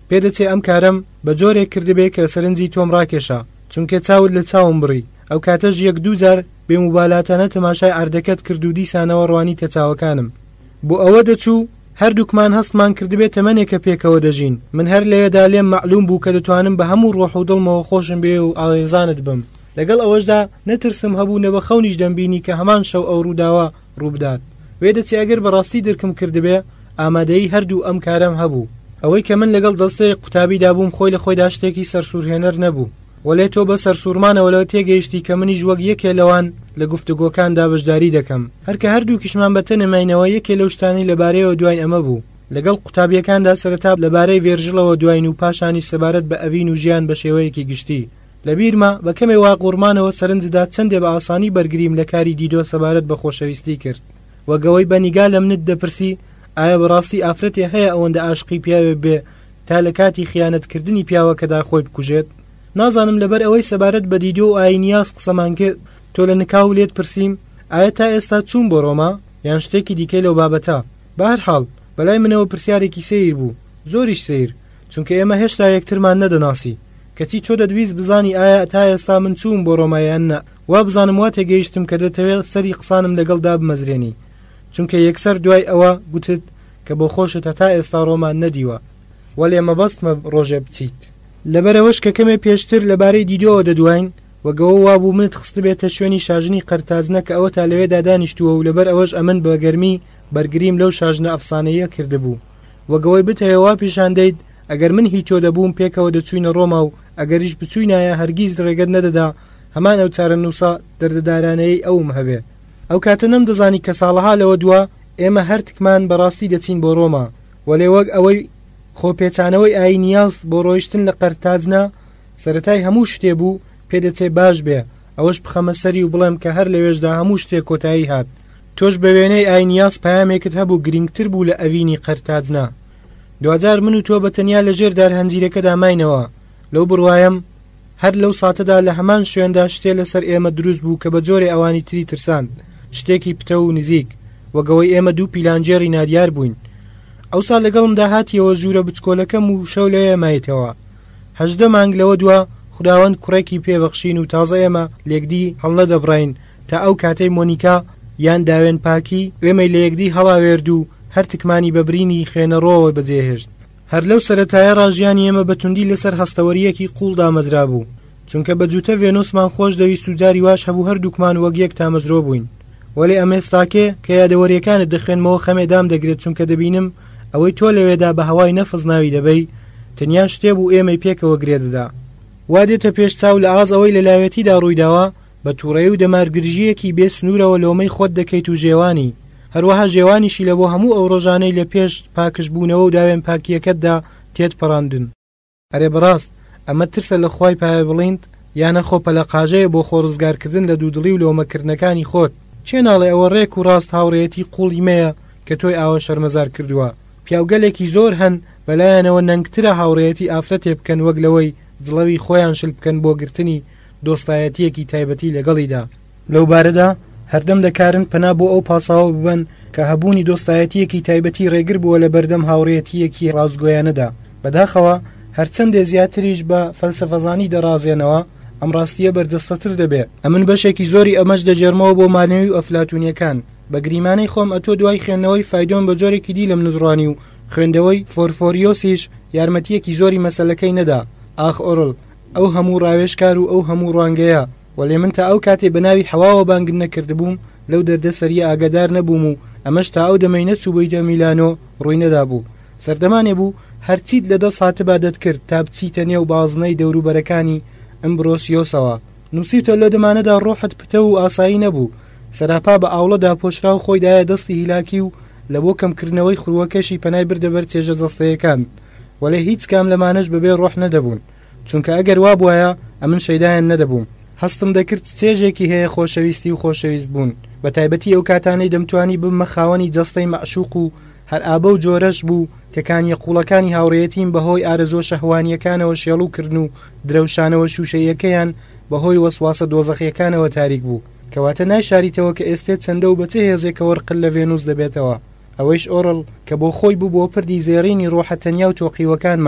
پێدەچێ ئەم کارم بە جۆرێک کردبێ کە سەرنجی تۆم ڕاکێشە، چونکە چاوت لە چاوم بڕی. ئەو کاتەش یەک دوو جار بێموبالاتانە تەماشای ئاردەکەت کرد و دیسانەوە ڕوانی تەچاوەکانم. بۆ ئەوە دەچوو هەردووکمان هەستمان کردبێت تەمەنێکە پێکەوە دەژین. من هەر لەوێدا لێم معلوم بوو کە دەتوانم بە هەموو ڕۆح و دڵمەوە خۆشم بێ و ئاوێزانت بم. لەگەڵ ئەوەشدا نەترسم هەبوو نەبە خەونیش دەمبینی کە هەمان شەو ئەو ڕووداوە ڕووبدات. وێ دەچێ ئەگەر بەڕاستی درکم کردبێ ئامادەی هەردوو ئەم کارم هەبوو. ئەوەی کە من لەگەڵ دەستەی قوتابیدا بووم خۆی لە خۆیدا شتێکی سەرسوورهێنەر نەبوو. وەلێ تۆ بە سەرسوورمانەوە تێگەیشتی کە منیش وەک یەکێ لەوان لە گفتوگۆکاندا بەشداری دەکەم. هەرکە هەردوو کیشمان بە تەنەماینەوە یەکێ لەو شتانی لەبارەیەوە دوای ئەمە بوو. لەگەڵ قوتابیەکاندا سەرەتا لەبارەی وێرژڵەوە دوین و پاشانی سەبارەت بە ئەڤین و ژیان بە شێوەیەکی گشتی. لەبیرما بە کەمێ واقوڕمانەوە سەرنجدا چەندێ بە ئاسانی بەرگریم لە کاری دیدۆ سەبارەت بە خۆشەویستی کرد. وەگەوەی بەنیگا لە منت دەپرسی ئایا بەڕاستی ئافرەتێ هەیە ئەوەندە عاشقی پیاوێ بێ تا لە کاتی خیانەتکردنی پیاوەکەدا خۆی بکوژێت؟ نازانم لەبەر ئەوەی سەبارەت بە دیدۆ و ئاینیاس قسەمان کرد تۆ لە نکاو لێت پرسییم ئایا تا ئێستا چوون بۆ ڕۆما یان شتێکی دیکەی لەو بابەتە. بەهەرحاڵ بەلای منەوە پرسیارێکی سیر بوو، زۆریش سیر، چونکە ئێمە هێشتا یەکترمان نەدەناسی. کەچی تۆ دەدویست بزانی ئایا تا ئێستا من چوون بۆ ڕۆما یان نە. وا بزانم وا تێگەیشتم کە دەتەوێت سەری قسانم لەگەڵدا بمەزرێنی، چونکە یەکسەر دوای ئەوە گوتت کە بۆ خۆشت تا ئێستا ڕۆمان نەدیوە، وەلێ مەبەستمە ڕۆژێ بچیت. لەبەرەوەش کە کەمێ پێشتر لەبارەی دیدۆوە دەدوین وەگەوە وابوو منت خست بێتە شوێنی شاژنی قەرتازنە کە ئەوە تا لەوێدا دانیشتووە و لەبەر ئەوەش ئەمن بە گەرمی بەرگریم لەو شاژنە ئەفسانەیە کردبوو. وەگەوەی بتەوێوا پیشان دەیت ئەگەر من هی تۆ دەبووم پێکەوە دەچوینە ڕۆما و ئەگەریش بچوینایە هەرگیز ڕێگەت نەدەدا هەمان ئەو چارە نووسا دەردەدارانەیە ئەوم هەبێ. ئەو کاتە نەم دەزانی کە ساڵەها لەوە دووە ئێمە هەرتکمان بەڕاستی دەچین بۆ ڕۆما. وەلێ وەک ئەوەی خۆپێچانەوەی ئاینیاس بۆ ڕۆیشتن لە قەرتازنە سەرەتای هەموو شتێ بوو پێدەچێ باش بێ، ئەوەش بخەمە سەری و بڵێم کە هەر لەوێشدا هەموو شتێک کۆتایی هات. تۆش بە وێنەی ئاینیاس پامێکت هەبوو گرنگتر بوو لە ئەڤینی قەرتازنە. دوجار من و تۆ بە تەنیا لە ژێردار هەنجیرەکەدا ماینەوە. لەو بڕوایم هەر لەو ساتەدا لە هەمان شوێندا شتێ لەسەر ئێمە دروست بوو کە بە جۆرێ ئەوانی تری ترساند، شتێکی پتە و نزیک، وەگەوەی ئێمە دوو پیلانجێری نادیار بووین. ئەوسا لەگەڵمدا هاتیەوە ژوورە بچکۆلەکەم و شەو لەوێ مایتەوە. هەژدە مانگ لەوە دووە خوداوەند کوڕێکی پێبەخشین و تازە ئێمە لێکدی هەڵە دەبڕین تا ئەو کاتەی مۆنیکا یان داوێن پاکی ئێمەی لە یەکدی هەڵاوێرد و هەر تکمانی بەبرینی خوێنەڕۆوە بەجێهێشت. هەر لەو سەرەتایە ڕاژیانی ئێمە بەتوندی لەسەر هەستەوەریەکی قوڵدا مەزرا بوو، چونکە بە جوتە ڤێنۆسمان خۆش دەویست و جاری واش هەبوو هەردووکمان وەک یەک تامەزرۆ بووین. وەلێ ئەمێستاکێ کە یادەوەریەکانت دەخوێنمەوە خەمێدام دەگرێت، چونکە دەبینم ئەوەی تۆ لەوێدا بە هەوای نەفز ناوی دەبەی تەنیا شتێ بوو ئێمەی پێکەوە گرێدەدا. وا دێتە پێش چاو لە ئاز ئەوەی لەلاوێتیدا ڕوویداوە بە تووڕێی و دەمارگرژیەکی بێ سنوورەوە لۆمەی خۆت دەکەیت و ژێوانی هەروەها ژێوانیشی لە بۆ هەموو ئەو ڕۆژانەی لە پێش پاکش بوونەوە و داوێن پاکیەکەتدا تێت پەڕاندن. ئەرێ بەڕاست ئەمە ترسە لە خوای پایە بڵێنت یانە خۆپە لە قاژەیە بۆ خۆڕزگارکردن لە دوودڵی و لۆمەکردنەکانی خۆت؟ چێ ناڵێ ئەوە ڕێک و ڕاست هاوڕێتی قوڵی مەیە کە تۆی ئاوە شەرمەزار کردووە. پیاوگەلێکی زۆر هەن بەلایەنەوە نەنگترە هاوڕێتی ئافرەتێ بکەن وەک لەوەی جڵەوی خۆیان شل بکەن بۆ گرتنی دۆستایەتیەکی تایبەتی لەگەڵیدا. لەو بارەدا هەردەم دەکارن پەنا بۆ ئەو پاساوە ببن کە هەبوونی دۆستایەتیەکی تایبەتی ڕێگر بووە لە بەردەم هاوڕێتیەکی ڕازگۆیانەدا. بەداخەوە هەرچەندێ زیاتریش بە فەلسەفەزانی دەڕازێنەوە ئەم ڕاستیە بەردەستەتر دەبێ. ئەمن بەشێکی زۆری ئەمەش دەجێرمەوە بۆ مانەوی و ئەفلاتونیەکان. بە گریمانەی خۆم ئەتۆ دوای خوێندنەوەی فایدۆن بە جۆرێکی دی لەم نوزڕانی و خوێندەوەی فۆرفۆریۆسیش یارمەتیەکی زۆری مەسەلەکەی نەدا. ئاخ ئۆڕڵ ئەو هەموو ڕاوێشکار و ئەو هەموو ڕوانگەیە، وەلێ من تا ئەو کاتێ بە ناوی حەواوە بانگ نەکردبووم لەو دەردە سەریە ئاگادار نەبووم و ئەمەش تا ئەو دەمەی نەچوو بۆیتە میلانۆ ڕووی نەدا بوو. سەردەمانێ بوو هەرچیت لە دەست هاتبا دەتکرد تا بچیتە نێو بازنەی دەوروبەرەکانی ئەمبرۆسیۆسەوە. نووسیتە لە دەمانەدا ڕۆحت پتە و ئاسایی نەبوو، سەراپا بە ئاوڵەدا پۆشرا و خۆی دایە دەستی هیلاکی و لە بۆ کەمکردنەوەی خوروەکەشی پەنای بردەبەر چێژە جەستەیەکان، وەلێ هیچ کام لەمانەش بەبێ ڕۆح نەدەبوون، چونکە ئەگەر وا بواە ئەمن شەیدایان نەدەبووم. هەستم دەکرد چێژێکی هەیە خۆشەویستی و خۆشەویست بوون، بە تایبەتی ئەو کاتانەی دەمتوانی بمە خاوەنی جەستەی مەعشوق و هەر ئابە و جۆرەش بوو کە کانیە قوڵەکانی هاوڕێتیم بەهۆی ئارەزۆ شەهوانیەکانەوە شێڵوو کردن و درەوشانەوە شوشەیەکەیان بەهۆی وەسواسە دۆزەخیەکانەوە تاریک بوو، کەواتە نایشاریتەوە کە ئێستێت چەندە و بەچێ هێزێکە وەرقل لە ڤێنوس دەبێتەوە. ئەوەیش ئۆڕڵ کە بۆ خۆی بوو بۆ پردی زێڕینی ڕۆحە تەنیا و تۆقیوەکانمان،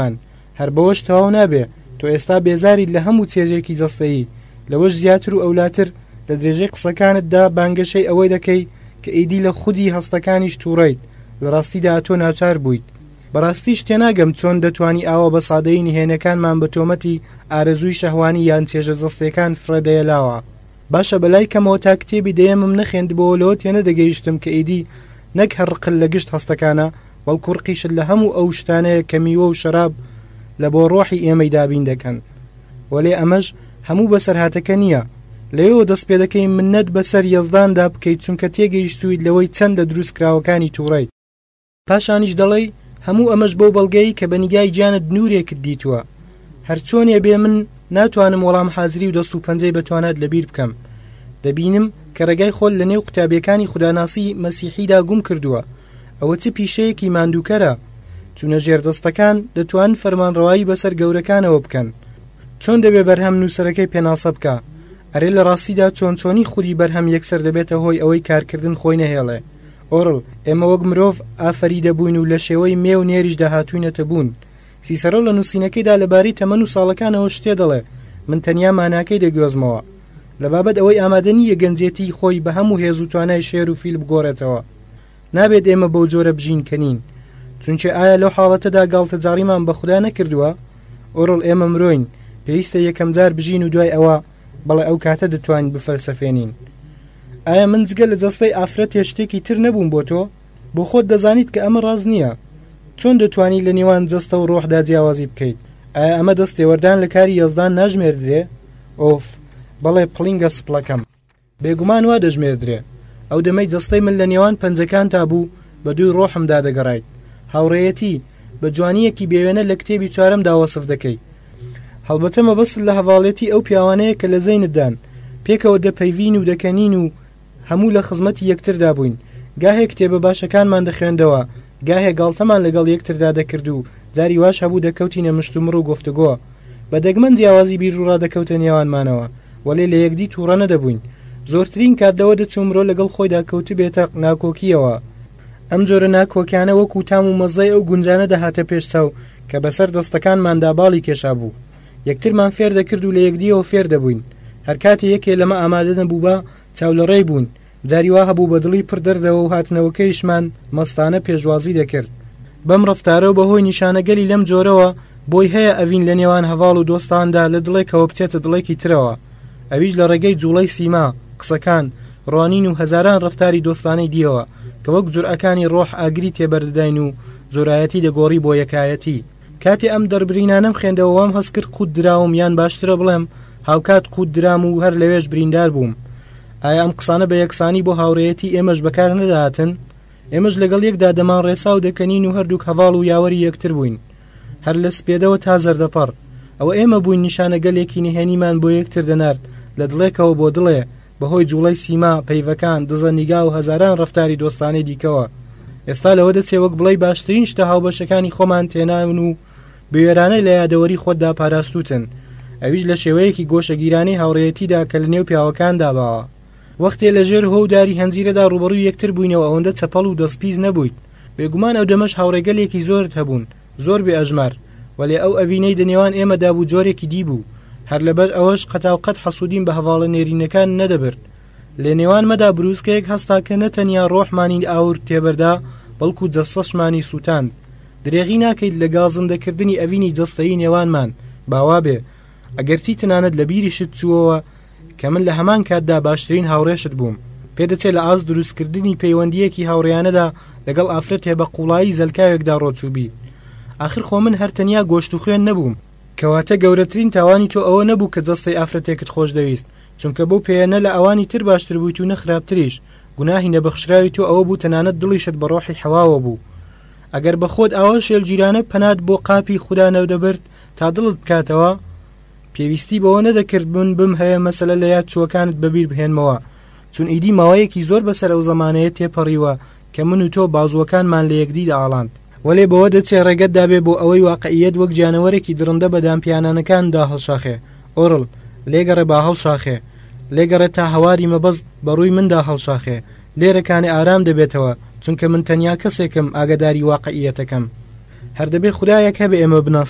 هەر بەوەش تەواو نابێ تۆ ئێستا بێزاریت لە هەموو چێژێکی جەستەیی لەوەش زیاتر و ئەولاتر لە درێژەی قسەکانتدا بانگەشەی ئەوەی دەکەی کە ئیدی لە خودی هەستەکانیش تووڕیت لە ڕاستیدا تۆ ناچار بوویت بەڕاستیش تێناگەم چۆن دەتوانی ئاوە بە سادەیی نهێنەکانمان بە تۆمەتی ئارەزووی شەهوانی یان چێژە جەستەکان فرەدەیەلاوە باشە بەلای کەمەوە تا کتێبی دەیەمم نەخێندبەوەلەوە تێنە دەگەیشتم کە ئیدی نەک هەرقل لە گشت هەستەکانە بەڵکو ڕقیشت لە هەموو ئەو شتانەیە کە میوە و شەراب لە بۆ ڕۆحی ئێمەی دابین دەکەن وەلێ ئەمەش هەموو بەسەرهاتەکە نییە لەوێەوە دەست پێ دەکەی منەت بەسەر یەزداندا بکەیت چونکە تێگەیشتویت لەوەی چەندە دروستکراوەکانی تووڕیت پاشانیش دەڵێ هەموو ئەمەش بۆ بەڵگەی کە بەنیگای جانت نورێکت دیتووە هەرچۆنێ بێ من ناتوانم وەڵام حازری و دەست و پەنجەی بەتوانات لەبیر بکەم دەبینم کە ڕێگای خۆل لە نێو قوتابیەکانی خوداناسی مەسیحیدا گوم کردووە ئەوە چ پیشەیەکی ماندووکەرە چونە ژێردەستەکان دەتوان فەرمانڕەوایی بەسەر گەورەکانەوە بکەن چۆن دەبێ بەرهەم نووسەرەکەی پێناسە بکە ئەرێ لە ڕاستیدا چۆن چۆنی خودی بەرهەم یەکسەر دەبێتە هۆی ئەوەی کارکردن خۆی نەهێڵێ ئۆڕڵ ئێمە وەک مرۆڤ ئافەری دەبووین و لە شێوەی مێ و نێریش داهاتوینەتە بوون سیسەرۆ لە نووسینەکەیدا لەبارەی تەمەن و ساڵەکانەوە شتێ دەڵێ من تەنیا ماناکەی دەگوێزمەوە لە بابەت ئەوەی ئامادە نیە گەنجێتی خۆی بە هەموو هێز و توانای شێر و فیل بگۆڕێتەوە نابێت ئێمە بەو جۆرە بژین کەنین چونچە ئایا لەو حاڵەتەدا گاڵتە جاڕیمان بە خوددا نەکردووە ئۆڕڵ ئێمە مرۆین پێویستە یەکەم جار بژین و دوای ئەوە بەڵێ ئەو کاتە دەتوانین بفەلسەفێنین ئایا من جگە لە جەستەی ئافرەت هێشتێکی تر نەبووم بۆ تۆ بۆ خۆت دەزانیت کە ئەمە ڕاز نییە چۆن دەتوانی لە نێوان جەستە و ڕۆحدا جیاوازی بکەیت ئایا ئەمە دەستێوەردان لە کاری یەزدان ناژمێردرێ ئۆف بەڵێ پڵینگە سپڵەکەم بێگومان وا دەژمێردرێ ئەو دەمەی جەستەی من لە نێوان پەنجەکان تا بوو بە دووی ڕۆحمدا دەگەڕایت هاوڕێیەتی بە جوانیەکی بێوێنە لە کتێبی چوارەمدا وەسف دەکەی هەڵبەتە مەبەست لە هەواڵێتی ئەو پیاوانەیە کە لە زەینتدان پێکەوە دەپەیوین و دەکەنین و هەموو لە خزمەتی یەکتردا بووین گاهێ کتێبە باشەکانمان دەخوێندەوە گاهێ گاڵتەمان لەگەڵ یەکتردا دەکرد و جاری واش هەبوو دەکەوتینە مشتومڕ و گفتوگۆ بە دەگمەن جیاوازی بیر و ڕادەکەوتە نێوانمانەوە وەلێ لە یەکدی تووڕە نەدەبووین زۆرترین کاتەوە دەچوومرۆ لەگەڵ خۆیدا کەوت بێتە ناکۆکیەوە ئەم جۆرە ناکۆکیانە وەکو تام و مەزەی ئەو گونجانە دەهاتە پێشچاو کە بەسەر دەستەکانماندا باڵی کێشا بوو یەکترمان فێر دەکرد و لە یەکدیەوە فێر دەبووین هەر کاتێ یەکێ لەمە ئامادە نەبوو بە چاولەڕێی بوون جاری وا هەبوو بەدڵی پڕ دەردەوە و هاتنەوەکەیشمان مەستانە پێشوازی دەکرد بەم ڕەفتارە و بەهۆی نیشانەگەلی لەم جۆرەوە بۆی هەیە ئەڤین لە نێوان هەواڵ و دۆستاندا لە دڵێکەوە بچێتە دڵێکی ترەوە ئەویش لە ڕێگەی جوڵەی سیما قسەکان ڕوانین و هەزاران ڕەفتاری دۆستانەی دیەوە کە وەک جورئەکانی ڕۆح ئاگری تێبەردەداین و زۆرایەتی دەگۆڕی بۆ یەکایەتی کاتی ئەم دەربرینانەم خوێندەوەم هەست کرد قوت دراوم یان باشترە بڵێم هاوکات قوت درام و هەر لەوێش بریندار بووم ئایا ئەم قسانە بە یەکسانی بۆ هاوڕێیەتی ئێمەش بەکار نەداهاتن ئێمەش لەگەڵ یەکدا دەمان ڕێسا و دەکەنین و هەردووک هەواڵ و یاوەری یەکتر بووین هەر لە سپێدەوە تا زەردەپەڕ ئەوە ئێمە بووین نیشانەگەلێکی نهێنیمان بۆ یەکتر دەنارد لە دڵێکەوە بۆ دڵێ بەهۆی جوڵەی سیما پەیڤەکان دزە نیگا و هەزاران ڕەفتاری دۆستانەی دیکەوە ئێستا لەوە دەچێ وەک بڵێ باشترین شتە هاوبەشەکانی خۆمان تێناون و بێوێرانەی لە یادەوەری خۆتدا پاراستوتن ئەویش لە شێوەیەکی گۆشەگیرانی هاوڕێیەتیدا کە لە نێو پیاوەکان داباوە وەختێ لە ژێر هۆوداری هەنجیرەدا ڕوبەڕووی یەکتر بووینەوە ئەوەندە چەپەڵ و دەستپیز نەبوویت بێگومان ئەو دەمەش هاوڕێگەلێکی زۆرت هەبوون زۆر بێ ئەژمار وەلێ ئەو ئەڤینەی دەنێوان ئێمەدا بوو جۆرێکی دیبوو هەر لەبەر ئەوەش قەتاوقەت حەسوودین بە هەواڵە نێرینەکان نەدەبرد لە نێوان مەدا بروسکەیەک هەستا کە نەتەنیا ڕۆحمانی ئاور تێبەردا بەڵکو جەستەشمانی سووتاند درێغی ناکەیت لە گازندەکردنی ئەڤینی جەستەیی نێوانمان باوا بێ ئەگەرچی تەنانەت لە بیریشت چووەوە کە من لە هەمان کاتدا باشترین هاوڕێشت بووم پێدەچێت لە ئاز دروستکردنی پەیوەندیەکی هاوڕێیانەدا لەگەڵ ئافرەت هێ بە قوڵایی زەلکاوێکدا ڕۆچووبی آخر خۆ من هەر تەنیا گۆشت و خوێن نەبووم کەواتە گەورەترین تاوانی تۆ ئەوە نەبوو کە جەستەی ئافرەتێکت خۆش دەویست چونکە بەو پێیانە لە ئەوانی تر باشتر بوویت و نەخراپتریش گوناهی نەبەخشراوی تۆ ئەوە بوو تەنانەت دڵیشت بە ڕۆحی حەواوە بوو ئەگەر بە خۆت ئەوە شێلگیرانە پەنات بۆ قاپی خوددا نەودەبرد تا دڵت بکاتەوە پێویستی بەوە نەدەکرد بن بم هەیە مەسەلە لە یاد چووەکانت بەبیر بهێنمەوە چون ئیدی ماوەیەکی زۆر بەسەر ئەو زەمانەیە تێپەڕیوە کە من و تۆ بازوەکانمان لە یەکدی داڵاند وەلێ بەوە دەچێ ڕێگەت دابێ بۆ ئەوەی واقعیەت وەک جانەوەرێکی درڕندە بە دامپیانانەکاندا هەڵشاخێ ئۆڕڵ لێگەڕێ با هەڵشاخێ لێگەڕێ تا هەواری مەبەست بەڕووی مندا هەڵشاخێ لێرەکانی ئارام دەبێتەوە چونکە من تەنیا کەسێکم ئاگداری واقعیەتەکەم هەردەبێ خودایەک هەبێ ئێمە بناسێ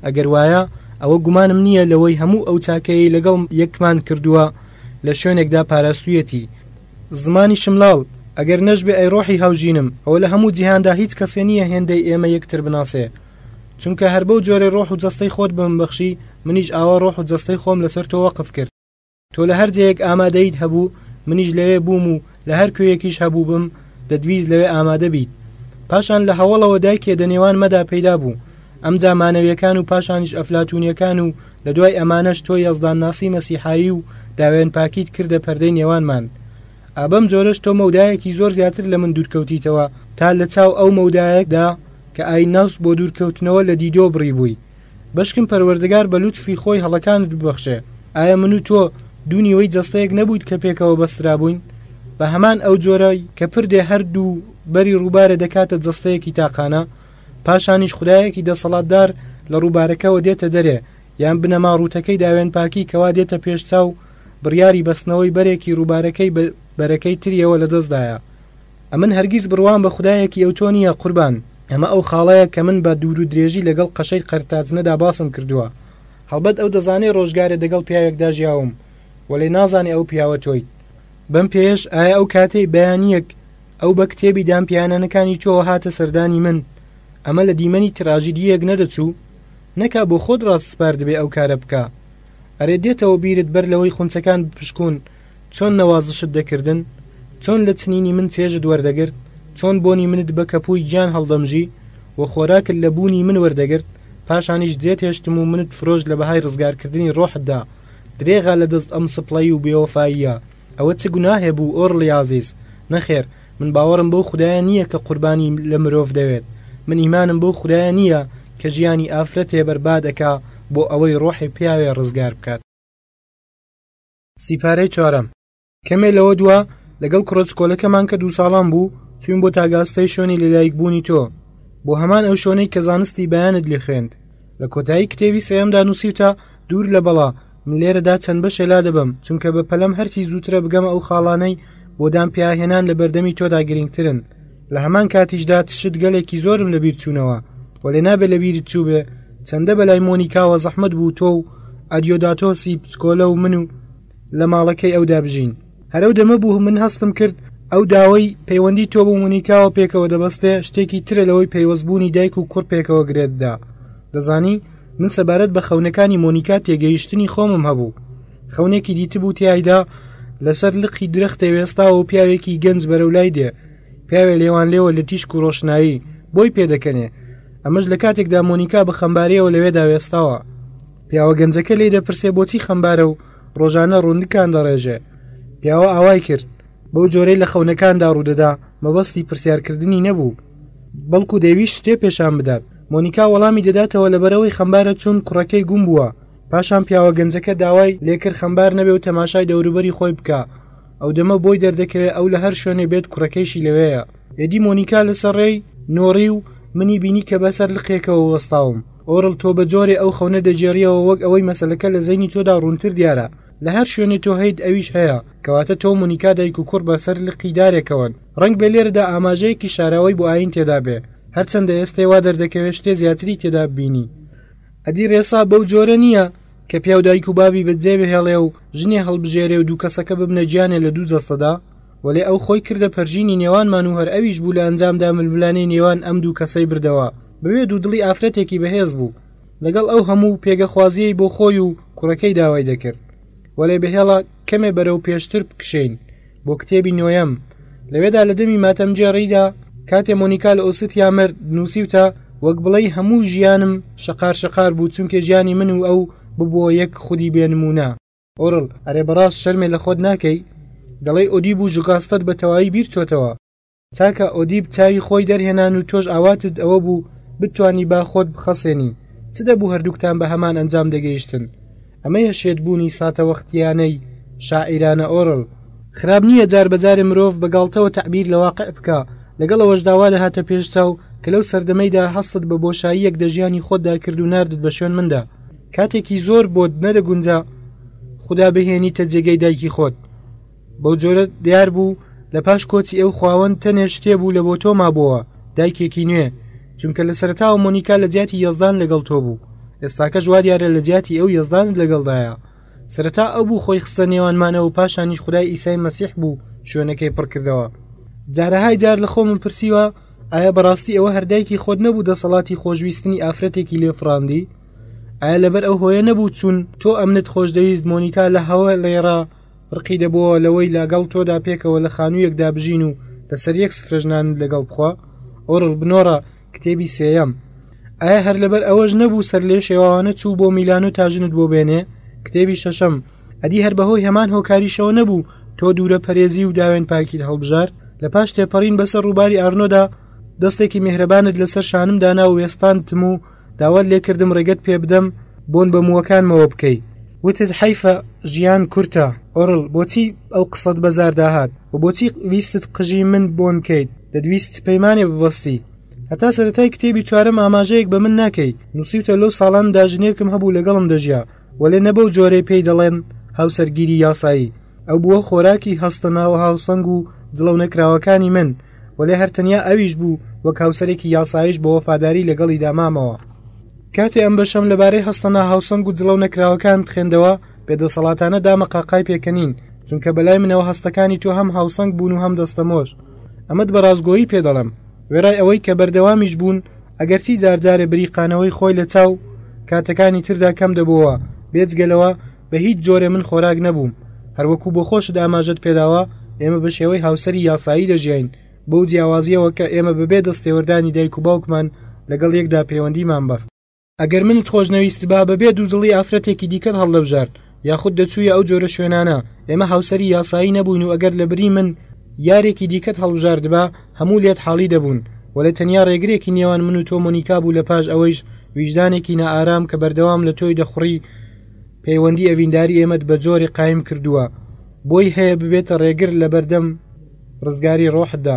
ئەگەر وایە ئەوە گومانم نییە لەوەی هەموو ئەو چاکەی لەگەڵ یەکمان کردووە لە شوێنێکدا پاراستویەتی. زمانی شملاڵ ئەگەر نەژبێ ئەی ڕۆحی هاوژینم ئەوە لە هەموو جیهاندا هیچ کەسێ نییە هێندەی ئێمە یەکتر بناسێ، چونکە هەر بەو جۆرە ڕۆح و جەستەی خۆت بمبەخشی منیش ئاوا ڕۆح و جەستەی خۆم لەسەر تۆ وەقف کرد. تۆ لە هەر جەیەک ئامادەیت هەبوو منیش لەوێ بووم و لە هەر کوێیەکیش هەبوو بم دەدویست لەوێ ئامادە بیت. پاشان لە هەوڵەوە دایکێ دەنێوان مەدا پەیدا بوو، ئەم جامانەویەکان و پاشانیش ئەفلاتونیەکان و لە دوای ئەمانەش تۆ یەزدان ناسی مەسیحایی و داوێن پاکیت کردە پەردەی نێوانمان. ئابەم جۆرەش تۆ مەودایەکی زۆر زیاتر لە من دوورکەوتیتەوە تا لە چاو ئەو مەودایەکدا کە ئای ناوس بۆ دوورکەوتنەوە لە دیدۆ بڕی بووی. بەشکم پەروەردگار بە لوتفی خۆی هەڵەکانت ببەخشێ. ئایا من و تۆ دوونیوەی جەستەیەک نەبوویت کە پێکەوە بەسترا بووین؟ بە هەمان ئەو جۆرەی کە پردێ هەردوو بەری ڕووبارە دەکاتە جەستەیەکی تاقانە، پاشانیش خودایەکی دەسەڵاتدار لە ڕووبارەکەەوە دێتە دەرێ یان بنەما ڕوتەکەی داوێن پاکی کەوا دێتە پێش چاو بڕیاری بەستنەوەی بەرێکی ڕووبارەکەی بەرەکەی تریەوە لە دەستدایە. ئەمن هەرگیز بڕوان بە خودایەکی ئەو تۆ نییە قوربان. ئەمە ئەو خاڵەیە کە من بە دوور و درێژی لەگەڵ قەشەی قەرتاجنەدا باسم کردووە. هەڵبەت ئەو دەزانێ ڕۆژگارە دەگەڵ پیاوێکدا ژیاوم وەڵێ نازانێ ئەو پیاوە تۆیت. بەم پێش ئایا ئەو کاتەی بەیانیەک ئەو بە کتێبی دامپیانانەکانی تۆ هاتە سەردانی من ئەمە لە دیمەنی تراژیدیەک نەدەچوو؟ نەکا بۆ خۆت ڕاستسپار دەبێ ئەو کارە بکە. ئەرێ دێتەوە بیرت بەر لەوەی خونچەکان بپشکون چۆن نەوازشت دەکردن، چۆن لە چنینی من چێژت وەردەگرت، چۆن بۆنی منت بە کەپووی گیان هەڵدەمژی و خۆراکت لە بوونی من وەردەگرت، پاشانیش جێت هێشتم و منت فرۆش لە بەهای ڕزگارکردنی ڕۆحتدا. درێغا لە دەست ئەم سپڵەی و بێوەفاییە. ئەوە چ گوناهێ بوو ئۆڕڵی عازیز؟ نەخێر، من باوەڕم بەو خودایە نییە کە قوربانی لە مرۆڤ دەوێت. من ئیمانم بەو خودایە نییە کە ژیانی ئافرەتێ بەربادەکا بۆ ئەوەی ڕۆحی پیاوێ ڕزگار بکات. سیپارەی چوارەم. کەمێ لەوە دووە لەگەڵ کوڕچکۆلەکەمان کە دوو ساڵان بوو چوین بۆ تاگاستەی شوێنی لەلایەک بوونی تۆ بۆ هەمان ئەو شوێنەی کە زانستی بەیانت لێ خوێند. لە کۆتایی کتێبی سێەمدا نووسیوتە دوور لە بەڵا من لێرەدا چەند بەشێ لا دەبم چونکە بە پەلەم هەرچی زووترە بگەمە ئەو خاڵانەی بۆ دام پیاهێنان لە بەردەمی تۆدا گرنگترن. لە هەمان کاتیشدا تشت گەلێکی زۆرم لەبیر چوونەوە وەڵێ نابێ لەبیرت چوو بێ چەندە بەلای مۆنیکاوە زەحمەت بوو تۆ و ئەدیۆداتۆسی پچکۆلە و من و لە ماڵەکەی ئەودا بژین. هەرەو دەمە بوو من هەستم کرد ئەو داوای پەیوەندی تۆ بۆ مۆنیکاوە پێکەوە دەبەستێ شتێکی ترە لەوەی پەیوەستبوونی دایک و کوڕ پێکەوە گرێتدا. دەزانی من سەبارەت بە خەونەکانی مۆنیکا تێگەیشتنی خۆمم هەبوو. خەونێکی دیتبوو تیایدا لەسەر لقی درەختێ وێستاوە و پیاوێکی گەنج بەرەولای دێ پیاوێ لێوان لێوە لە تیشک و ڕۆشنایی بۆی پێدەکەنێ. ئەمەش لە کاتێکدا مۆنیکا بە خەمباریەوە لەوێدا وێستاوە. پیاوە گەنجەکە لێ دەپرسێ بۆچی خەمبارە و ڕۆژانە ڕوندکان دەڕێژێ. پیاوە ئاوای کرد بەو جۆرەی لە خەونەکاندا ڕوودەدا مەبەستی پرسیارکردنی نەبوو بەڵکو دەیویست شتێ پێشان بدات. مۆنیکا وەڵامی دەداتەوە لەبەرەوەی خەمبارە چون کوڕەکەی گوم بووە. پاشان پیاوە گەنجەکە داوای لێکرد خەمبار نەبێ و تەماشای دەوروبەری خۆی بکە. ئەو دەمە بۆی دەردەکەوێت ئەو لە هەر شوێنێ بێت کوڕەکەیشی لەوەیە. ئێدی مۆنیکا لەسەر ڕێی نۆڕی و منی بینی کە بەسەر لقێکەوە وەستاوم. ئۆڕڵ تۆ بە جۆرێ ئەو خەونە دەجێریەوە وەک ئەوەی مەسەلەکە لە زەینی تۆدا ڕوونتر دیارە. لە هەر شوێنێ تۆ هەیت ئەویش هەیە کەواتە تۆ مۆنیکا دایک و کوڕ بەسەر لقی دارێکەوەن. ڕەنگ بێ لێرەدا ئاماژەیەکی شاراوەی بۆ ئاین تێدا بێ هەرچەندە ئێستێ وا دەردەکەوێت شتێ زیاتری تێدا بینی. ئەدی ڕێسا بەو جۆرە نییە کە پیا و دایک و بابی بەجێ بهێڵێ و ژنێ هەڵبژێرێ و دوو کەسەکە ببنە گیانێ لە دوو دەستەدا وەلێ ئەو خۆی کردە پەرژینی نێوانمان و هەر ئەویش بوو لە ئەنجامدا ململانەی نێوان ئەم دوو کەسەی بردەوە بەوێ دوو دڵی ئافرەتێکی بەهێز بوو. لەگەڵ ئەو هەموو پێگەخوازیەی بۆ خۆی و کوڕەکەی داوای دەکرد وەلێ بەهێڵە کەمێ بەرەو پێشتر بکشین بۆ کتێبی نۆیەم. لەوێدا لە دەمی ماتەمجێڕیدا کاتێ مۆنیکا لە ئۆستیا مرد نووسیوتە وەک بڵێ هەموو ژیانم شەقار شەقار بوو چونکە ژیانی من و ئەو ببووە یەک خودی بێنمونە. ئۆڕڵ ئەرێ بەڕاست شەرمێ لە خۆت ناکەی؟ دەڵێ ئۆدیب و ژوگاستت بە تەواوی بیر چۆتەوە. چاکە ئۆدیب چاوی خۆی دەرهێنان و تۆش ئاواتت ئەوە بوو بتوانی با خۆت بخەسێنی. چ دەبوو هەردووکتان بە هەمان ئەنجام دەگەیشتن؟ ئەمەیە شێتبوونی ساتە وەختیانەی شاعیرانە. ئۆڕڵ خراب نییە جار بەجارێ مرۆڤ بەگاڵتەوە تەعبیر لە واقع بکە لەگەڵەوەش داوا دەهاتە پێش چاو کە لەو سەردەمەیدا هەستت بە بۆشاییەک دەژیانی خۆتدا کرد و ناردت بە شوێن مندا. کاتێکی زۆر بۆت نەدەگونجا خوددا بهێنیتە جێگەی دایکی خۆت. بەو جۆرە دیار بوو لە پاش کۆچی ئەو خاوەن تەنێ شتێ بوو لە بۆ تۆ مابووە دایکێکی نوێ چونکە لە سەرتاوە مۆنیکا لە جیاتی یەزدان لەگەڵ تۆ بوو. ئێستاکە جواد یارە لە جیاتی ئەو یەزدانت لەگەڵدایە. سەرەتا ئەو بوو خۆی خستە نێوانمانەوە و پاشانیش خودای ئیسای مەسیح بوو شوێنەکەی پڕ کردەوە. جارەهای جار لە خۆمم پرسیوە ئایا بەڕاستی ئەوە هەردایکی خۆت نەبوو دەسەڵاتی خۆشویستنی ئافرەتێکی لێفڕاندی؟ ئایا لەبەر ئەو هۆیە نەبوو چون تۆ ئەمنت خۆش دەویست مۆنیکا لە هەوە لێرە ڕقی دەبەوە لەوەی لەگەڵ تۆدا پێکەوە لە خانوویەکدا بژین و لەسەر یەک سفرەژنانت لەگەڵ بخوا؟ ئۆڕڵ بنۆڕە کتێبی سێیەم. ئایا هەر لەبەر ئەوەش نەبوو سەر لێ شێوانە چوو بۆ میلان و تاژنت بۆ بێنێ؟ کتێبی شەشەم. ئەدی هەر بەهۆی هەمان هۆکاریشەوە نەبوو تۆ دوورە پەرێزی و داوێن پاکیت هەڵبژار؟ لە پاش تێپەڕین بەسەر ڕووباری ئارنۆدا دەستێکی میهرەبانت لەسەر شانم دانا و وێستانتم و داوات لێکردم ڕێگەت پێ بدەم بۆن بە مووەکانمەوە بکەی. وتت حیفە ژیان کورتە. ئۆڕڵ بۆچی ئەو قسەت بەزار داهات و بۆچی ویستت قژی من بۆن بکەیت؟ دەدویست پەیمانێ ببەستی. هەتا سەرەتای کتێبی چوارەم ئاماژەیەک بە من ناکەی. نووسیوتە لەو ساڵان داژنێکم هەبوو لەگەڵم دەژیا وەلێ نەبەو جۆرەی پێی دەڵێن هاوسەرگیری یاسایی. ئەو بووە خۆراکی هەستە ناوە هاوسەنگ و دڵەو نەکراوەکانی من وەلێ هەرتەنیا ئەویش بوو وەک هاوسەرێکی یاساییش بە وەفاداری لەگەڵی دامامەوە. کاتێ ئەم بەشەم لەبارەی هەستەنا هاوسەنگ و دڵەو نەکراوەکان بخێندەوە بێدەسەڵاتانە دامە قاقای پێکەنین چونکە بەلای منەوە هەستەکانی تۆ هەم هاوسەنگ بوون و هەم دەستەمۆش. ئەمەد بە ڕازگۆیی پێ دەڵێم وێرای ئەوەی کە بەردەوامیش بوون ئەگەرچی جارجارێ بریقانەوەی خۆی لە چاو کاتەکانی تردا کەم دەبەوە بێجگەلەوە بە هیچ جۆرێ من خۆراک نەبووم. هەروەکو بۆ خۆشت ئاماژەت پێداوە ئێمە بە شێوەی هاوسەری یاسایی دەژین بەو جیاوازیەوە کە ئێمە بەبێ دەستێوەردانی دایک و باوکمان لەگەڵ یەکدا پەیوەندیمان بەست. ئەگەر منت خۆشنەویست با بەبێ دوودڵی ئافرەتێکی دیکەت هەڵدەبژارد یاخود دەچوویە ئەو جۆرە شوێنانە ئێمە هاوسەری یاسایی نەبوون و ئەگەر لەبری من یارێکی دیکەت هەڵبژاردبا هەموو لێت حاڵی دەبوون وەلێ تەنیا ڕێگرێکی نێوان من و تۆ مۆنیکا بوو لە پاش ئەوەیش ویژدانێکی نائارام کە بەردەوام لە تۆی دەخوڕی پەیوەندی ئەڤینداری ئێمەت بە جۆری قایم کردووە بۆی هەیە ببێتە ڕێگر لە بەردەم ڕزگاری ڕۆحتدا.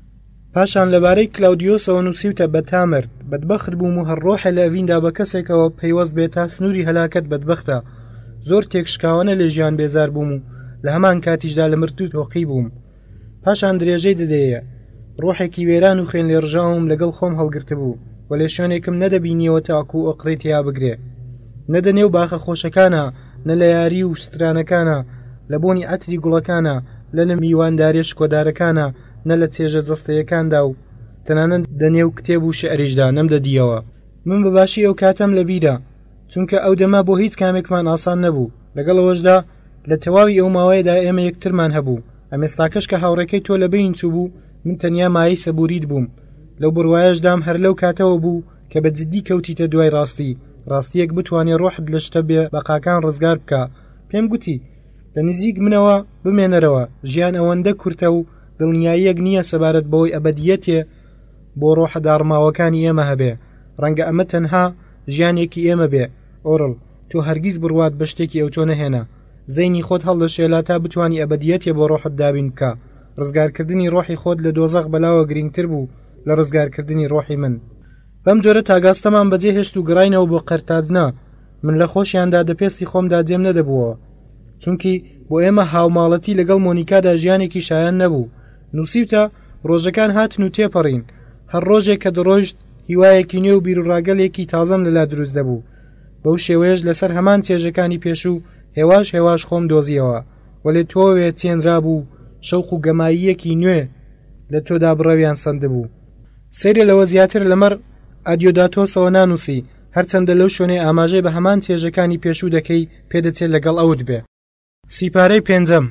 پاشان لەبارەی کلاودیۆسەوە نووسیوتە بەتامرد بەدبەخت بووم و هەر ڕۆحە لە ئەڤیندا بە کەسێکەوە پەیوەست بێت تا سنووری هەلاکەت بەدبەختە. زۆر تێکشکاوانە لە ژیان بێزار بووم و لە هەمان کاتیشدا لە مرد و تۆقی بووم. پاشان درێژەی دەدەیە ڕۆحێکی وێران و خوێن لێڕژاوم لەگەڵ خۆم هەڵگرتە بوو و لێ شوێنێکم نەدەبینیەوە تاکو و ئەقڕێت یا بگرێ نەدە نێو باخە خۆشەکانە نە لە یاری و سترانەکانە لە بۆنی ئەتری گوڵەکانە لە نە میوانداریە شکۆدارەکانە نە لە چێژە جەستەیەکاندا و تەنانەت دەنێو کتێب و شعریشدا نەمدەدیەوە. من بەباشی ئەو کاتەم لە بیرە چونکە ئەو دەما بۆ هیچ کامێکمان ئاسان نەبوو. لەگەڵەوەشدا لە تەواوی ئەو ماوەیەدا ئێمە یەکترمان هەبوو. ئەمێستاکەش کە هاوڕێکەی تۆ لە بین چوو بوو من تەنیا مایی سەبوریت بووم. لەو بڕوایەشدام هەر لەو کاتەوە بوو کە بە جددی کەوتیتە دوای ڕاستی ڕاستیەک بتوانێ ڕۆحت لە شتە بێ بەقاکان ڕزگار بکە. پێم گوتی لە نزیک منەوە بمێنەرەوە ژیان ئەوەندە کورتە و دڵنیاییەک نییە سەبارەت بەوەی ئەبەدیەتێ بۆ ڕۆحە داڕماوەکانی ئێمە هەبێ. ڕەنگە ئەمە تەنها ژیانێکی ئێمە بێ. ئۆڕڵ تۆ هەرگیز بڕوات بە شتێکی ئەو تۆ نەهێنا. زەینی خۆت هەڵدەشێلا تا بتوانی ئەبەدیەتێ بۆ ڕۆحت دابین بکە. ڕزگارکردنی ڕۆحی خۆت لە دۆزەق بەلاوە گرنگتر بوو لە ڕزگارکردنی ڕۆحی من. بەم جۆرە تاگاستەمان بەجێ هێشت و گەڕاینەوە بۆ قەرتاجنا. من لە خۆشیاندا دەپێستی خۆمدا جێم نەدەبووەوە چونکی بۆ ئێمە هاوماڵەتی لەگەڵ مۆنیکادا ژیانێکی شایان نەبوو. نووسیوتە ڕۆژەکان هاتن و تێپەڕین هەر ڕۆژێک کە دەڕۆژت هیوایەکی نوێ و بیرڕاگەلێکی تازەم لەلا دروست دەبوو. بەو شێوەیەش لەسەر هەمان چێژەکانی پێشوو هێواش هێواش خۆم دۆزیەوە وەلێ تۆوێ چێنرا بوو شەوق و گەماییەکی نوێ لە تۆدا بڕەویان سەند بوو. سەیرە لەوە زیاتر لەمەڕ ئادیۆداتۆسەوە نانووسی هەرچەندە لەو شوێنەی ئاماژەی بە هەمان چێژەکانی پێشوو دەکەی پێدەچێت لەگەڵ ئەوت بێ. سیپارەی پێنجەم.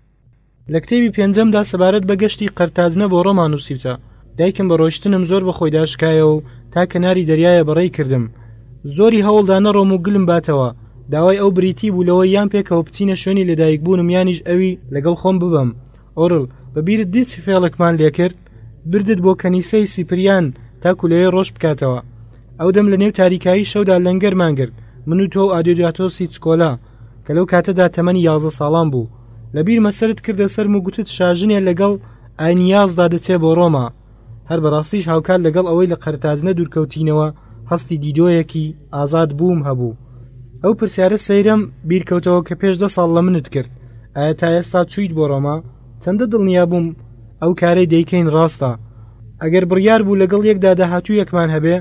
لە کتێبی پێنجەمدا سەبارەت بە گەشتی قەرتاجنە بۆ ڕۆما نووسیوتە دایکم بە ڕۆیشتنم زۆر بە خۆی داشکایەوە و تا کەناری دەریایە بەڕێی کردم. زۆری هەوڵدا نەڕۆم و گلم باتەوە داوای ئەو بریتی بوو لەوەی یان پێکەوە بچینە شوێنی لەدایک بوونم یانیش ئەوی لەگەڵ خۆم ببەم. ئۆڕڵ بەبیرت دیت چ فێڵێکمان لێ کرد بردت بۆ کەنیسەی سیپریان تاکو لەوێ ڕۆژ بکاتەوە. ئەو دەم لە نێو تاریکایی شەودا لەنگەرمان کرد من و تۆ ئادیۆداتۆسی چکۆلا کە لەو کاتەدا تەمەنی یازدە ساڵان بوو. لەبیر مەسەرت کردە سەرم و گوتت شاژنێ لەگەڵ ئاینیازدا دەچێ بۆ ڕۆما. هەر بەڕاستیش هاوکات لەگەڵ ئەوەی لە قەرتاجنە دوورکەوتینەوە هەستی دیدۆیەکی ئازاد بووم هەبوو. ئەو پرسیارە سەیرەم بیرکەوتەوە کە پێش دە ساڵ لە منت کرد. ئایا تا ئێستا چوویت بۆ ڕۆما؟ چەندە دڵنیا بووم ئەو کارەی دەیکەین ڕاستە. ئەگەر بڕیار بوو لەگەڵ یەکدا داهاتوو یەکمان هەبێ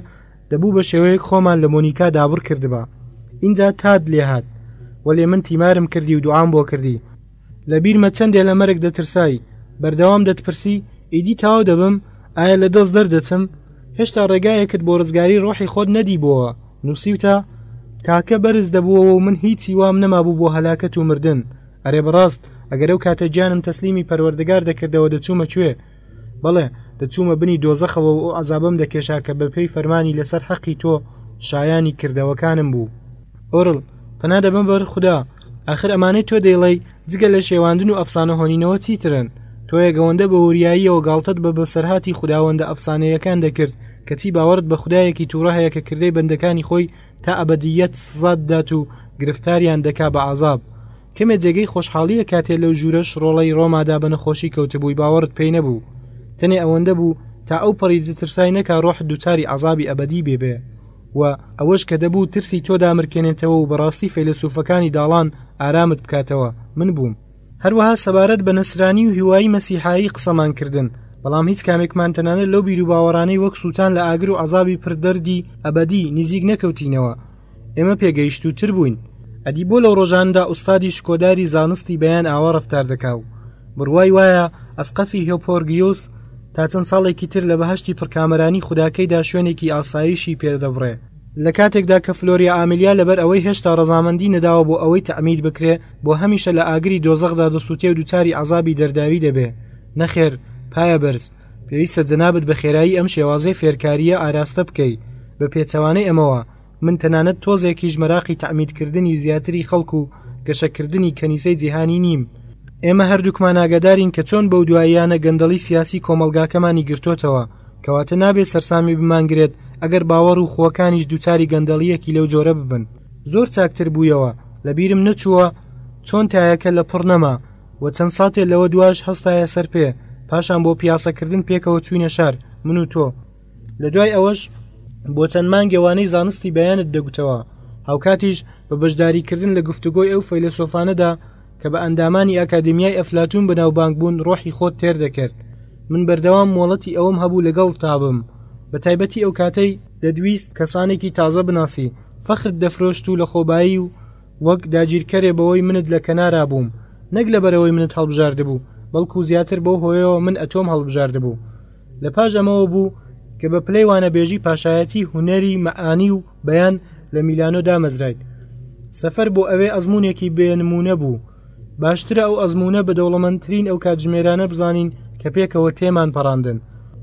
دەبوو بە شێوەیەک خۆمان لە مۆنیکا دابڕ کردبا. اینجا تاد لێ هات وەلێ من تیمارم کردی و دوعام بۆ کردی. لە بیرمە چەندێ لە مەرگ دەترسایی، بەردەوام دەتپرسی ئیدی تاو دەبم ئایا لە دەست دەردەچم، هێشتا ڕێگایەکت بۆ ڕزگاری ڕۆحی خۆت نەدیبووە. نووسیوتە تاکە بەرز دەبووەوە و من هیچی وام نەمابوو بۆ هەلاکەت و مردن. ئەرێ بەڕاست ئەگەر ئەو کاتە گیانم تەسلیمی پەروەردگار دەکردەوە دەچوومە کوێ؟ بەڵێ دەچوومە بنی دۆزەخەوە و عەزابم دەکێشا کە بەپێی فەرمانی لەسەر حەقی تۆ شایانی کردەوەکانم بوو. ئۆڕڵ پەنا دەبم بەر خوددا، ئاخر ئەمانەی تۆ دەیڵێی جگە لە شێواندن و ئەفسانە هۆنینەوە چیترن؟ تۆ یەگەوەندە بە وریاییەوە گاڵتت بە بەسەرهاتی خوداوەندە ئەفسانەیەکان دەکرد کەچی باوەڕت بە خودایەکی تووڕە هەیە کە کردەی بەندەکانی خۆی تا ئەبەدیەت سزات دات و گرفتاریان دەکا بە عەزاب. کەمێ جێگەی خۆشحاڵیە کاتێ لەو ژوورە شڕۆڵەی ڕۆمادا بە نەخۆشی کەوتبووی باوەڕت پێی نەبوو. تەنێ ئەوەندە بوو تا ئەو پەڕی دەترسای نەکا ڕۆح دووچاری عەزابی ئەبەدی بێبێ، و ئەوەش کە دەبوو ترسی تۆ دامرکێنێتەوە و بەڕاستی فەیلسوفەکانی داڵان ئارامت بکاتەوە. من بووم. هەروەها سەبارەت بە نەسرانی و هیوایی مەسیحایی قسەمان کردن، بەڵام هیچ کامێکمان تەنانەت لەو بیر و باوەڕانەی وەک سووتان لە ئاگر و عەزابی پردەردی ئەبەدی نزیک نەکەوتینەوە. ئێمە پێگەیشتووتر بووین. ئەدی بۆ لەو ڕۆژاندا ئوستادی شکۆداری زانستی بەیان ئاوا ڕەفتار دەکا و بڕوای وایە ئەسقەفی هێپۆرگیۆس تا چەند ساڵێکی تر لە بەهەشتی پڕکامەرانی خوداکەیدا شوێنێکی ئاسایشی پێدەبڕێ. لە کاتێکدا کە فلۆریا ئاملیا لەبەر ئەوەی هێشتا ڕەزامەندی نەداوە بۆ ئەوەی تەعمید بکرێ بۆ هەمیشە لە ئاگری دۆزەخدا دەسووتێ و دووچاری عەزابی دەرداوی دەبێ. نەخێر پایە بەرز، پێویستە جەنابەت بە خێرایی ئەم شێوازەی فێرکاریە ئاراستە بکەی. بە پێچەوانەی ئەمەوە من تەنانەت تۆزێکیش مەراقی تەعمیدکردنی زیاتری خەڵک و گەشەکردنی کەنیسەی جیهانی نیم. ئێمە هەردووکمان ئاگادارین کە چۆن بەو دواییانە گەندەڵی سیاسی کۆمەلگاکەمانی گرتوتەوە، کەواتە نابێت سەرسامی بمانگرێت ئەگەر باوەڕ و خۆکانیش دووچاری گەندەڵیەکی لەو جۆرە ببن. زۆر چاکتر بوویەوە، لە بیرم نەچووە چۆن تایەکە لە پڕ نەما و چەند ساتێ لەوە دواش هەستایە سەر پێ، پاشان بۆ پیاسەکردن پێکەوە چوینە شار من و تۆ. لە دوای ئەوەش بۆ چەند مانگێوانەی زانستی بەیانت دەگوتەوە، هاوکاتیش بە بەشداریکردن لە گفتوگۆی ئەو فەیلسۆفانەدا کە بە ئەندامانی ئاکادمیای ئەفلاتون بەناوبانگ بوون ڕۆحی خۆت تێر دەکرد. من بەردەوام مۆڵەتی ئەوم هەبوو لەگەڵ تابم، بە تایبەتی ئەو کاتەی دەدویست کەسانێکی تازە بناسی، فەخرت دەفرۆشت و لە خۆبایی و وەک داگیرکەرێ بەوەی منت لە کەنارا بووم، نەک لە بەرەوەی منت هەڵبژاردبوو، بەڵکو زیاتر بەو هۆیەوە من ئەتۆم هەڵبژاردبوو. لە پاش ئەمەوە بوو کە بە پلەی وانەبێژی پاشایەتی هونەری مەعانی و بەیان لە میلانۆ دامەزرایت. سەفەر بۆ ئەوێ ئەزمونێکی بێنمونە بوو. باشترە ئەو ئەزمونە بە دەوڵەمەندترین ئەو کاتژمێرانە بزانین کە پێکەوە تێمان پەڕاندن.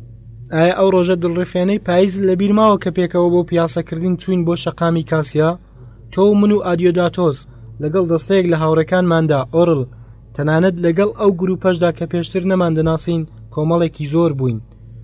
ئایا ئەو ڕۆژە دڵڕێفێنەی پاییز لە بیرماوە کە پێکەوە بۆ پیاسەکردن چوین بۆ شەقامی کاسیا؟ تۆ و من و ئادیۆداتۆس لەگەڵ دەستەیەک لە هاوڕەکانماندا ئۆڕڵ، تەنانەت لەگەڵ ئەو گروپەشدا کە پێشتر نەمان دەناسین کۆمەڵێکی زۆر بووین.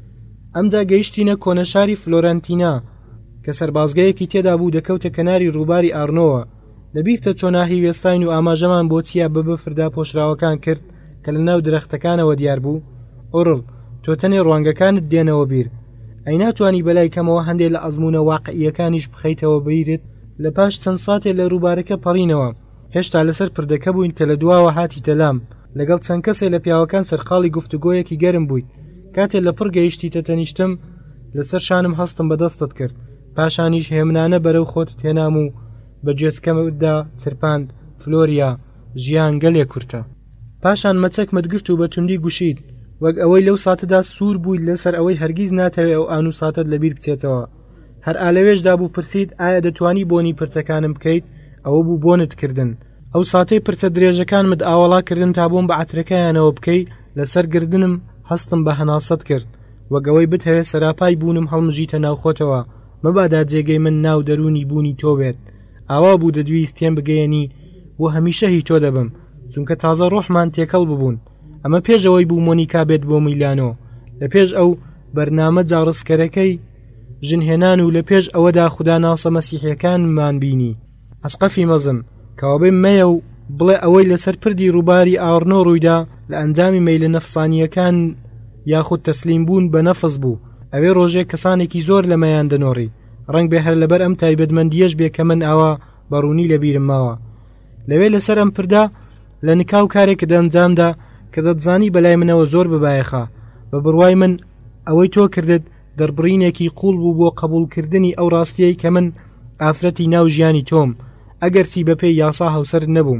ئەمجا گەیشتینە کۆنەشاری فلۆرەنتینا کە سەربازگەیەکی تێدا بوو دەکەوتە کەناری ڕووباری ئارنۆوە. لەبیرتە چۆناهی وێستاین و ئاماژەمان بۆ چیا ببە فردا پۆشراوەکان کرد کە لە ناو درەختەکانەوە دیار بوو؟ ئۆڕڵ تۆ تەنێ ڕوانگەکانت دێنەوە بیر، ئەی ناتوانی بەلای کەمەوە هەندێک لە ئەزمونە واقعیەکانیش بخەیتەوە بیرت. لە پاش چەند ساتێ لە ڕووبارەکە پەڕینەوە، هێشتا لەسەر پردەکە بووین کە لە دواوە هاتی تەلام لەگەڵ چەند کەسێک لە پیاوەکان سەرقاڵی گفتوگۆیەکی گەرم بوویت. کاتێک لە پڕ گەیشتیتە تەنیشتم لەسەر شانم هەستم بەدەستت کرد، پاشانیش هێمنانە بەرەو خۆت تێنام و بە گوێچکەمدا چرپاند فلۆریا ژیان گەلێ کورتە. پاشان مەچەکمت گرت و بە توندی گوشید وەک ئەوەی لەو ساتەدا سوور بوویت لەسەر ئەوەی هەرگیز ناتەوێت ئەو ئان و ساتت لەبیر بچێتەوە. هەر ئالەوێشدا بوو پرسید ئایا دەتوانی بۆنی پرچەکانم بکەیت؟ ئەوە بوو بۆنت کردن. ئەو ساتەی پرچە درێژەکانمت ئاوەڵاکردن تا بۆم بە عەترەکەیانەوە بکەی، لەسەر گردنم هەستم بە هەناسەت کرد وەک ئەوەی بتەوێت سەراپای بوونم هەڵمژیتە ناوخۆتەوە، مەبادا جێگەی من ناو دەرونی بوونی تۆ بێت. ئاوا بوو دەدویست تێم بگەیەنی بۆ هەمیشە هی تۆ دەبم، چونکە تازە ڕۆحمان تێکەڵ ببوون. ئەمە پێشەوەی بوو مۆنیکا بێت بۆ میلانۆ، لە پێش ئەو بەرنامە جاڕسکەرەکەی ژنهێنان و لە پێش ئەوەدا خوددا ناسە مەسیحیەکانمان بینی. ئەسقەفی مەزن کەوابێ مەیە و بڵێ ئەوەی لەسەر پردی ڕووباری ئاڕنۆ ڕوویدا لە ئەنجامی مەیلە نەفسانیەکان یاخود تەسلیم بوون بە نەفس بوو. ئەوێ ڕۆژێک کەسانێکی زۆر لەمەیان دەنۆڕی، ڕەنگ بێ هەر لەبەر ئەم تایبەتمەندیەش بێ کە من ئاوا بەڕوونی لەبیرم ماوە. لەوێ لەسەر ئەم پردا لە نکاو کارێک دەنجامدا کە دەتزانی بەلای منەوە زۆر ببایەخە، بە بڕوای من ئەوەی تۆ کردت دەربڕینێکی قوڵ بوو بۆ قبولکردنی ئەو ڕاستیەی کە من ئافرەتی ناو ژیانی تۆم ئەگەرچی بەپێی یاسا هەوسەر نەبووم.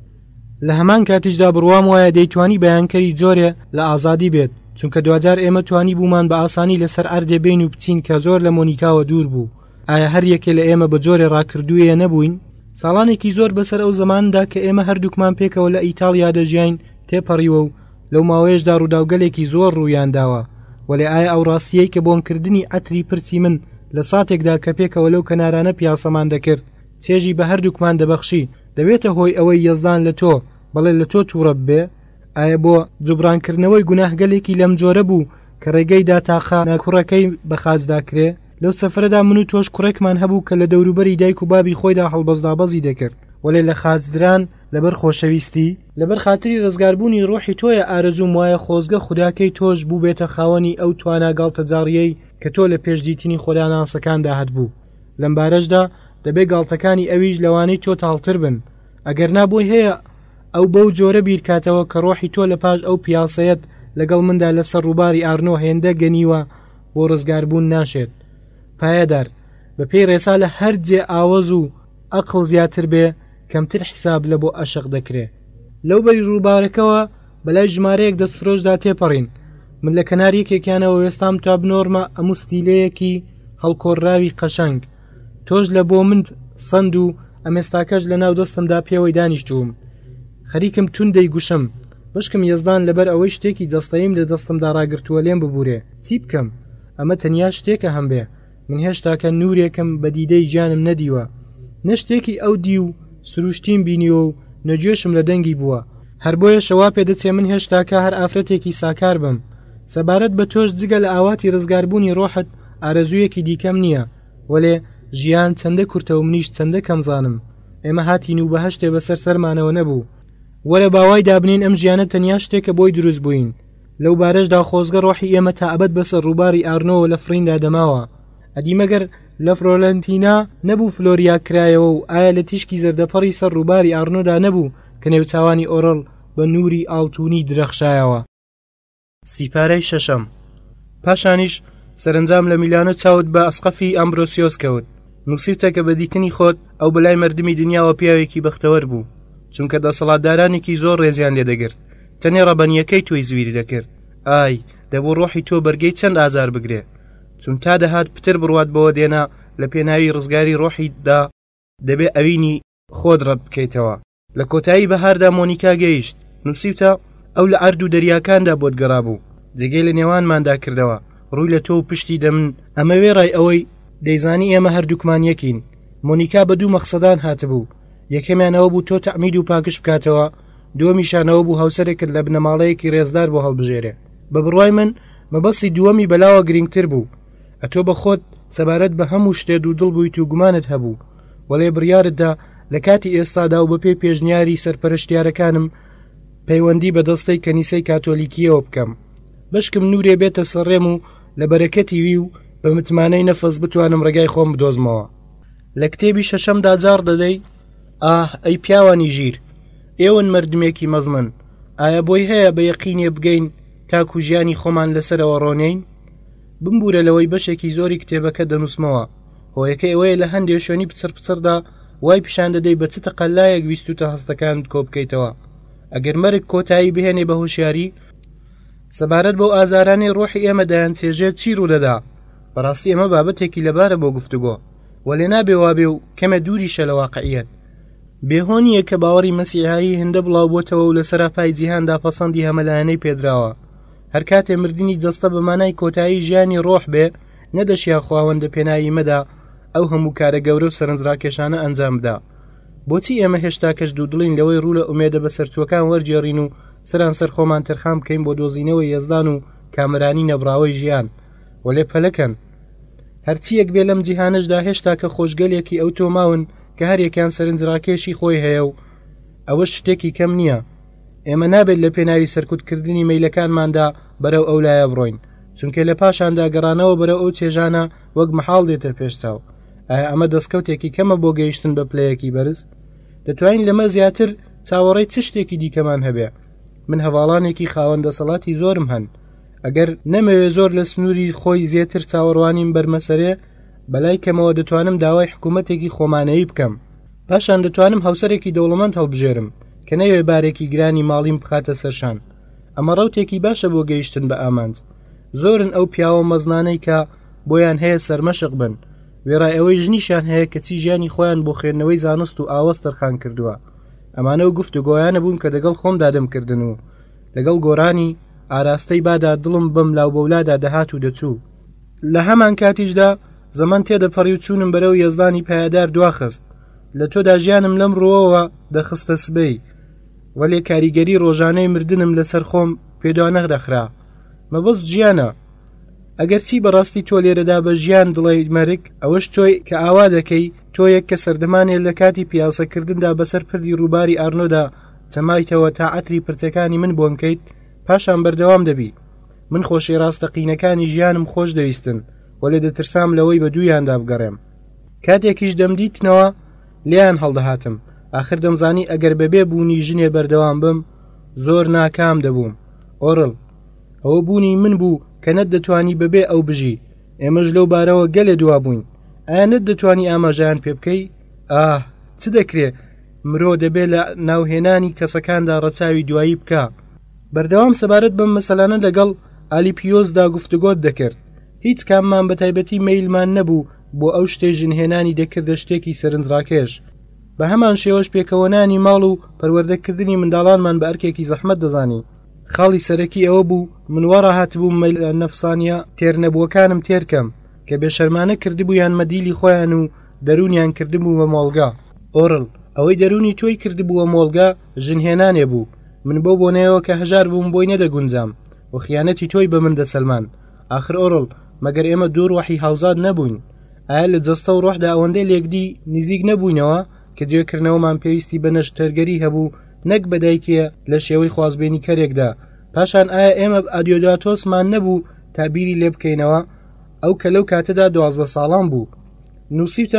لە هەمان کاتیشدا بڕوام وایە دەیتوانی بەیانکەری جۆرێ لە ئازادی بێت، چونکە دوجار ئێمە توانی بوومان بە ئاسانی لەسەر ئەردێ بین و بچین کە زۆر لە مۆنیکاوە دوور بوو. ئایا هەر یەکێ لە ئێمە بە جۆرێ ڕاکردوویە نەبووین؟ ساڵانێکی زۆر بەسەر ئەو زماندا کە ئێمە هەردووکمان پێکەوە لە ئیتالیا دەژیاین تێپەڕیوە و لەو ماوەیەشدا ڕووداوگەلێکی زۆر ڕوویان داوە. وەلێ ئایا ئەو ڕاستیەی کە بۆمکردنی ئەتری پرچی من لە ساتێکدا کە پێکەوە لەو کەنارانە پیاسەمان دەکرد چێژی بە هەردووکمان دەبەخشی دەبێتە هۆی ئەوەی یەزدان لە تۆ بەڵێ لە تۆ تووڕە بێ؟ ئایا بۆ جوبرانکردنەوەی گوناهگەلێکی لەم جۆرە بوو کە ڕێگەیدا تاخا ناکوڕەکەی بەخازداکرێ؟ لەو سەفرەدا من و تۆش کوڕێکمان هەبوو کە لە دەوروبەری دایک و بابی خۆیدا هەڵبەزدابەزی دەکرد، وەلێ لە خاجدران لەبەر خۆشەویستی لەبەر خاتری ڕزگاربوونی ڕۆحی تۆیە ئارەزوم وایە خۆزگە خوداکەی تۆش بوو بێتە خاوەنی ئەو تواناگاڵتە جاڕیەی کە تۆ لە پێشدیتنی خۆداناسەکاندا هەتبوو. لەم بارەشدا دەبێ گاڵتەکانی ئەویش لەوانەی تۆ تاڵتر بن، ئەگەر نابۆی هەیە ئەو بەو جۆرە بیرکاتەوە کە ڕۆحی تۆ لە پاش ئەو پیاسەیەت لەگەڵ مندا لەسەر ڕووباری ئارنۆ هێندە گەنیوە بۆ ڕزگاربوون ناشێت. پایەدار بە پێی ڕێسا لە هەر جێ ئاوەز و ئەقڵ زیاتر بێ کەمتر حیساب لە بۆ ئەشق دەکرێ. لەو بەری ڕووبارەکەوە بەلای ژمارەیەک دەستفرۆشدا تێپەڕین. من لە کەنار یەکێکیانەوە وێستام تا بنۆرمە ئەم ستیلەیەکی هەڵکۆڕراوی قەشەنگ. تۆش لە بۆ من سند و ئەمێستاکەش لە ناو دەستمدا پێوەی دانیشتووم. خەریکم توندەی گوشم بشکم یەزدان لەبەر ئەوەی شتێکی جەستەیم لە دەستمدا ڕاگرتووە لێم ببوورێ. چی بکەم؟ ئەمە تەنیا شتێکە هەم بێ، من هێشتاکە نورێکم بە دیدەی گیانم نەدیوە، نە شتێکی ئەو دی و سروشتیم بینیوە و نەگوێشم لە دەنگی بووە. هەر بۆیە شەوا پێ دەچێ من هێشتاکە هەر ئافرەتێکی ساکار بم. سەبارەت بە تۆش جگە لە ئاواتی ڕزگاربوونی ڕۆحت ئارەزوویەکی دیکەم نییە، وەلێ ژیان چەندە کورتە و منیش چەندە کەمزانم. ئێمە هاتین و بە هەشتێ بەسەر سەرمانەوە نەبوو. وەرە باوای دابنین ئەم ژیانە تەنیا شتێکە بۆی دروست بووین. لەو بارەشدا خۆزگە ڕۆحی ئێمە تا ئەبەد بەسەر ڕووباری ئارنۆوە لە فریندا دەماوە. ئەدی مەگەر لە فلۆرەنتینا نەبوو فلۆریا کرایەوە و ئایا لە تیشکی زەردەپەڕی سەر ڕووباری ئارنۆدا نەبوو کە نێوچاوانی ئۆڕڵ بە نووری ئاڵتونی درەخشایەوە. سیپارەی شەشەم. پاشانیش سەرنجام لە میلانۆ چاوت بە ئەسقەفی ئەمبرۆسیۆس کەوت. نووسیتە کە بە دیتنی خۆت ئەو بەلای مردمی دنیاوە پیاوێکی بەختەوەر بوو، چونکە دەسەڵاتدارانێکی زۆر ڕێزیان لێ دەگرت، تەنێ ڕەبەنیەکەی تۆی زویری دەکرد. ئای دەبوو ڕۆحی تۆ بەرگەی چەند ئازار بگرێ، چون تا دەهات پتر بڕوات بەوە دێنا لە پێناوی ڕزگاری ڕۆحیدا دەبێ ئەوینی خۆت ڕەت بکەیتەوە. لە کۆتایی بەهاردا مۆنیکا گەیشت. نووسیتە ئەو لە ئارد و دەریاکاندا بۆت گەڕا بوو، جێگەی لە نێوانماندا کردەوە، ڕووی لە تۆ و پشتی دەمن. ئەمە وێڕای ئەوەی دەیزانی ئێمە هەردووکمان یەکین. مۆنیکا بە دوو مەقسەدان هاتبوو. یەکەمیانەوە بوو تۆ تەعمید و پاکش بکاتەوە، دووەمیشانەوە بوو هاوسەرێکت لە بنەماڵەیەکی ڕێزدار بۆ هەڵبژێرێ. بە بڕوای من مەبەستی دووەمی بەلاوە گرنگتر بوو. ئەتۆ بە خۆت سەبارەت بە هەموو شتێ دوو دڵ بوویت و گومانت هەبوو، وەڵێ بڕیارتدا لە کاتی ئێستادا و بەپێی پێشنیاری سەرپەرشتیارەکانم پەیوەندی بە دەستەی کەنیسەی کاتۆلیکیەوە بکەم. بشکم نورێ بێتە سەرڕێم و لە بەرەکەتی وی و بە متمانەی نەفەس بتوانم ڕێگای خۆم بدۆزمەوە. لە کتێبی شەشەمدا جار دەدەی ئاه ئەی پیاوانی ژیر، ئێوەن مردمێکی مەزنن، ئایا بۆی هەیە بە یەقینێ بگەین تاکو ژیانی خۆمان لەسەرەوە ڕۆنین؟ بمبورە لەوەی بەشێکی زۆری کتێبەکە دەنووسمەوە، هۆیەکە ئەوەیە لە هەندێک شوێنی پچر پچردا وای پیشان دەدەی بە چ تەقەلایەک ویستوتە هەستەکان کۆ بکەیتەوە. ئەگەر مەرگ کۆتایی بهێنێ بە هوشیاری سەبارەت بەو ئازارانی ڕۆحی ئێمە دایان چێژێت چی ڕوودەدا؟ بەڕاستی ئەمە بابەتێکی لەبارە بۆ گفتوگۆ، وەلێ نابێ وابێ و کەمە دووریشە لە واقعیەت. بێهۆنیە کە باوەڕی مەسیحایی هەندە بڵاو بۆتەوە و لە سەرافای جیهاندا پەسەندی هەمەلایەنەی پێدراوە. هەر کاتێ مردنی دەستە بە مانای کۆتایی ژیانی ڕۆح بێ، نەدەشیا خواوەندە پێناوی مەدا ئەو هەموو کارە گەورە و سەرنجڕاکێشانە ئەنجام بدا. بۆچی ئێمە هێشتا کەش دوو دڵین لەوەی ڕوو لە ئومێدە بە سەرچوەکان وەرجێڕین و سەران سەر خۆمان تەرخام بکەین بۆ دۆزینەوەی یەزدان و کامرانی نەبراوەی ژیان؟ وەلێ پەلەکەن هەرچیەک بێ لەم جیهانەشدا هێشتا کە خۆشگەلێکی ئەو تۆماون کە هەرێکیان سەرنجڕاکێشی خۆی هەیە و ئەوە شتێکی کەم نییە. ئێمە نابێت لە پێناوی سەرکوتکردنی مەیلەکانماندا بەرەو ئەو لایە بڕۆین، چونکە لە پاشاندا گەڕانەوە بەرەو ئەو چێژانە وەک مەحاڵ دێتە پێشچاو. ئایا ئەمە دەستکەوتێکی کەمە بۆ گەیشتن بە پلەیەکی بەرز؟ دەتوانین لەمە زیاتر چاوەڕێی چ شتێکی دیکەمان هەبێ؟ من هەواڵانێکی خاوەن دەسەڵاتی زۆرم هەن، ئەگەر نەمەوێ زۆر لە سنووری خۆی زیاتر چاوەڕوانیم بەرمەسەرێ بەلای کەمەوە دەتوانم داوای حکوومەتێکی خۆمانەیی بکەم. پاشان دەتوانم هاوسەرێکی دەوڵەمەند هەڵبژێرم کە نەوێ بارێکی گرانی ماڵیم بخاتە سەرشان. ئەمە ڕەوتێکی باشە بۆ گەیشتن بە ئامانج. زۆرن ئەو پیاوە مەزنانەی کە بۆیان هەیە سەرمەشق بن، وێڕای ئەوەی ژنیشان هەیە کە چی ژیانی خۆیان بۆ خوێندنەوەی زانست و ئاوەست تەرخان کردووە. ئەمانە و گفتوگۆیانە بوون کە دەگەڵ خۆم دادەمکردن و لەگەڵ گۆڕانی ئاراستەی بادا دڵم بەم لاو بەولادا دەهات و دەچوو. لە هەمان کاتیشدا زەمان تێدەپەڕی و چوونم بەرەو یەزدانی پایدار دواخست. لە تۆدا ژیانم لەم ڕۆوەوە دەخستە سبەی، وەلێ کاریگەری ڕۆژانەی مردنم لەسەر خۆم پێدا نەدەخرا. مەبەست ژیانە. ئەگەر چی بەڕاستی تۆ لێرەدا بە ژیان دڵی مەرگ، ئەوەش تۆی کە ئاوا دەکەی، تۆ یەک کە سەردەمانێ لە کاتی پیاسەکردندا بەسەر پردی ڕووباری ئارنۆدا چەمایتەوە تا عەتری پرچەکانی من بۆم کەیت، پاشان بەردەوام دەبی. من خۆشی ڕاستەقینەکانی ژیانم خۆش دەویستن، وەلێ دەترسام لەوەی بە دوویاندا بگەڕێم. کاتێکیش دەمدیتنەوە لیان هەڵدەهاتم. آخر دەمزانی ئەگەر بەبێ بوونی ژنێ بەردەوام بم زۆر ناکام دەبووم. ئۆڕڵ، ئەوە بوونی من بوو کە نەت دەتوانی بەبێ ئەو بژی. ئێمەش لەو بارەوە گەلێ دوا بووین. ئایا نەت دەتوانی ئاماژەیان پێ بکەی؟ ئاه چ دەکرێ؟ مرۆ دەبێ لە ناوهێنانی کەسەکاندا ڕەچاوی دوایی بکە. بەردەوام سەبارەت بەم مەسەلانە لەگەڵ ئالیپیۆزدا گفتوگۆت دەکرد. هیچ کاممان بە تایبەتی مەیلمان نەبوو بۆ ئەو شتێ ژنهێنانی دەکردە شتێکی سەرنجڕاکێش. بە هەمان شێوەش پێکەوەنانی ماڵ و پەروەردەکردنی منداڵانمان بە ئەرکێکی زەحمەت دەزانی. خاڵی سەرەکی ئەوە بوو من وەڕاهات بووم مەیل نەفسانیە تێرنەبووەکانم تێرکەم کە بێشەرمانە کردبوویان مەدیلی خۆیان و دەرونیان کردبوو بە مۆڵگا. ئۆڕڵ، ئەوەی دەرونی تۆی کردبووە مۆڵگا ژنهێنانێ بوو. من بۆ بۆنەوە کە هەژار بووم بۆی نەدەگونجام و خیانەتی تۆی بە من دەسەلمان. آخر ئۆڕڵ، مەگەر ئێمە دوور وەحی هەڵزاد نەبووین؟ ئایا لە جەستە و ڕۆحدا ئەوەندەی لێکدی نزیک نەبووینەوە کە جێکردنەوەمان پێویستی بە نەشتەرگەری هەبوو نەک بەدایکیە لە شێوەی خوازبێنی کەرێکدا؟ پاشان ئایا ئێمە ئادیۆداتۆسمان نەبوو تا بیری لێ بکەینەوە؟ ئەو کە لەو کاتەدا دوازدە ساڵان بوو. نووسیتە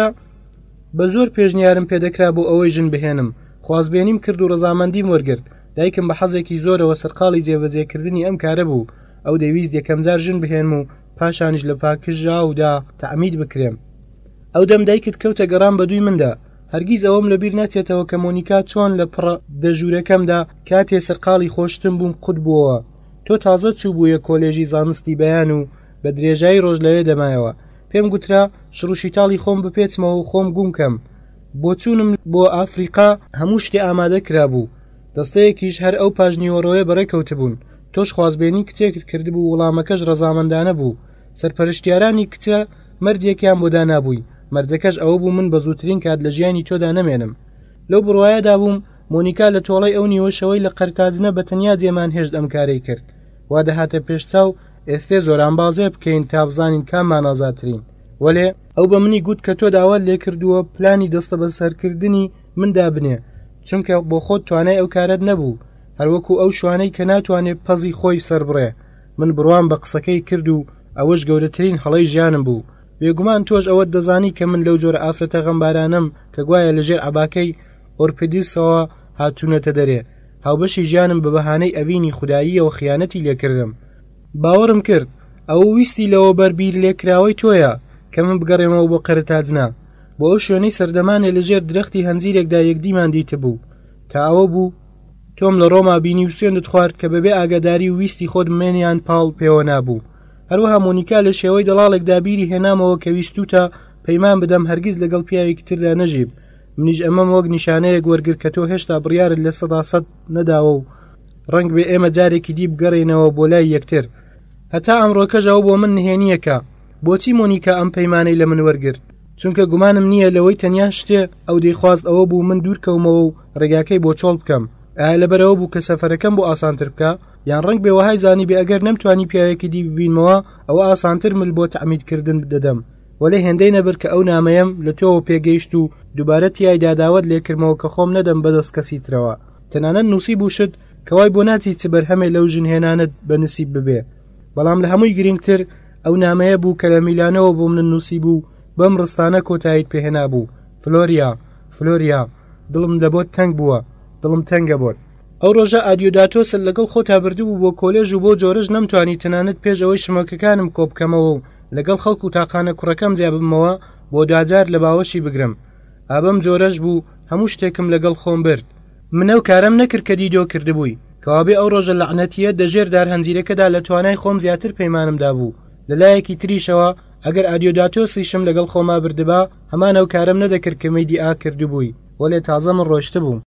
بە زۆر پێشنیارم پێدەکرا بۆ ئەوەی ژن بهێنم. خوازبێنیم کرد و ڕەزامەندیم وەرگرت. دایکم بە حەزێکی زۆرەوە سەرقاڵی جێبەجێکردنی ئەم کارە بوو. ئەو دەویست یەکەم جار ژن بهێنم و پاشانیش لە پاکژاودا تەعمید بکرێم. ئەو دەم دایکت کەوتە گەڕام بە دووی مندا. هەرگیز ئەوەم لەبیر ناچێتەوە کە مۆنیکا چۆن لە پڕە دەژوورەکەمدا کاتێ سەرقاڵی خۆشتم بووم قوت بووەوە. تۆ تازە چوو بوویە کۆلێژی زانستی بەیان و بە درێژایی ڕۆژ لەوێ دەمایەوە. پێم گوترا شڕوشیتاڵی خۆم بپێچمەوە و خۆم گوم کەم. بۆ چوونم بۆ ئافریقا هەموو شتێ ئامادە کرا بوو. دەستەیەکیش هەر ئەو پاژنیوەڕۆیە بەڕێکەوتبوون. تۆش خوازبێنی کچێکت کردبوو، وەڵامەکەش ڕەزامەندانە بوو. سەرپەرشتیارانی کچە مەردێکیان بۆ دانابووی. مەرجەکەش ئەوە بوو من بە زووترین کات لە ژیانی تۆدا نەمێنم. لەو بڕواایەدا بووم مۆنیکا لە تۆڵەی ئەو نیوەشەوەی لە قەرتاجنە بە تەنیا جێمان هێشت ئەم کارەی کرد. وا دەهاتە پێشچاو ئێستێ زۆرانبازێ بکەین تا بزانین کاممان ئازاترین. وەلێ ئەو بە منی گوت کە تۆ داوات لێ کردووە پلانی دەستە بە سەرکردنی مندا بنێ، چونکە بۆ خۆت توانای ئەو کارت نەبوو، هەروەکو ئەو شوانەی کە ناتوانێت پەزی خۆی سەربڕێ. من بڕوان بە قسەکەی کرد و ئەوەش گەورەترین هەڵەی ژیانم بوو. بێگومان تۆش ئەوەت دەزانی کە من لەو جۆرە ئافرەتە غەمبارانم کە گوایە لەژێر عەباکەی ئۆرپیدیسەوە هاتوونەتە دەرێ. هاوبەشی ژیانم بە بەهانەی ئەڤینی خوداییەوە خیانەتی لێکردم. باوەڕم کرد ئەو ویستی لەوە بەربیر لێکراوەی تۆیە کە من بگەڕێمەوە بۆ قەرتاجنا. بۆ ئەو شوێنەی سەردەمانێ لەژێر درەختی هەنزیرێکدا یەکدیمان دیتە بوو. تا ئەوە بوو تۆم لە ڕۆما بینی و سوێندت خوارد کە بەبێ ئاگاداری و ویستی خۆت مێنیان پاڵ پێوە نابوو. هەروەها مۆنیکا لە شێوەی دەڵاڵێکدا بیری هێنامەوە کە ویستوتە پەیمان بدەم هەرگیز لەگەڵ پیاوێکی تردا نەژیب. منیش ئەمەم وەک نیشانەیەک وەرگرت کە تۆ هێشتا بڕیارت لە سەدا سەد نەداوە و ڕەنگ بێ ئێمە جارێکی دی بگەڕێنەوە بۆ لای یەکتر. هەتا ئەمڕۆکەژەوە بۆ من نهێنیەکە. بۆچی مۆنیکا ئەم پەیمانەی لە من وەرگرت؟ چونکە گومانم نییە لەوەی تەنیا شتێ ئەو دەیخواست ئەوە بوو من دوورکەومەوە و ڕێگاکەی بۆ چۆڵ بکەم. ئایا لەبەرەوە بوو کە سەفەرەکەم بۆ ئاسانتر بکە؟ یان ڕنگ بێ وەهای زانی بێ ئەگەر نەمتوانی پیاوێکی دی ببینمەوە ئەوە ئاسانتر مل بۆ تەعمیدکردن دەدەم. وەلێ هێندەی نەبر کە ئەو نامەیەم لە تۆوە پێگەیشت و دووبارە تیایدا داوت لێکردمەوە کە خۆم نەدەم بەدەست کەسی ترەوە. تەنانەت نووسی بووشت کەوای بۆ ناچی چ بەرهەمێ لەو ژنهێنانت بەنسیب ببێ. بەڵام لە هەمووی گرنگتر ئەو نامەیە بوو کە لە میلانەوە بۆ من نووسی بوو بەم ڕستانە کۆتاییت پێهێنا بوو. فلۆریا، فلۆریا، دڵم لە بۆت تەنگ بووە، دڵم تەنگە بۆت. ئەو ڕۆژە ئادیۆداتۆس لەگەڵ خۆتا بردبوو بۆ کۆلێژ و بۆ جۆرەش نەمتوانی تەنانەت پێش ئەوەی شمەکەکانم کۆ بکەمەوە و لەگەڵ خەڵک و تاقانە کوڕەکەم جیا ببمەوە بۆ دوجار لە باوەشی بگرم. ئابەم جۆرەش بوو هەموو شتێکم لەگەڵ خۆم برد. منە و کارم نەکرد کە دیدۆ کردبووی کەوابێ ئەو ڕۆژە لەعنەتیە دەژێر دارهەنجیرەکەدا لە توانای خۆم زیاتر پەیمانمدا بوو. لەلایەکی تریشەوە ئەگەر ئادیۆداتۆسیشم لەگەڵ خۆما بردبا هەمان ئەو کارم نەدەکرد کە مەیدی ئا کردبووی وەلێ تازە من ڕۆشت بووم.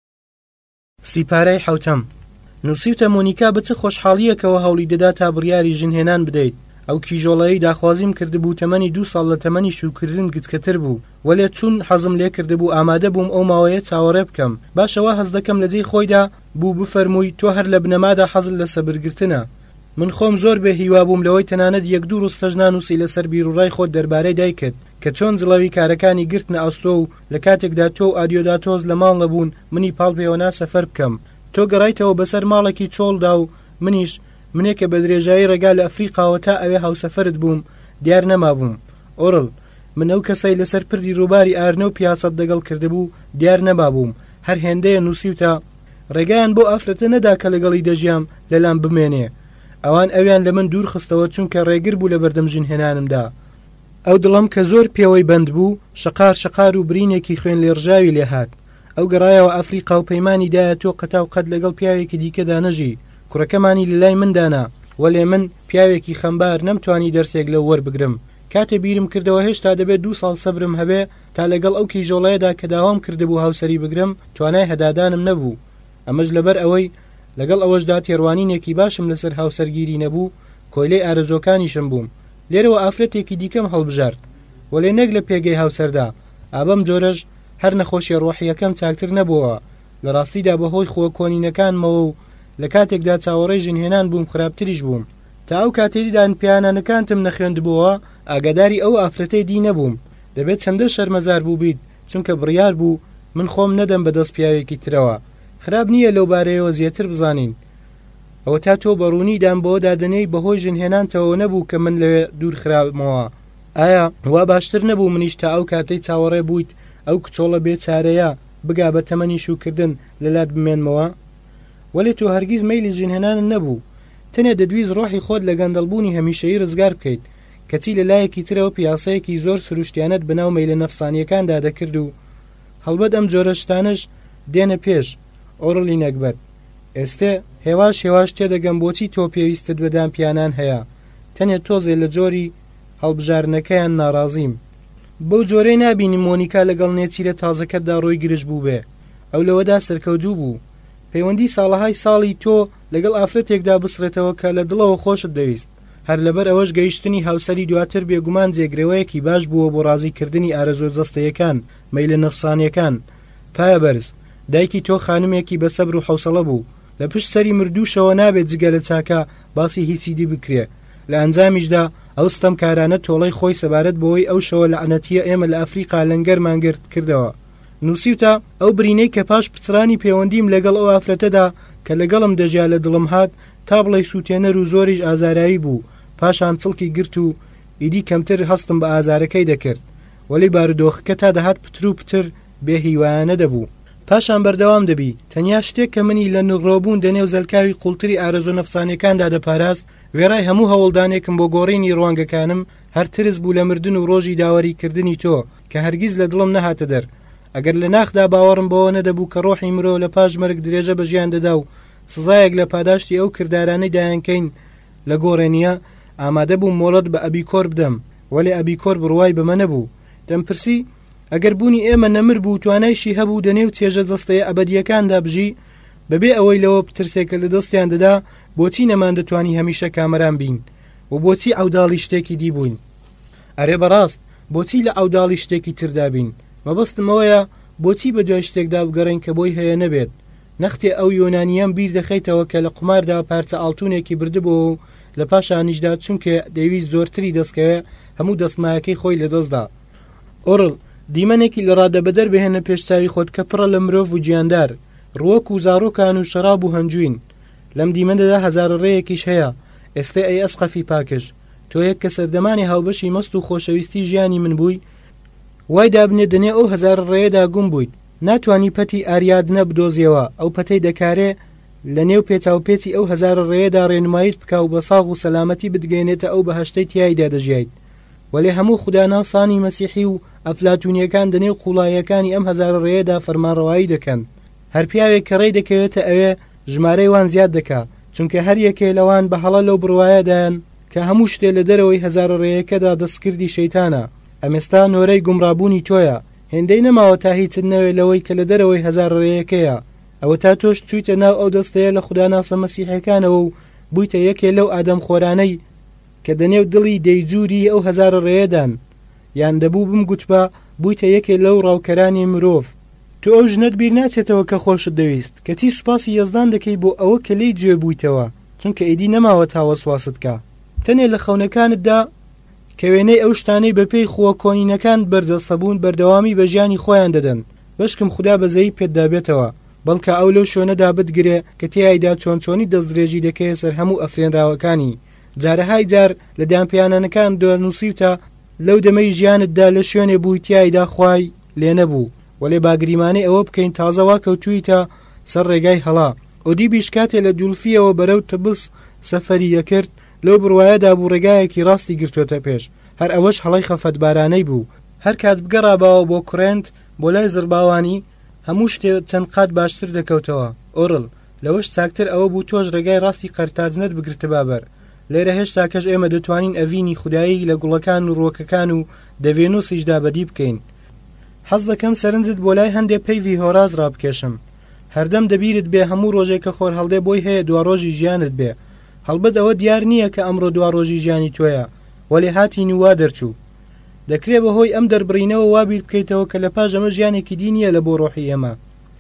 سیپارەی حوتەم. نووسیوتە مۆنیکا بچ خۆشحاڵیەکەوە هەوڵی دەدا تا بڕیاری ژنهێنان بدەیت. ئەو کیژۆڵەیەی داخوازیم کردبوو تەمەنی دوو ساڵ لە تەمەنی شوکردن گچکەتر بوو وەلێ چون حەزم لێ کردبوو ئامادە بووم ئەو ماوەیە چاوەڕێ بکەم. باشەوە هەز دەکەم لە جێی خۆیدا بوو بفەرمووی تۆ هەر لە بنەمادا حەزت لە سەبرگرتنە. من خۆم زۆر بێ هیوا بووم لەوەی تەنانەت یەک دوو ڕستەژ نانووسی لەسەر بیرڕای خۆت دەربارەی دایکت کە چۆن جڵەوی کارەکانی گرتنە ئەستۆ و لە کاتێکدا تۆ ئادیۆداتۆس لە ماڵ نەبوون منی پاڵ پێوەنا سەفەر بکەم. تۆ گەڕایتەوە بەسەر ماڵێکی چۆڵدا و منیش منێکە بە درێژایی ڕێگا لە ئەفریقاوە تا ئەوێ هاوسەفرت بووم دیار نەمابووم. ئۆڕڵ من ئەو کەسەی لەسەر پردی ڕووباری ئارنە و پیاسەت دەگەڵ کردبوو دیار نەمابووم. هەر هێندەیە نووسیوتە ڕێگایان بۆ ئافرەتە نەدا کە لەگەڵی دەژیام لەلام بمێنێ. ئەوان ئەویان لە من دوور خستەوە چونکە ڕێگر بوو لە بەردەم ژنهێنانمدا. ئەو دڵم کە زۆر پێوەی بەند بوو شقار شقار و برینێکی خوێن لێڕژاوی لێ هات. ئەو گەڕایەوە ئەفریقا و پەیمانی دایە تۆ قەتا و قەت لەگەڵ پیاوێکی دیکەدا نەژی. کوڕەکەمانی لەلای مندانا وەلێ من پیاوێکی خەمبار نەمتوانی دەرسێک لە وەربگرم. کاتێ بیرم کردەوە هێشتا دەبێت دوو ساڵ سەبرم هەبێ تا لەگەڵ ئەو کیژۆڵەیەدا کە داوام کردبوو هاوسەری بگرم توانای هەدادانم نەبوو. ئەمەش لەبەر ئەوەی لەگەڵ ئەوەشدا تێڕوانینێکی باشم لەسەر هاوسەرگیری نەبوو کۆیلەی ئارەزۆکانیشم بووم. لێرەوە ئافرەتێکی دیکەم هەڵبژارد وەلێ نەک لە پێگەی هاوسەردا. ئابەم جۆرەش هەر نەخۆشیە ڕۆحیەکەم چاکتر نەبووە. لە ڕاستیدا بەهۆی خۆ کۆنینەکانمەوە و لە کاتێکدا چاوەڕێی ژنهێنان بووم خراپتریش بووم. تا ئەو کاتێدیدان پیانانەکانتم نەخوێندبووە ئاگاداری ئەو ئافرەتەی دی نەبووم. دەبێت چەندە شەرمەزار بوو بیت چونکە بڕیار بوو من خۆم نەدەم بەدەست پیاوێکی ترەوە. خراپ نییە لەو بارەیەوە زیاتر بزانین. ئەوە تا تۆ بەڕوونیدان بۆ دادنەی بەهۆی ژنهێنانتەوە نەبوو کە من لەوێ دوور خراپمەوە. ئایا وا باشتر نەبوو منیش تا ئەو کاتەی چاوەڕێ بوویت ئەو کچۆڵە بێ چارەیە بگا بە تەمەنی شوکردن لەلات بمێنمەوە؟ وەلی تۆ هەرگیز مەیلی ژنهێنان نەبوو. تەنێ دەدویست ڕۆحی خۆت لە گەندەڵبوونی هەمیشەیی ڕزگار بکەیت کەچی لەلایەکی ترەوە پیاسەیەکی زۆر سروشتیانەت بەناو مەیلە نەفسانیەکاندا دەکرد و هەڵبەت ئەم جۆرە شتانەش دێنە پێش. ئۆڕڵی نەکبەت ئێستێ هێواش هێواش تێدەگەم بۆچی تۆ پێویستت بەدام پیانان هەیە. تەنێت تۆزێ لە جۆری هەڵبژارنەکەیان ناڕازیم. بەو جۆرەی نابینی مۆنیکا لەگەڵ نێچیرە تازەکەتدا ڕۆی گرش بوو بێ. ئەو لەوەدا سەرکەوتوو بوو. پەیوەندی ساڵەهای ساڵی تۆ لەگەڵ ئافرەتێکدا بسرێتەوە کە لە دڵەوە خۆشت دەویست. هەر لەبەر ئەوەش گەیشتنی هاوسەری دواتر بێگومان جێگرەوەیەکی باش بووە بۆ ڕازیکردنی ئارەزۆ جەستەیەکان مەیلە نەفسانیەکان. پایە بەرز دایکی تۆ خانمێکی بە سەبر و حوسەڵە بوو. لە پشت سەری مردووشەوە نابێت جگە لە چاکە باسی هیچی دی بکرێ. لە ئەنجامیشدا ئەو ستەم کارانە تۆڵەی خۆی سەبارەت بۆەوەی ئەو شەوە لە عنەتیە ئێمە لە ئەفریقا لەنگەرمان گرت کردەوە. نووسیوتە ئەو برینەی کە پاش پچرانی پەیوەندیم لەگەڵ ئەو ئافرەتەدا کە لەگەڵم دەژیا لە دڵم هات تا بڵێ سووتێنەر و زۆریش ئازارایی بوو. پاشان چڵکی گرت و ئیدی کەمتر هەستم بە ئازارەکەی دەکرد. وەلی بارودۆخەکە تا دەهات پتر و پتر بێ هیوایانە دەبوو. پاشان بەردەوام دەبی. تەنیا شتێک کە منی لە نڕۆبوون دەنێو زەلکاوی قوڵتری ئارەزۆ نەفسانیەکاندا دەپاراست وێڕای هەموو هەوڵدانێکم بۆ گۆڕینی ڕوانگەکانم هەر ترس بوو لە مردن و ڕۆژی داوەریکردنی تۆ کە هەرگیز لە دڵم نەهاتە دەر. ئەگەر لە ناخدا باوەڕم بەوە نەدەبوو کە ڕۆحی مرۆ لە پاش مەرگ درێژە بە ژیان دەدا و سزایەک لە پاداشتی ئەو کردارانەی دایانکەین لە گۆڕێنیە ئامادە بوو مۆڵەت بە ئەبیکۆر بدەم. وەلی ئەبیکۆر بڕوای بەمە نەبوو. دەمپرسی ئەگەر بوونی ئێمە نەمر بوو توانایشی هەبوو دەنێو چێژە جەستەیە ئەبەدیەکاندا بژی بەبێ ئەوەی لەوە پترسێکە لە دەستیان دەدا بۆچی نەمان دەتوانی هەمیشە کامەران بین و بۆچی ئەوداڵی شتێکی دی بووین. ئەرێ بەڕاست بۆچی لە ئەوداڵی شتێکی تردا بین. مەبەستمەوەیە بۆچی بە دوای شتێکدا بگەڕین کە بۆی هەیە نەبێت. نەختێ ئەو یۆنانیان بیر دەخەیتەوە کە لە قماردا پارچە ئاڵتونێکی بردبوو و لە پاشانیشدا چونکە دەویست زۆرتری دەستکەوێ هەموو دەستمایەکەی خۆی لە دەستدا. ئۆڕڵ دیمەنێکی لە ڕادەبەدەر بهێنە پێشچاوی خۆت کە پڕە لە مرۆڤ و گیاندار ڕووەک و زارۆکان و شەراب و هەنجوین. لەم دیمەندەدا هەزارە ڕێیەکیش هەیە. ئێستا ئەی ئەسقەفی پاکش تۆ یەک کە سەردەمانی هاوبەشی مەست و خۆشەویستی ژیانی من بووی وای دابنێ دنێ ئەو هەزار ڕێیەدا گوم بوویت ناتوانی پەتی ئاریادنە بدۆزیەوە، ئەو پەتەی دەکارێ لە نێو پێچاوپێچی ئەو هەزارە ڕێیەدا ڕێنماییت بکە و بە ساغ و سەلامەتی بدگەێنێتە ئەو بەهەشتەی تیایدا دەژیایت. وەلێ هەموو خوداناسانی مەسیحی و ئەفلاتونیەکان دەنێو قوڵایەکانی ئەم هەزارە ڕێیەدا فەرمانڕەوایی دەکەن. هەر پیاوێک کە ڕێی دەکەوێتە ئەوێ ژمارەی وان زیاد دەکا، چونکە هەر یەکێ لەوان بە هەڵە لەو بڕوایەدایان کە هەموو شتێ لە دەرەوەی هەزارە ڕێیەکەدا دەستکردی شەیتانە. ئەمێستا نۆرەی گومڕابوونی تۆیە، هێندەی نەماوە تا هیچت نەوێت لەوەی کە لە دەرەوەی هەزارە ڕێیەکەیە. ئەوە تا تۆش چوویتە ناو ئەو دەستەیە لە خوداناسە مەسیحەکانەوە و بوویتە یەکێ لەو ئادەم خۆرانەی کە دەنێو دڵی دەیجووری ئەو هەزارە ڕێیەدان، یان دەبوو بم گوتبە بوویتە یەکێ لەو ڕاوکەرانی مرۆڤ. تو ئەو ژنت بیر ناچێتەوە کە خۆشت دەویست، کەچی سوپاسی یەزدان دەکەی بۆ ئەوە کە لێی گوێ بوویتەوە، چونکە ئیدی نەماوە تاوە سواسست کە. تەنێ لە خەونەکانتدا کە وێنەی ئەو شتانەی بەپێی خۆ کۆنینەکان بەردەستەبوون بەردەوامی بە ژیانی خۆیان دەدەن. بەشکم خوددا بەزەی پێدابێتەوە، بەڵکە ئەو لەو شوێنەدا بتگرێ کە تیایدا چۆن چۆنی دەستدرێژی دەکەی سەر هەموو ئەفرێنراوەکانی. جارەهای جار لە دامپیانانەکان دۆنووسیتە لەو دەمەی ژیانتدا لە شوێنێ بووی تیایدا خوای لێ نەبوو، وەلێ باگریمانەی ئەوە بکەین تازەوا کەوتوویتە سەر ڕێگای هەڵا. ئۆدی بیشکاتێ لە جولفیەوە بەرەو تبس سەفەری یەکرد، لەو بڕوایەدا بوو ڕێگایەکی ڕاستی گرتوۆتە پێش. هەر ئەوەش هەڵی خەفەتبارانەی بوو. هەر کات بگەڕابەوە بۆ کوڕێنت بۆ لای زرباوانی هەموو شتێ چەند قات باشتر دەکەوتەوە. ئۆڕڵ لەوەش چاکتر ئەوە بوو تۆش ڕێگای ڕاستی قەرتاجنت بگرتە بابەر. لێرە هێشتا کەش ئێمە دەتوانین ئەڤینی خودایی لە گوڵەکان و ڕۆکەکان و دەڤێن و سیژدا بەدی بکەین. حەز دەکەم سەرنجت بۆ لای هەندێک پەیوی هۆراز ڕابکێشم. هەردەم دەبیرت بێ هەموو ڕۆژێکە خۆر هەڵدێ بۆی هەیە دوا ڕۆژی ژیانت بێ. هەڵبەت ئەوە دیار نییە کە ئەمڕۆ دوا ڕۆژی ژیانی تۆیە، وەلێ هاتین و وا دەرچوو. دەکرێت بەهۆی ئەم دەربڕینەوە وابیر بکەیتەوە کە لە پاش ئەمە ژیانێکی دینیە لە بۆ ڕۆحی ئێمە.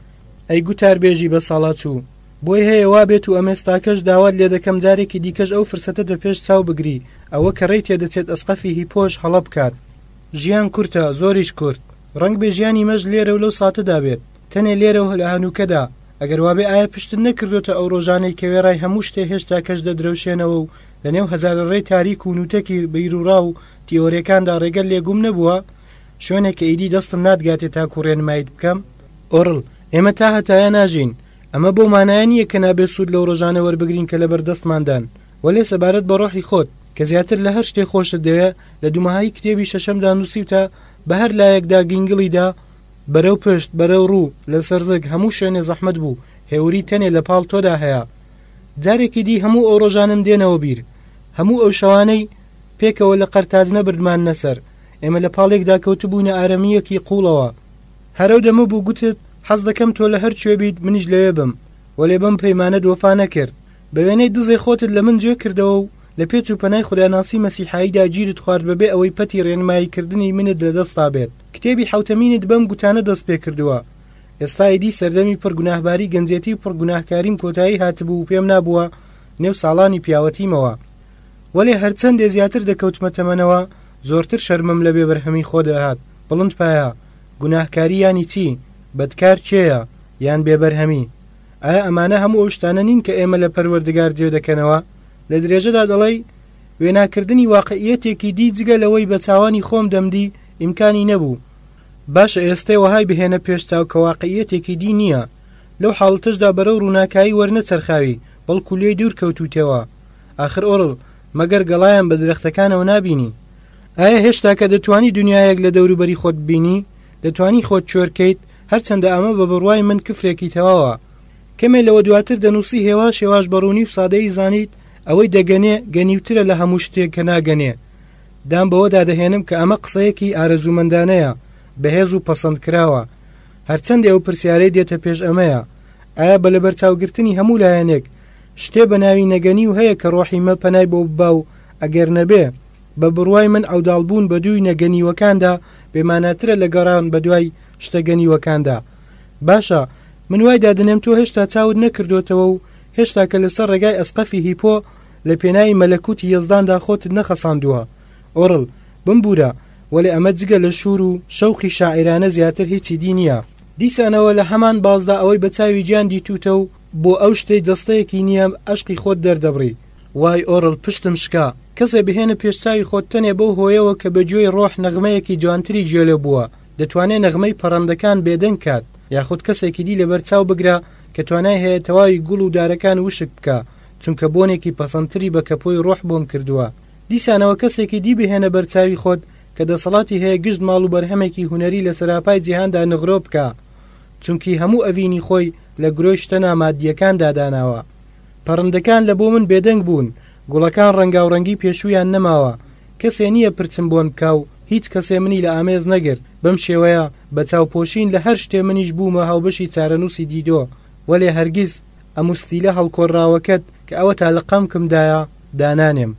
ئەی گوتار بێژی بە ساڵات چوو، بۆی هەیە وابێت و ئەمێستاکەش داوات لێ دەکەم جارێکی دیکەش ئەو فرسەتە دەپێش چاو بگری، ئەوە کە ڕێی تێدەچێت ئەسقەفی هیپۆش هەڵە بکات. ژیان کورتە، زۆریش کورت. ڕنگ بێ ژیانی مەژ لێرە و لەو ساتەدا بێت، تەنێ لێرە و لە هەنووکەدا. ئەگەر وابێ ئایا پشتن نەکردوتە ئەو ڕۆژانەی کە وێڕای هەموو شتێ هێشتا کەش دەدرەوشێنەوە و لە نێو هەزارە ڕێی تاریک و نوتەکی بیرروڕا و تیۆرەکاندا ڕێگەل لێگوم نەبووە، شوێنێک کە ئیدی دەستم نادگاتێت تاکو ڕێنمایت بکەم. ئۆڕڵ ئێمە تا هەتایە ناژین، ئەمە بۆ مانایە نییە کە نابێت سوود لەو ڕۆژانە وەربگرین کە لە بەردەستماندان. وەلێ سەبارەت بە ڕۆحی خۆت کە زیاتر لە هەر شتێ خۆشت دەوێت لە دوماهایی کتێبی شەشەمدا نووسیوتە بە هەر لایەکدا گینگڵیدا بەرەو پشت بەرەو ڕوو لە سەرزەک هەموو شوێنێ زەحمەت بوو، هێوری تەنێ لە پاڵ تۆدا هەیە. جارێکی دی هەموو ئەو ڕۆژانم دێنەوە بیر، هەموو ئەو شەوانەی پێکەوە لە قەرتاجنە بردمان نەسەر. ئێمە لە پاڵێکدا کەوتبوونە ئارەمیەکی قوڵەوە. هەرەو دەمە بوو گوتت حەز دەکەم تۆ لە هەر کوێ بیت منیش لەوێ بم، وەلێ بەم پەیمانەت وەفا نەکرد. بە وێنەی دزێ خۆتت لە من جێ کردەوە و لە پێچ و پەنای خوداناسی مەسیحاییدا گیرت خوارد بەبێ ئەوەی پەتی ڕێنماییکردنی منت لەدەستا بێت. کتێبی حوتەمینت بەم گوتانە دەست پێ کردووە. ئێستا ئیدی سەردەمی پڕگوناهباری گەنجێتی و پڕگوناهکاریم کۆتایی هاتبوو و پێم نابووە نێو ساڵانی پیاوەتیمەوە. وەلێ هەرچەندێ زیاتر دەکەوتمە تەمەنەوە زۆرتر شەرمم لە بێبەرهەمی خۆ دەهات. بڵند پایە گوناهکاری یانی چی؟ بەدکار چێیە یان بێبەرهەمی؟ ئایا ئەمانە هەموو ئەو شتانە نین کە ئێمە لە پەروەردگار جێ دەکەنەوە؟ لە درێژەدا دەڵێی وێناکردنی واقعیەتێکی دی جگە لەوەی بە چاوانی خۆم دەمدی ئیمکانی نەبوو. باشە ئێستەی وەهای بهێنە پێشچاو کە واقعیەتێکی دی نییە. لەو حاڵتەشدا بەرەو ڕووناکایی وەرنەچەرخاوی بەڵکو لێی دوور کەوتوتەوە. ئاخر ئۆڕڵ مەگەر گەڵایان بە درەختەکانەوە نابینی؟ ئایا هێشتا کە دەتوانی دنیایەک لە دەوروبەری خۆت بینی؟ دەتوانی خۆت چۆرکەیت هەرچەندە ئەمە بە بڕوای من کفرێکی تەواوە. کەمێ لەوە دواتر دەنووسی هێوا شێواش بەڕوونی و سادەی زانیت ئەوەی دەگەنێ گەنیوترە لە هەموو شتێک کە ناگەنێ. دام بەوەدا دەهێنم کە ئەمە قسەیەکی ئارەزومەندانەیە بەهێز و پەسەند کراوە. هەرچەندێ ئەو پرسیارەی دێتە پێش ئەمەیە، ئایا بە لەبەرچاوگرتنی هەموو لایەنێک شتێ بە ناوی نەگەنی و هەیە کە ڕۆحی مە پەنای بۆ ببا و ئەگەر نەبێ بە بڕوای من ئەوداڵبوون بە دووی نەگەنیوەکاندا بێمانەترە لە گەڕان بە دوای شتەگەنیوەکاندا. باشە من وای دادنێم تۆ هێشتا چاود نەکردوتەوە و هێشتا کە لەسەر ڕێگای ئەسقەفی هیپۆ لە پێناوی مەلەکوتی یەزداندا خۆتت نەخەساندووە. ئۆڕڵ بمبورە، وەلێ ئەمە جگە لە شور و شەوقی شاعرانە زیاتر هیچی دی نییە. دیسانەوە لە هەمان بازدا ئەوەی بە چاوی گیان دیتوتە و بۆ ئەو شتەی دەستەیەکی نییە عەشقی خۆت دەردەبڕی. وای ئۆڕڵ پشتم شکا، کەسێ بهێنە پێشچاوی خۆت تەنێ بەو هۆیەوە کە بە گوێی ڕۆح نەغمەیەکی جوانتری گوێ لێ بووە، دەتوانێت نەغمەی پەڕەندەکان بێدەنگ کات. یاخود کەسێکی دی لەبەر چاو بگرە کە توانای هەیە تەواوی گوڵ و دارەکان وشک بکە چونکە بۆنێکی پەسەندتری بە کەپۆی ڕۆح بۆم کردووە. دیسانەوە کەسێکی دی بهێنە بەرچاوی خۆت کە دەسەڵاتی هەیە گشت ماڵ و بەرهەمێکی هونەری لە سەراپای جیهاندا نغرۆ بکە چونکی هەموو ئەڤینی خۆی لە گرۆی شتە نامادیەکاندا داناوە. پەڕندەکان لە بۆ من بێدەنگ بوون، گوڵەکان ڕەنگاوڕەنگی پێشویان نەماوە، کەسێ نییە پرچم بۆن بکە و هیچ کەسێ منی لە ئامێز نەگرت. بەم شێوەیە بە چاوپۆشین لە هەر شتێ منیش بوومە هاوبەشی چارەنووسی دیدۆ، وەلێ هەرگیز ئەموستیلە هەڵکۆڕاوەکەت کە ئەوە تا لە قەمکمدایە دانانێم.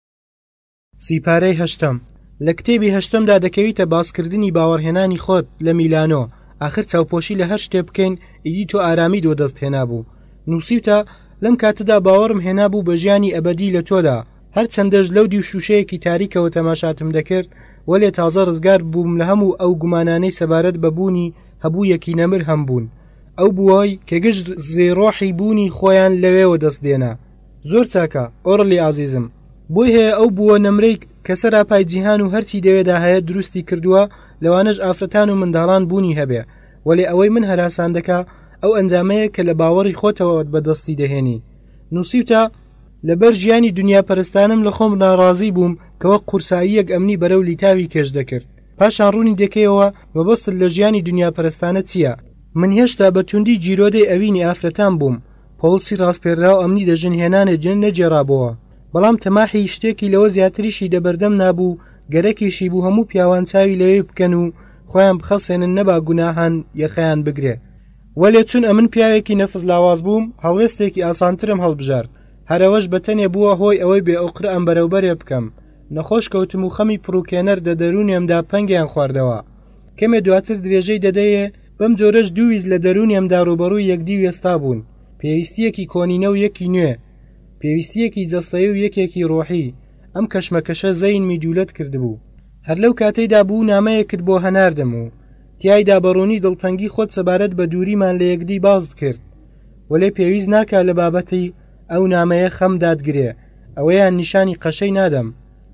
سیپارەی هەشتم. لە کتێبی هەشتمدا دەکەویتە باسکردنی باوەڕهێنانی خۆت لە میلانۆ. آخر چاوپۆشی لە هەر شتێ بکەین ئیدی تۆ ئارامی دۆ دەست هێنا بوو. نووسیتە لەم کاتەدا باوەڕم هێنا بوو بە ژیانی ئەبەدی لە تۆدا، هەر چەندەش لەو دی و شوشەیەکی تاریکەوە تەماشاتم دەکرد، وەلێ تازە ڕزگار بووم لە هەموو ئەو گومانانەی سەبارەت بەبوونی هەبوو یەکی نەمر هەم بوون، ئەو بووەی کە گشت زێڕۆحی بوونی خۆیان لەوێوە دەست دێنا. زۆر چاکە ئۆڕلی ئازیزم، بۆی هەیە ئەو بووە نەمرەی کە سەراپای جیهان و هەرچی دەوێدا هەیە دروستی کردووە، لەوانەش ئافرەتان و منداڵان بوونی هەبێ، وەلێ ئەوەی من هەراسان دەکا ئەو ئەنجامەیە کە لە باوەڕی خۆتەوە بەدەستی دەهێنی. نووسیوتە لەبەر ژیانی دنیا پەرستانم لە خۆم ناڕازی بووم کەوە قورساییەک ئەمنی بەرەو لیتاوی کێش دەکرد. پاشان ڕوونی دەکەیەوە مەبەستت لە ژیانی دنیا پەرستانە چییە؟ من هێشتا بە توندی جیرۆدەی ئەوینی ئافرەتان بووم، پۆڵسی ڕاستپێراو ئەمنی دەژن هێنانە جن نەجێڕابەوە، بەڵام تەماحی شتێکی لەوە زیاتریشی دەبەردەم نابوو، گەرەکیشی بوو هەموو پیاوان چاوی لەوێ بکەن و خۆیان بخەسێنن نەبا گوناهان یەخەیان بگرێ. وەلێ چون ئەمن پیاوێکی نەفز لاواز بووم، هەڵوێستێکی ئاسانترم هەڵبژارد، هەرەوەش بەتەنێ بووە هۆی ئەوەی بێ ئەوقرە ئەم بەرەوبەرێ بکەم. نەخۆش کەوتم و خەمی پڕوکێنەر دە دەرونیەمدا پەنگیان خواردەوە، کەمێ دواتر درێژەی دەدەیێ. بەم جۆرەش دوویز لە دەرونیەمدا ڕوبەڕووی یەکدی وێستا بوون، پێویستیەکی کۆنینە و یەکی نوێ، پێویستیەکی جەستەیە و یەکێکی ڕۆحی. ئەم کەشمەکەشە زەینمی دوولەت کردبوو. هەر لەو کاتەیدا بوو نامەیەکت بۆ هەناردم و تیایدا بەڕوونی دڵتەنگی خۆت سەبارەت بە دووریمان لە یەکدی باز کرد، وەلێ پێویست ناکات لە بابەتی ئەو نامەیە خەم دادگرێ، ئەوەیان نیشانی قەشەی نادەم.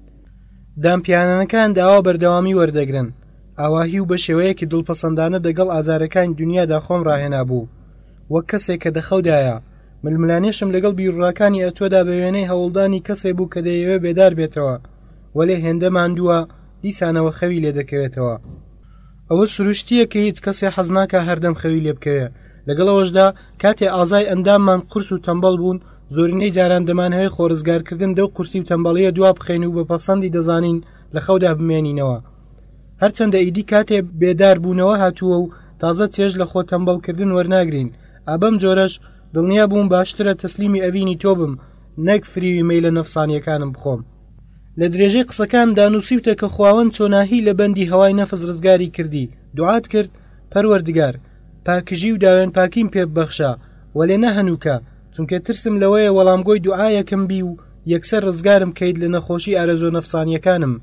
دامپیانەکان داوا بەردەوامی وەردەگرن، ئاواهی و بە شێوەیەکی دڵپەسەندانە دەگەڵ ئازارەکانی دنیادا خۆم ڕاهێنا بوو، وەک کەسێک کە دەخەودایە. ململانێشم لەگەڵ بیرڕاکانی ئەتۆدا بە وێنەی هەوڵدانی کەسێ بوو کە دەیەوێ بێدار بێتەوە، وەلێ هێندە ماندووە دیسانەوە خەوی لێ دەکەوێتەوە. ئەوە سروشتیە کە هیچ کەسێ حەز ناکە هەردەم خەوی لێ بکەوێ. لەگەڵەوەشدا کاتێ ئازای ئەنداممان قورس و تەمبەڵ بوون، زۆرینەی جاران دەمانەوەی خۆرزگارکردن دەو قورسی و تەمبەڵیە دوا بخەین و بە پەسەندی دەزانین لە خەودا بمێنینەوە. هەرچەندە ئیدی کاتێ بێدار بوونەوە هاتووە و تازە چێژ لە خۆ تەمبەڵکردن وەرناگرین. ئابەم جۆرەش دڵنیا بووم باشترە تەسلیمی ئەڤینی تۆ بم، نەک فریوی مەیلە نەفسانیەکانم بخۆم. لە درێژەی قسەکاندا نووسیوتە کە خواوەند چۆناهی لە بەندی هەوای نەفس ڕزگاری کردی. دوعات کرد: پەروەردگار، پاکژی و داوێن پاکیم پێ ببەخشە، وەلێ نەهەنووکە، چونکە ترسم لەوەیە وەڵامگۆی دوعایەکم بی و یەکسەر ڕزگارم کەیت لە نەخۆشی ئارەزۆ نەفسانیەکانم.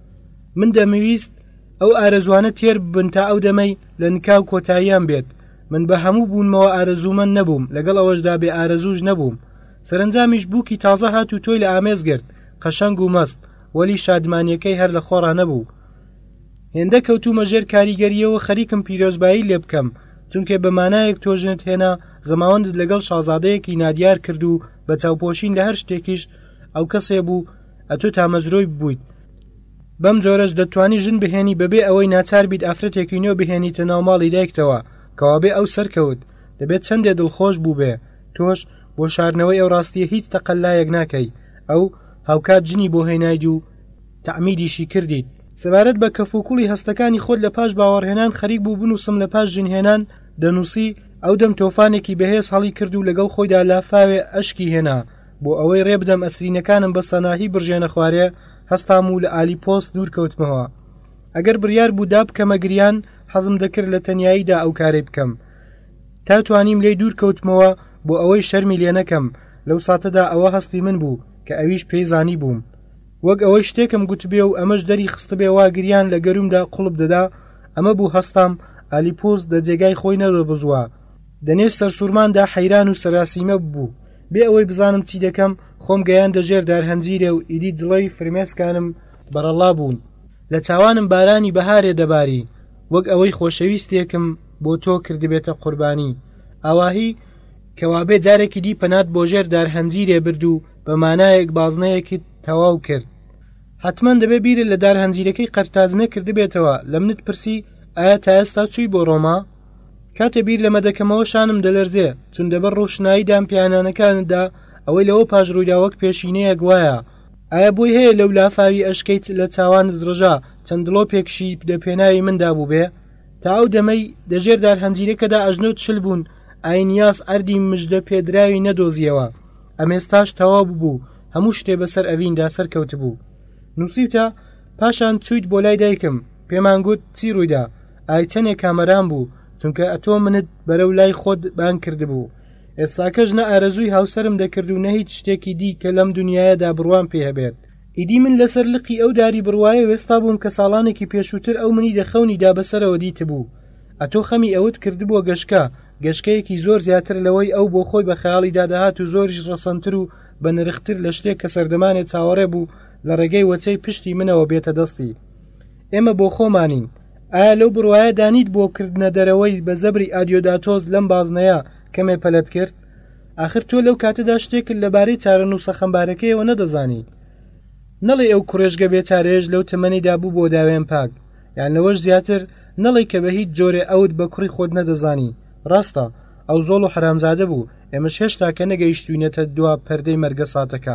من دەمەویست ئەو ئارەزوانە تێر ببن تا ئەو دەمەی لە نکاو کۆتاییان بێت. من بە هەموو بوونمەوە ئارەزوومەند نەبووم، لەگەڵ ئەوەشدا بێ ئارەزووش نەبووم. سەرنجامیش بووکی تازە هات و تۆی لە ئامێز گرت، قەشەنگ و مەست، وەلی شادمانیەکەی هەر لە خۆڕا نەبوو. هێندە کەوتومە ژێر کاریگەریەوە خەریکم پیرۆزبایی لێ بکەم، چونکە بە مانایەک تۆژنت هێنا زەماوەندت لەگەڵ شازادەیەکی نادیار کرد و بە چاوپۆشین لە هەر شتێکیش ئەو کەسێ بوو ئەتۆ تامەزرۆی ببوویت. بەم جۆرەش دەتوانی ژن بهێنی بەبێ ئەوەی ناچار بیت ئافرەتێکی نوێ بهێنیتە ناو ماڵی دایکتەوە کەوابێ ئەو سەرکەوت، دەبێت چەندێ دڵخۆش بوو بێ. تۆش بۆ شاردنەوەی ئەو ڕاستیە هیچ تەقەلایەک ناکەی، ئەو هاوکات جنی بۆ هێناید و تەعمیدیشی کردیت. سەبارەت بە کەفوکوڵی هەستەکانی خۆت لە پاش باوەڕهێنان خەریک بوو بنووسم لە پاش ژنهێنان دەنووسی. ئەو دەم تۆفانێکی بەهێز هەڵی کرد و لەگەڵ خۆیدا لافاوێ ئەشکی هێنا بۆ ئەوەی ڕێبدەم ئەسرینەکانم بە سەناهی بڕژێنە خوارێ. هەستام و لە ئالی پۆست دوور کەوتمەوە. ئەگەر بڕیار بوو دا بکەمە گریان، حەزم دەکرد لە تەنیاییدا ئەو کارەی بکەم تا توانیم لێی دوور کەوتمەوە بۆ ئەوەی شەرمی لێ نەکەم. لەو ساتەدا ئەوە هەستی من بوو کە ئەویش پێی زانی بووم، وەک ئەوەی شتێکم گوتبێ و ئەمەش دەری خستبێ وا گریان لە گەرومدا قوڵب دەدا. ئەمە بوو هەستام ئالی پۆست دە جێگای خۆی نەدەبزووە. دەنێ سەرسوورماندا حەیران و سەراسیمە بوو، بێ ئەوەی بزانم چی دەکەم. خۆم گەیان دەژێر دارهەنجیرێ و ئیدی دڵی فرمێسکانم بەرەڵا بوون. لە چاوانم بارانی بەهارێ دەباری، وەک ئەوەی خۆشەویستێکم بۆ تۆ کردبێتە قوربانی ئاواهی کەوابێ جارێکی دی پەنات بۆ ژێر دارهەنجیرێ برد و بە مانایەک بازنەیەکی تەواو کرد حتمما دەبێ بیرت لە دارهەنجیرەکەی قەرتازنە کردبێتەوە لە منت پرسی ئایا تا ئێستا چووی بۆ ڕۆما کاتێ بیر لەمە دەکەمەوە شانم دەلەرزێ چون دەبەر ڕۆشناییدان پیانانەکاندا ئەوەی لەوە پاژڕوویدا وەک پێشینەیە گوایە ئایا بۆی هەیە لەو لافاوی ئەشکەیت لە چاوانت ڕژا چەند دڵۆپێکشی دەپێناوی مندا بوو بێ تا ئەو دەمەی دەژێر دارهەنجیرەکەدا ئەژنۆ چل بوون ئاینیاس ئەردی مژدە پێدراوی نەدۆزیەوە ئەمێستاش تەواو بوو هەموو شتێ بەسەر ئەڤیندا سەرکەوت بوو نووسیتە پاشان چوویت بۆ لای دایکم پێمان گوت چی ڕوویدا ئای چەندێک کامەران بوو چونکە ئەتۆ منت بەرەو لای خۆت بان کردبوو ئێستاکەش نە ئارەزووی هاوسرم دەکرد و نە هیچ شتێکی دی کە لەم دنیاەدا بڕوان پێ هەبێت ئیدی من لەسەر لقی ئەو داری بڕوایە وێستا بووم کە ساڵانێکی پێشووتر ئەو منی دەخەونیدا بەسەرەوە دیت بوو ئەتۆ خەمی ئەوت کردبووە گەشکە گەشکەیەکی زۆر زیاتر لەوەی ئەو بۆ خۆی بە خەیاڵی دادەهات و زۆریش ڕەسەنتر و بە نرختر لە شتێک کە سەردەمانێت چاوەڕێ بوو لە ڕێگەی وەچەی پشتی منەوە بێتە دەستی ئێمە بۆ خۆمانین ئایا لەو بڕوایە دانیت بۆ کردنە دەرەوەی بە زەبری ئادیۆداتۆز لەم بازنەیە کەمێ پەلەت کرد آخر تۆ لەو کاتەدا شتێکت لەبارەی چارەنووسە خەمبارەکەیەوە نەدەزانی نەڵێ ئەو کوڕێژگە بێچارێژ لەو تەمەنیدا بوو بۆ داوێن پاک یان لەوەش زیاتر نەڵێ کە بە هیچ جۆرێ ئەوت بە کوڕی خۆت نەدەزانی ڕاستە ئەو زۆڵ و حرامزادە بوو ئێمەش هێشتا کە نەگەیشتوینەتە دوا پەردەی مەرگە ساتەکە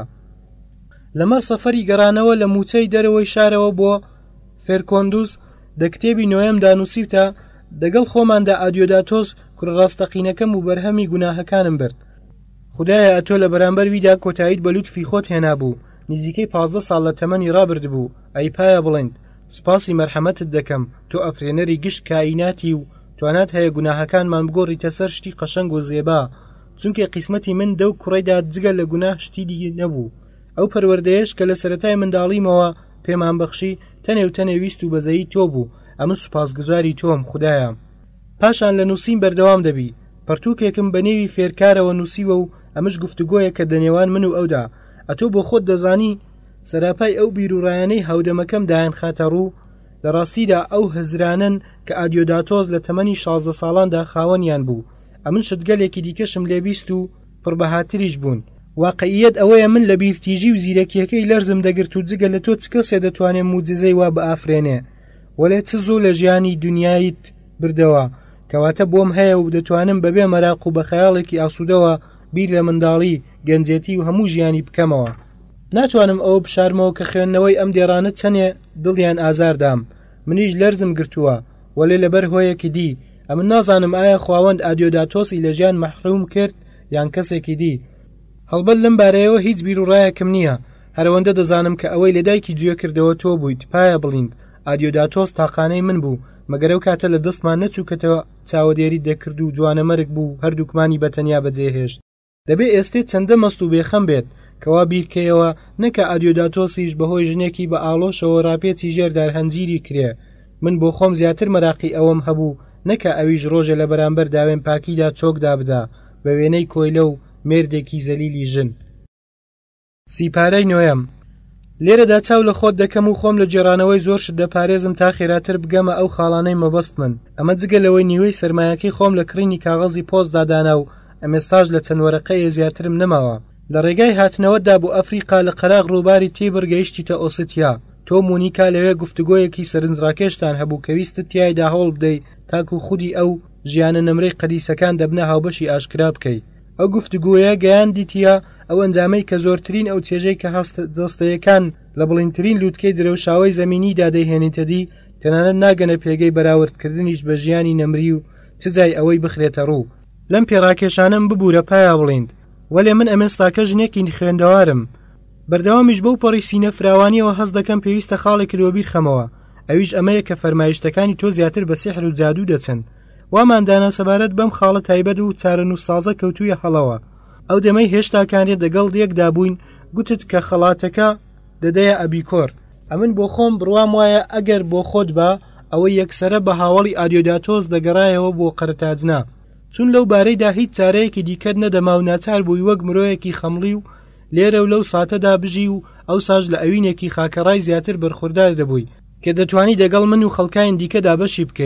لەمەر سەفەری گەڕانەوە لە موچەی دەرەوەی شارەوە بۆ فێرکۆندوس دە کتێبی نوێم دانووسیتە دەگەڵ خۆماندا ئادیۆداتۆز کوڕڕاستەقینەکەم و بەرهەمی گوناهەکانم برد خدایە ئەتۆ لە بەرامبەر ویدا کۆتاییت بە لوتفی خۆت هێنابوو نزیکەی پازدە ساڵ لە تەمەنی ڕابرد بوو ئەی پایە بڵێن سوپاسی مەرحەمەتت دەکەم تۆ ئەفرێنەری گشت کائیناتی و توانات هەیە گوناهەکانمان بگۆڕیتە سەر شتی قەشەنگ و زێبا چونکە قیسمەتی من دەو کوڕیدا جگە لە گوناه شتی دی نەبوو ئەو پەروەردەیەش کە لە سەرەتای منداڵیمەوە پێمان بەخشی تەنێ و تەنێ ویست و بەزەیی تۆ بوو ئەمە سوپاسگوزاری تۆم خدایە پاشان لە نووسین بەردەوام دەبی پەرتووکێکم بە نێوی فێرکارەوە نووسیوە و ئەمەش گفتوگۆیە کە دەنێوان من و ئەودا ئەتۆ بۆ خۆت دەزانی سەراپای ئەو بیرروڕایانەی هاودەمەکەم دایان خاتە ڕوو لە ڕاستیدا ئەو هزرانن کە ئادیۆداتۆز لە تەمەنی شازدە ساڵاندا خاوەنیان بوو ئەمن شتگەلێکی دیکەشم لێبیست و پڕبەهاتریش بوون واقعیت ئەوەیە من لە بیرتیژی و زیرەکیەکەی لەرزم دەگرت و جگە لە تۆ چ کەسێ دەتوانێت موجزەی وا بە ئافرێنێ وەلێ چ زوو لە ژیانی دنیایت بردەوە کەواتە بۆم هەیە و دەتوانم بەبێ مەراق و بە خەیاڵێکی ئاسوودەوە بیر لە منداڵی گەنجێتی و هەموو ژیانی بکەمەوە ناتوانم ئەوە بشارمەوە کە خوێندنەوەی ئەم دێڕانە چەندێ دڵیان ئازاردام منیش لەرزم گرتووە وەلێ لەبەر هۆیەکی دی ئەمن نازانم ئایا خواوەند ئادیۆداتۆسی لە ژیان مەحروم کرد یان کەسێکی دی هەڵبەت لەم بارەیەوە هیچ بیر و ڕایەکم نییە هەرەوەندە دەزانم کە ئەوەی لە دایکی گوێ کردەوە تۆ بوویت پایە بڵیند ئادیۆداتۆس تاقانەی من بوو مەگەر ئەو کاتە لە دەستمان نەچووکەتەوە چاوەدێری دەکرد و جوانەمەرگ بوو هەردووکمانی بەتەنیا بەجێهێشت دەبێ ئێستێ چەندە مەست و بێخەم بێت کەوا بیرکەیەوە نەکە ئادیۆداتۆسیش بەهۆی ژنێکی بە ئاڵۆشەوە ڕاپێچی ژێردار هەنجیری کرێ من بۆ خۆم زیاتر مەراقی ئەوەم هەبوو نەکە ئەویش ڕۆژە لە بەرامبەر داوێن پاکیدا چۆکدا بدا بە وێنەی کۆیلە و مێردێکی زەلیلی ژن سیپارەی نوێم لێرەدا چاو لە خۆت دەکەم و خۆم لە جێرانەوەی زۆر شت دەپارێزم تا خێراتر بگەمە ئەو خاڵانەی مەبەست من ئەمە جگە لەوەی نیوەی سەرمایەکەی خۆم لە کڕینی کاغەزی پۆستدادانا و ئەمێستاژ لە چەند وەرەقەیە زیاترم نەماوە لە ڕێگای هاتنەوەدا بۆ ئەفریقا لە قەراغ ڕووباری تێبەر گەیشتیتە ئۆستیا تۆ مونیکا لەوێ گفتوگۆیەکی سەرنجڕاکێشتان هەبوو کە ویستت تیایدا هەوڵ بدەیت تاکو خودی ئەو ژیانە نەمرەی قەدیسەکان دەبنە هاوبەشی ئاشکرا بکەیت ئەو گفتوگۆیە گەیاندیتیە ئەو ئەنجامەی کە زۆرترین ئەو چێژەی کە هەست جەستەیەکان لە بڵینترین لووتکەی درەوشاوی زەمینیدا دەیهێنیتە دی تەنانەت ناگەنە پێگەی بەراوردکردنیش بە ژیانی نەمری و چ جای ئەوەی بخرێتە ڕوو لەم پێڕاکێشانم ببوورە پایە بڵیند وەلێ من ئەمێستاکە ژنێکی خوێندەوارم بەردەوامیش بەو پەڕی سینە فراوانیەوە هەست دەکەم پێویستە خاڵێک کردوە بیرخەمەوە ئەویش ئەمەیە کە فەرمایشتەکانی تۆ زیاتر بە سیحر و جادوو دەچن واماندانا سەبارەت بەم خاڵە تایبەت و چارەنووسسازە کەوتوویە هەڵەوە ئەو دەمەی هێشتا کانێت دەگەڵ یەکدا بووین گوتت کە خەڵاتەکە دەدەیە ئەبیکۆر ئەمن بۆ خۆم بڕوام وایە ئەگەر بۆ خۆت بە ئەوەی یەکسرە بە هاوڵی ئادیۆداتۆز دەگەڕایەوە بۆ قەرتاجنا چون لەو بارەیدا هیچ چارەیەکی دیکەت نەدەما و ناچار بووی وەک مرۆیەکی خەمڵی و لێرە و لەو ساتەدا بژی و ئەو ساژ لە ئەوینێکی خاکەڕای زیاتر بەرخوردار دەبووی کە دەتوانی دەگەڵ من و خەڵکایان دیکەدا بەشی بکەی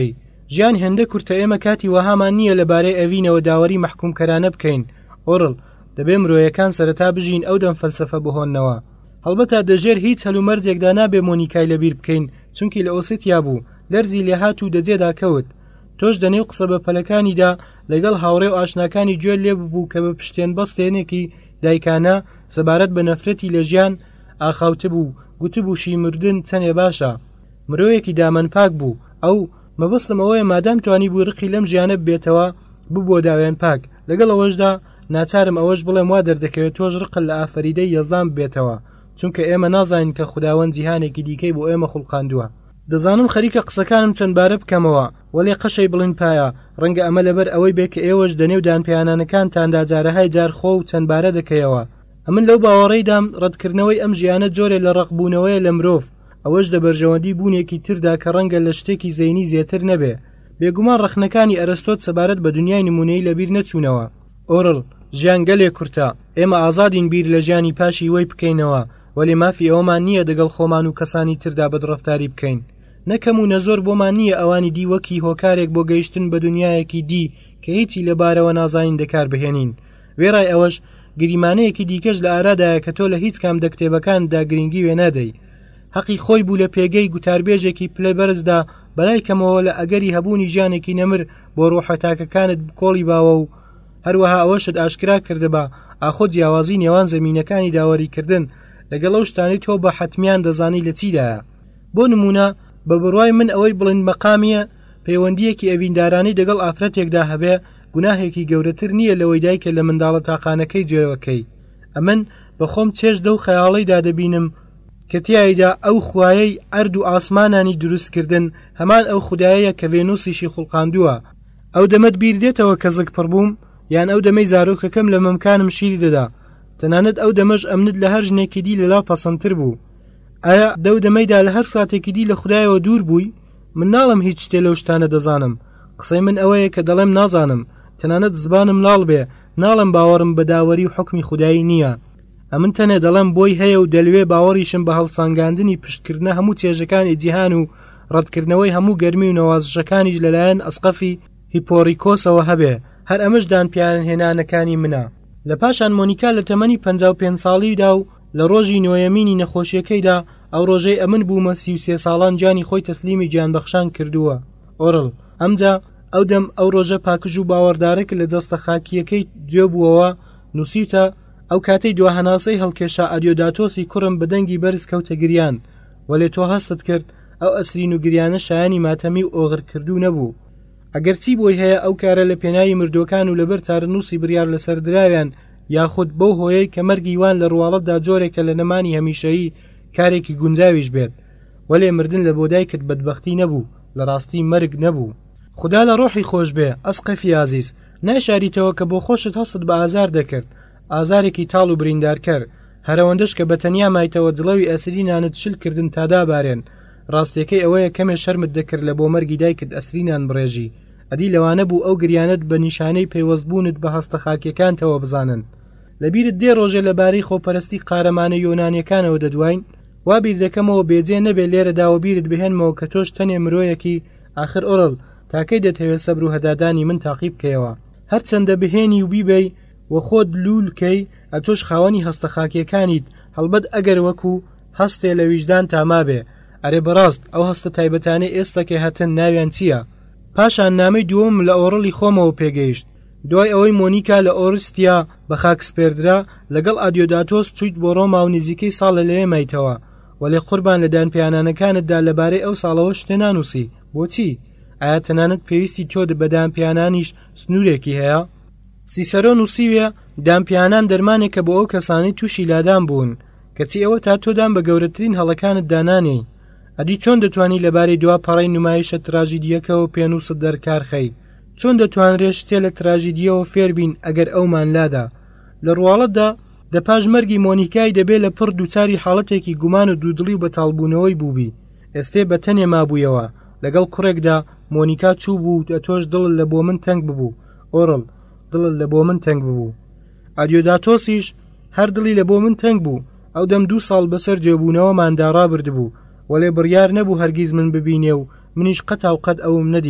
ژیان هێندە کورتە ئێمە کاتی وەهامان نییە لەبارەی ئەڤینەوە داوەری محکومکەرانە بکەین. ئۆڕڵ دەبێ مرۆیەکان سەرەتا بژین ئەو دەم فەلسەفە بهۆننەوە. هەڵبەتە دەژێر هیچ هەلومەرجێکدا نابێ مۆنیکای لەبیر بکەین چونکی لە ئۆسیتیا بوو لەرزی لێهات و دەجێدا کەوت. تۆش دەنێو قسە بە پەلەکانیدا لەگەڵ هاوڕێ و ئاشناکانی گوێ لێ ببوو کە بە پشتێن بەستێنێکی دایکانە سەبارەت بە نەفرەتی لە ژیان ئاخاوتە بوو گوتبوو شی مردن چەندێ باشە. مرۆیەکی دامەنپاک بوو. ئەو مەبەستم ئەوەیە مادام توانی بوو ڕقی لەم ژیانە ببێتەوە ببووە داوێن پاک. لەگەڵ ئەوەشدا ناچارم ئەوەش بڵێم وا دەردەکەوێت تۆش ڕقل لە ئافەریدەی یەزدان ببێتەوە چونکە ئێمە نازانین کە خوداوەند جیهانێکی دیکەی بۆ ئێمە خوڵقاندووە. دەزانم خەریکە قسەکانم چەند بارە بکەمەوە وەڵێ قەشەی بڵین پایە ڕەنگە ئەمە لەبەر ئەوەی بێ کە ئێوەش دەنێو دانپیانانەکانتاندا جارەهای جار خۆ و چەند بارە دەکەیەوە. ئەمن لەو باوەڕێیدام ڕەتکردنەوەی ئەم ژیانە جۆرێ لە ڕقبوونەوەیە لە مرۆڤ ئەوەش دەبەرژەوەندی بوونێکی تردا کە ڕەنگە لە شتێکی زەینی زیاتر نەبێ. بێگومان ڕەخنەکانی ئەرستۆت سەبارەت بە دنیای نمونەی لەبیر نەچوونەوە. ئۆڕڵ ژیان گەلێ کورتە ئێمە ئازادین بیر لە ژیانی پاشی وەی بکەینەوە وەلی مافی ئەوەمان نییە دەگەڵ خۆمان و کەسانی تردا بەدڕەفتاری بکەین. نەکەم و نەزۆر بۆمان نییە ئەوانی دی وەکی هۆکارێک بۆ گەیشتن بە دنیایەکی دی کە هیچی لەبارەوە نازانین دەکار بهێنین. وێڕای ئەوەش گریمانەیەکی دیکەش لە ئارادایە کە تۆ لە هیچ کام دەکتێبەکاندا گرنگی وێ نادەی. حەقی خۆی بوو لە پێگەی گوتاربێژێکی پلە بەرزدا بەلای کەمەوە لە ئەگەری هەبوونی ژیانێکی نەمر بۆ ڕۆحەتاکەکانت کۆڵی باوە و هەروەها ئەوەشت ئاشکرا کردبە ئاخۆ جیاوازی نێوان زەمینەکانی داوەریکردن لەگەڵ ئەو شتانەی تۆ بە حەتمیان دەزانی لە چیدایە. بۆ نمونە بە بڕوای من ئەوەی بڵین مەقامیە پەیوەندیەکی ئەڤیندارانی دەگەڵ ئافرەتێکدا هەبێ گوناهێکی گەورەتر نییە لەوەی دایکە لە منداڵە تاقانەکەی جێوەکەی. ئەمن بەخۆم چێژ دە و خەیاڵیدا دەبینم کە تیایدا ئەو خوایەی ئەرد و ئاسمانانی دروستکردن هەمان ئەو خودایە کە ڤێنوسیشی خوڵقاندووە. ئەو دەمەت بیر دێتەوە کە زگ پڕ بووم یان ئەو دەمەی زارۆکەکەم لە مەمکانم شیری دەدا تەنانەت ئەو دەمەش ئەمنت لە هەر ژنێکی دی لەلاو پەسەندتر بوو. ئایا دەو دەمەیدا لە هەر ساتێکی دی لە خودایەوە دوور بووی؟ من ناڵم هیچ شتێ لەو شتانە دەزانم. قسەی من ئەوەیە کە دەڵێم نازانم تەنانەت زبانم لاڵ بێ ناڵم باوەڕم بە داوەری و حکمی خودایی نییە. ئەمن تەنێ دەڵێم بۆی هەیە و دەلوێ باوەڕیشم بە هەڵسانگاندنی پشتکردنە هەموو چێژەکانی جیهان و ڕەتکردنەوەی هەموو گەرمی و نەوازشەکانیش لەلایەن ئەسقەفی هیپۆریکۆسەوە هەبێ. هەر ئەمەش دانپیان هێنانەکانی منە. لە پاشان مۆنیکا لە تەمەنی پەنجا و پێنج ساڵیدا و لە ڕۆژی نۆیەمینی نەخۆشیەکەیدا ئەو ڕۆژەی ئەمن بوومە سی و سێ ساڵان جانی خۆی تەسلیمی گیانبەخشان کردووە. ئۆڕڵ ئەمجا ئەو دەم ئەو ڕۆژە پاکژ و باوەڕدارێک لە دەستە خاکیەکەی گوێ بووەوە نووسیتە ئەو کاتەی دواهەناسەی هەڵکێشا ئەدیۆداتۆسی کوڕم بەدەنگی بەرز کەوتە گریان وەلێ تۆ هەستت کرد ئەو ئەسرین و گریانە شایانی ماتەمی و ئۆغر کردو نەبوو. ئەگەر چی بۆی هەیە ئەو کارە لە پێناوی مردوەکان و لەبەر چارەنووسی بڕیار لەسەر دراویان یاخود بەو هۆیەی کە مەرگی وان لە ڕواڵەتدا جۆرێکە لە نەمانی هەمیشەیی کارێکی گونجاویش بێت وەلێ مردن لە بۆ دایکت بەدبەختی نەبوو لە ڕاستی مەرگ نەبوو. خدا لە ڕۆحی خۆش بێ ئەسقەفی عەزیز ناشاریتەوە کە بۆ خۆشت هەستت بە ئازار دەکرد ئازارێکی تاڵ و بریندارکەر هەرەوەندەش کە بەتەنیا مایتەوە جڵەوی ئەسرینانت شل کردن تا دابارێن. ڕاستیەکەی ئەوەیە کەمێ شەرمت دەکرد لە بۆ مەرگی دایکت ئەسرینان بڕێژی ئەدی لەوانە بوو ئەو گریانت بە نیشانەی پەیوەستبوونت بە هەستە خاکیەکانتەوە بزانن. لەبیرت دێ ڕۆژێ لەبارەی خۆپەرستی قارەمانە یۆنانیەکانەوە دەدواین وا بیر دەکەمەوە بێجێ نەبێ لێرەداوە بیرت بهێنمەوە کە تۆش تەنێ مرۆیەکی ئاخر ئۆڕڵ تاکەی دەتەوێت سەبر و هەدادانی من تاقیب بکەیەوە هەرچەندە بهێنی و بیبەی وە خۆت لولکەی ئەتۆش خاوەنی هەستە خاکیەکانیت هەڵبەت ئەگەر وەکو هەستێ لە ویژدان تامابێ. ئەرێ بەڕاست ئەو هەستە تایبەتانەی ئێستاکە هەتن ناویان چییە؟ پاشان نامەی دووەم لە ئۆڕڵی خۆمەوە پێگەیشت. دوای ئەوەی مۆنیکا لە ئۆرستیا بە خاکسپێردرا لەگەڵ ئادیۆداتۆس چویت بۆ ڕۆما و نزیکەی ساڵە لەوێ مایتەوە وەلێ قوربان لە دانپیانانەکانتدا لەبارەی ئەو ساڵەوە شتێ نانووسی. بۆچی؟ ئایا تەنانەت پێویستی تۆ بە دانپیانانیش سنوورێکی هەیە؟ سیسەرۆ نووسیوێ دانپیانان دەرمانێکە بۆ ئەو کەسانی تووشی لادان بوون کەچی ئەوە تا تۆدان بە گەورەترین هەڵەکانت دانانەی. ئەدی چۆن دەتوانی لەبارەی دوا پەڕەی نمایشە تراژیدیەکەەوە پێنووست دەرکارخەی؟ چۆن دەتوانرێت شتێ لە تراژیدیەوە فێربین ئەگەر ئەومان لادا؟ لە ڕواڵەتدا دە پاش مەرگی مۆنیکای دەبێت لە پڕ دووچاری حاڵەتێکی گومان و دوودڵی و بەتاڵبوونەوەی بووبی. ئێستێ بە تەنێ مابوویەوە لەگەڵ کوڕێکدا مۆنیکا چوو بوو ئەتۆش دڵت لە بۆ من تەنگ ببوو. ئۆڕڵ دڵت لە بۆ من تەنگ ببوو. ئادیۆداتۆسیش هەر دڵی لە بۆ من تەنگ بوو. ئەو دەم دوو ساڵ بەسەر جێبوونەوەماندا ڕابرد بوو وەلێ بڕیار نەبوو هەرگیز من ببینێ و منیش قەت و قەت ئەوم نەدی.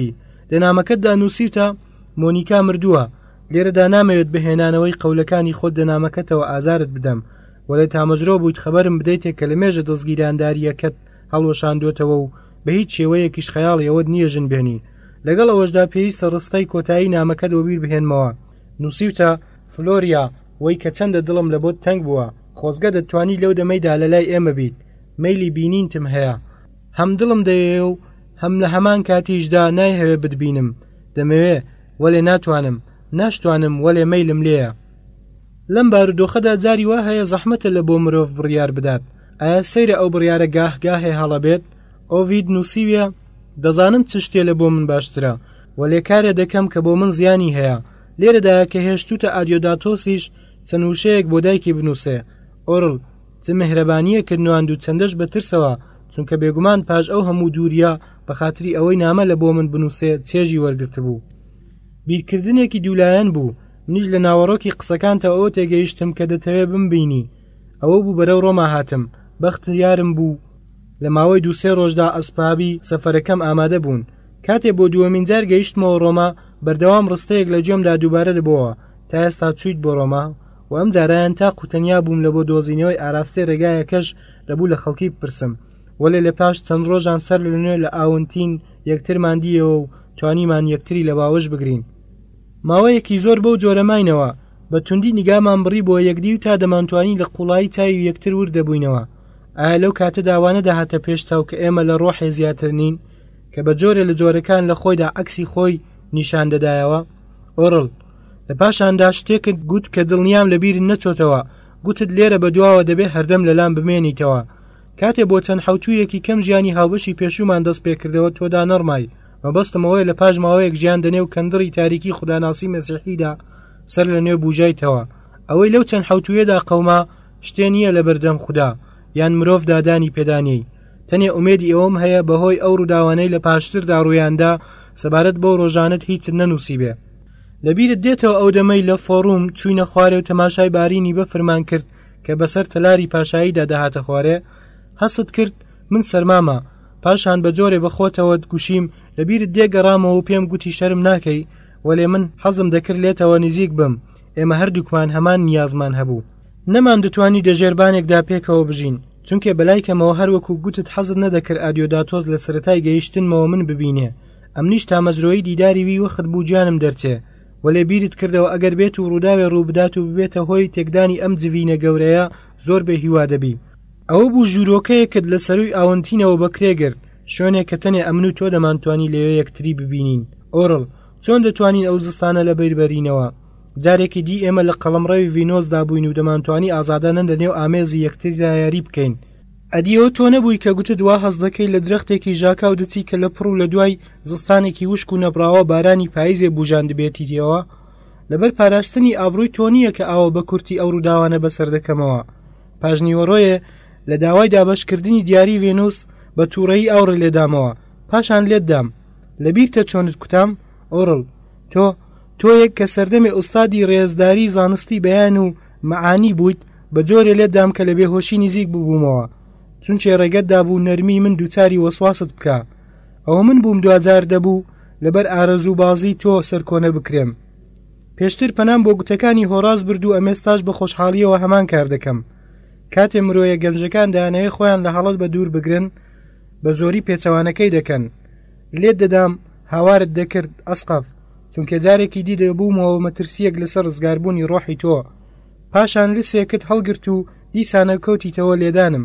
دەنامەکەتدا نووسیتە مۆنیکا مردووە، لێرەدا نامەوێت بهێنانەوەی قەولەکانی خۆت دەنامەکەتەوە ئازارت بدەم، وەلێ تامەزرۆ بوویت خەبەرم بدەیتێک کە لە مێژە دەستگیرانداریەکەت هەڵوەشاندوێتەوە و بە هیچ شێوەیەکیش خەیاڵی ئەوەت نییە ژن بێنی. لەگەڵ ئەوەشدا پێویستە ڕستەی کۆتایی نامەکەت بۆ بیر بهێنمەوە. نووسیتە فلۆریا، وەی کە چەندە دڵم لە بۆت تەنگ بووە، خۆزگە دەتوانی لەو دەمەیدا لە لای ئێمە بیت، مەیلی بینینتم هەیە، هەم دڵم دەوێ و هەم لە هەمان کاتیشدا نایهەوێ بتبینم، دەمەوێ وەلێ ناتوانم، ناشتوانم وەلێ مەیلم لێیە. لەم بارودۆخەدا جاری وا هەیە زەحمەتە لە بۆ مرۆڤ بڕیار بدات. ئایا سەیرە ئەو بڕیارە گاهگاهێ هەڵەبێت؟ ئۆڤید نووسیویە دەزانم چ شتێ لە بۆ من باشترە، وەلێ کارێ دەکەم کە بۆ من زیانی هەیە. لێرەدایە کە هێشتوتە ئادیۆداتۆسیش چەند وشەیەک بۆ دایکی بنووسێ. ئۆڕڵ چ مهرەبانیە کردنواند و چەندەش بەترسەوە، چونکە بێگومان پاش ئەو هەموو دووریە بە خاتری ئەوەی نامە لە بۆ من بنووسێ چێژی وەرگرت بوو. بیرکردنێکی دوولایەن بوو. منیش لە ناوەڕۆکی قسەکانتە ئەوە تێگەیشتم کە دەتەوێت بمبینی. ئەوە بوو بەرەو ڕۆما هاتم، بەخت یارم بوو. لە ماوەی دووسێ ڕۆژدا ئەسپابی سەفەرەکەم ئامادە بوون. کاتێ بۆ دووەمین جار گەیشتمەوە ڕۆما، بەردەوام ڕستەیەک لە گوێمدا دووبارە دەبەوە تا ئێستا چوویت بۆ ڕۆما، و ئەم جارایان تا قوتەنیا بووم لە بۆ دۆزینەوەی ئاراستەی ڕێگایەکەش دەبوو لە خەڵکی بپرسم، وەلێ لە پاش چەند ڕۆژان سەر لە نوێ لە ئاونتین یەکترمان دیەوە و توانیمان یەکتری لە باوەش بگرین. ماوەیەکی زۆر بەو جۆرەماینەوە، بە توندی نیگامان بڕی بۆ یەکدی و تا دەمانتوانی لە قوڵایی چاوی یەکتر ور دەبووینەوە. ئایا لەو کاتە داوانە داهاتە پێش چاو کە ئێمە لە ڕۆحێ زیاتر نین، کە بە جۆرە لە جۆرەکان لە خۆیدا عەکسی خۆی نیشان دەدایەوە؟ ئۆڕڵ لە پاشاندا شتێکت گوت کە دڵنیام لە بیرن نەچۆتەوە، گوتت لێرە بە دواوە دەبێ هەردەم لەلام بمێنیتەوە. کاتێ بۆ چەند حوتوویەکی کەم ژیانی هاوبەشی پێشومان دەست پێکردەوە تۆدا نەڕمای، مەبەستمەوەی لە پاش ماوەیەک ژیان دەنێ و کەندڕی تاریکی خوداناسی مەسیحیدا سەر لە نوێ بوژایتەوە. ئەوەی لەو چەند حوتوویەدا قەوما شتێ نییە لە بەردەم خوددا یان مرۆڤ دادانی پێدانەی. تەنێ ئومێدی ئەوەم هەیە بەهۆی ئەو ڕووداوانەی لە پاشتردا ڕوویاندا سەبارەت بەو ڕۆژانت هیچت نەنووسی بێ. لەبیرت دێتەوە ئەو دەمەی لە فۆڕوم چوینە خوارێ و تەماشای بارینی بەفرمان کرد کە بەسەر تەلاری پاشاییدا داهاتە خوارێ؟ هەست کرد من سەرمامە، پاشان بە جۆرێ بەخۆتەوە گوشیم لەبیرت دێگەڕامەوە و پێم گوتی شەرم ناکەی، وەلێ من حەزم دەکرد لێتەوە نزیک بم. ئێمە هەردووکمان هەمان نیازمان هەبوو، نەمان دەتوانی دەژێربانێکدا پێکەوە بژین، چونکە بەلایکەمەوە هەروەکو گوتت حەزت نەدەکرد ئادیۆداتۆس لە سەرەتای گەیشتنمەوە من ببینێ. ئەمنیش تامەزرۆیی دیداری وی وەخت بوو گیانم دەرچێ، وەلێ بیرت کردەوە ئەگەر بێت و ڕووداوێ ڕووبدات و ببێتە هۆی تێکدانی ئەم جڤینە گەورەیە زۆر بێ هیوا دەبی. ئەوە بوو ژوورۆکەیەکت لە سەروی ئاونتینەوە بەکرێگرت، شوێنێک کە تەنێ ئەمن و تۆ دەمانتوانی لەوێ یەکتری ببینین. ئۆڕڵ چۆن دەتوانین ئەو زستانە لە بەربەرینەوە؟ جارێکی دی ئێمە لە قەڵەمڕەوی ڤینۆسدا بووین و دەمانتوانی ئازادانە لە نێو ئامێزی یەکتردا یاری بکەین. ئەدیەوە تۆ نەبووی کە گوتت وا هەز دەکەی لە درەختێکی ژاکا و دەچی کە لە پڕ و لە دوای زستانێکی وشک و نەبراوە بارانی پاییزێ بوژان دەبێتیتەوە؟ لەبەر پاراستنی ئابڕووی تۆ نییە کە ئاوە بە کورتی ئەو ڕووداوانە بەسەر دەکەمەوە. پاژنیوەڕۆیە لە داوای دابەشکردنی دیاری ڤێنوس بە تووڕەیی ئاوڕ لێدامەوە، پاشان لێتدام. لەبیرتە چۆنت کوتام؟ ئۆڕڵ تۆ تۆیەک کە سەردەمی ئوستادی ڕێزداری زانستی بەیان و مەعانی بوویت، بە جۆرێ لێتدام کە لە بێهۆشی نزیک ببوومەوە، چونچێ ڕێگەتدا بوو نەرمی من دووچاری وەسواست بکە. ئەوە من بووم دوجار دەبوو لەبەر ئارەزوو بازی تۆ سەرکۆنە بکرێم. پێشتر پەنام بۆ گوتەکانی هۆراز برد و ئەمێستاش بە خۆشحاڵیەوە هەمان کار دەکەم. کاتێ مرۆیە گەنجەکان دانەیە خۆیان لە هەڵەت بە دوور بگرن، بە زۆری پێچەوانەکەی دەکەن. لێت دەدام هاوارت دەکرد ئەسقەف، چونکە جارێکی دی دەبوومەوە مەترسیەک لەسەر ڕزگاربوونی ڕۆحی تۆ. پاشان لسێکت هەڵگرت و دیسانە کەوتیتەوە لێدانم.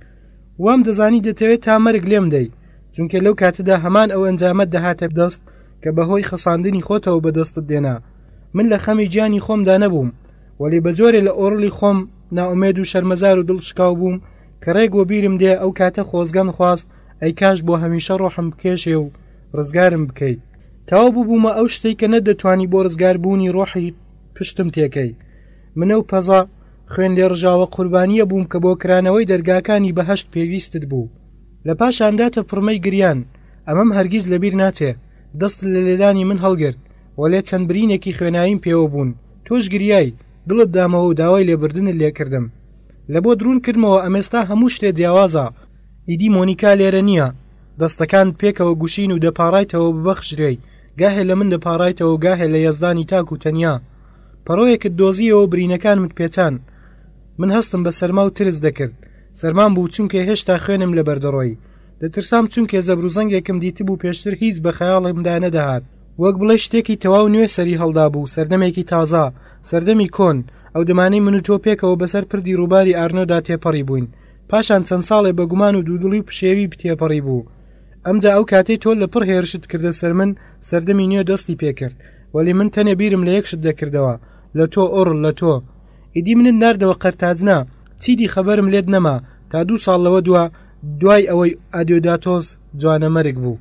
وام دەزانی دەتەوێت تا مەرگ لێم دەی، چونکە لەو کاتەدا هەمان ئەو ئەنجامەت دەهاتە دەست کە بەهۆی خەساندنی خۆتەوە بەدەستت دێنا. من لە خەمی گیانی خۆمدا نەبووم، وەلی بە جۆرێ لە ئۆڕڵی خۆم ناومێد و شەرمەزار و دڵ شکاو بووم کە ڕێک بۆ بیرم دێ ئەو کاتە خۆزگەم خواست ئەی کاش بۆ هەمیشە ڕۆحم بکێشێ و ڕزگارم بکەیت. تەواو بووبوومە ئەو شتەی کە نەدەتوانی بۆ ڕزگاربوونی ڕۆحی پشتم تێکەی. منە و پەزا خوێن لێ ڕژاوە قوربانیە بووم کە بۆ کرانەوەی دەرگاکانی بەهەشت پێویستت بوو. لە پاشانداتە پڕمەی گریان، ئەمەم هەرگیز لەبیر ناچێ. دەست لە لێدانی من هەڵگرت، وەلێ چەند برینێکی خوێناییم پێوە بوون. تۆش گریای، دڵت دامەوە و داوای لێبردنت لێ کردم. لە بۆ درون کردمەوە ئەمێستا هەموو شتێ جیاوازە. ئیدی مۆنیکا لێرە نییە، دەستەکان پێکەوە گوشین و دەپاڕایتەوە ببەخشرێی گاهێ لە من دەپاڕایتەوە گاهێ لە یەزدانی تاک و تەنیا پەڕۆیەکت دۆزیەوە برینەکانمت پێچان من هەستم بە سەرما و ترس دەکرد سەرمان بوو چونکە هێشتا خوێنم لە بەردەڕۆی دەترسام چونکە زەبروزەنگێکم دیتی بوو پێشتر هیچ بە خەیاڵمدا نەدەهات وەک بڵێ شتێکی تەواو نوێ سەری هەڵدا بوو سەردەمێکی تازا سەردەمی کۆن ئەو دەمانەی من و تۆ پێکەوە بەسەر پردی ڕووباری ئارنۆدا تێپەڕی بووین پاشان چەند ساڵێ بە گومان و دوودڵی و پشێوی تێپەڕی بوو ئەمجا ئەو کاتەی تۆ لە پڕ هێرشت کردە سەر من سەردەمی نوێ دەستی پێکرد وەلی من تەنێ بیرم لە یەکشت دەکردەوە لە تۆ ئۆڕ لە تۆ ئیدی منت ناردەوە قەرتاجنا چیدی خەبەرم لێت نەما تا دوو ساڵ لەوە دووە دوای ئەوەی ئادیۆداتۆس جوانەمەرگ بوو.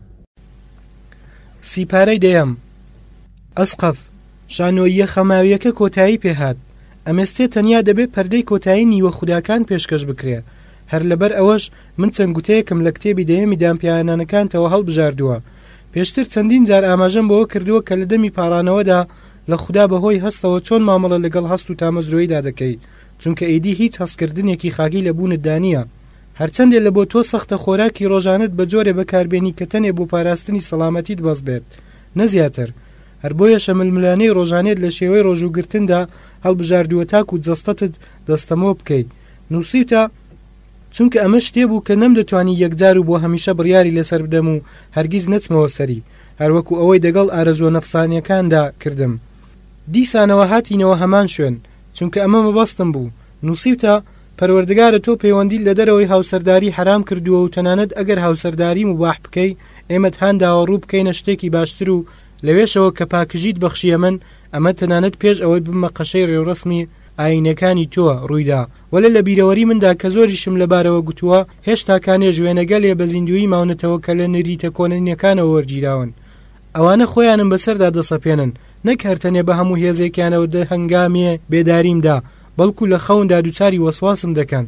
سیپارەی دەیەم ئەسقەف شانۆییە خەماویەکە کۆتایی پێهات ئەمێستێ تەنیا دەبێت پەردەی کۆتایی نیوە خوداکان پێشکەش بکرێ هەر لەبەر ئەوەش من چەند گوتەیەکم لە کتێبی دەیەمی دامپیانانەکانتەوە هەڵبژاردووە پێشتر چەندین جار ئاماژەم بەوە کردووە کە لە دەمی پاڕانەوەدا لە خوددا بەهۆی هەستەوە چۆن مامەڵە لەگەڵ هەست و تامەزرۆیدا دەکەی چونکە ئیدی هیچ هەستکردنێکی خاگی لە بوونت دانیە هەرچەندێ لە بۆ تۆ سەختە خۆراکی ڕۆژانت بە جۆرێ بەکاربێنی کە تەنێ بۆ پاراستنی سەڵامەتیت بەس بێت نەزیاتر هەر بۆیە شەململانەی ڕۆژانێت لە شێوەی ڕۆژوگرتندا هەڵبژاردووە تاک و جەستەتت دەستەمۆ بکەیت نووسیتە چونکە ئەمە شتێ بوو کە نەم دەتوانی یەکجار و بۆ هەمیشە بڕیاری لەسەر بدەم و هەرگیز نەچمەوە سەری هەروەکو ئەوەی دەگەڵ ئارەزوە نەفسانیەکاندا کردم دیسانەوە هاتینەوە هەمان شوێن چونکە ئەمە مەبەستم بوو نووسیتە پەروەردگارە تۆ پەیوەندی لە دەرەوەی هاوسەرداری حرام کردووە و تەنانەت ئەگەر هاوسەرداری مباح بکەی ئێمەت هانداوە ڕوو بکەینە شتێکی باشتر و لەوێشەوە کە پاکژیت بەخشیە من ئەمە تەنانەت پێش ئەوەی بمە قەشەی ڕێوڕسمی ئاینەکانی تۆ ڕوویدا وەلە لە بیرەوەری مندا کە زۆریشم لەبارەوە گوتووە هێشتا کانێ ژوێنەگە لێ بە زیندوی ماونەتەوە کە لە نەریتە کۆنەنیەکانەوە وەرگیراون ئەوانە خۆیانم بەسەردا دەسەپێنن نەک هەرتەنێ بە هەموو هێزێکیانەوە دە هەنگامێ بێداریمدا بەڵکو لە خەوندا دووچاری وەسواسم دەکەن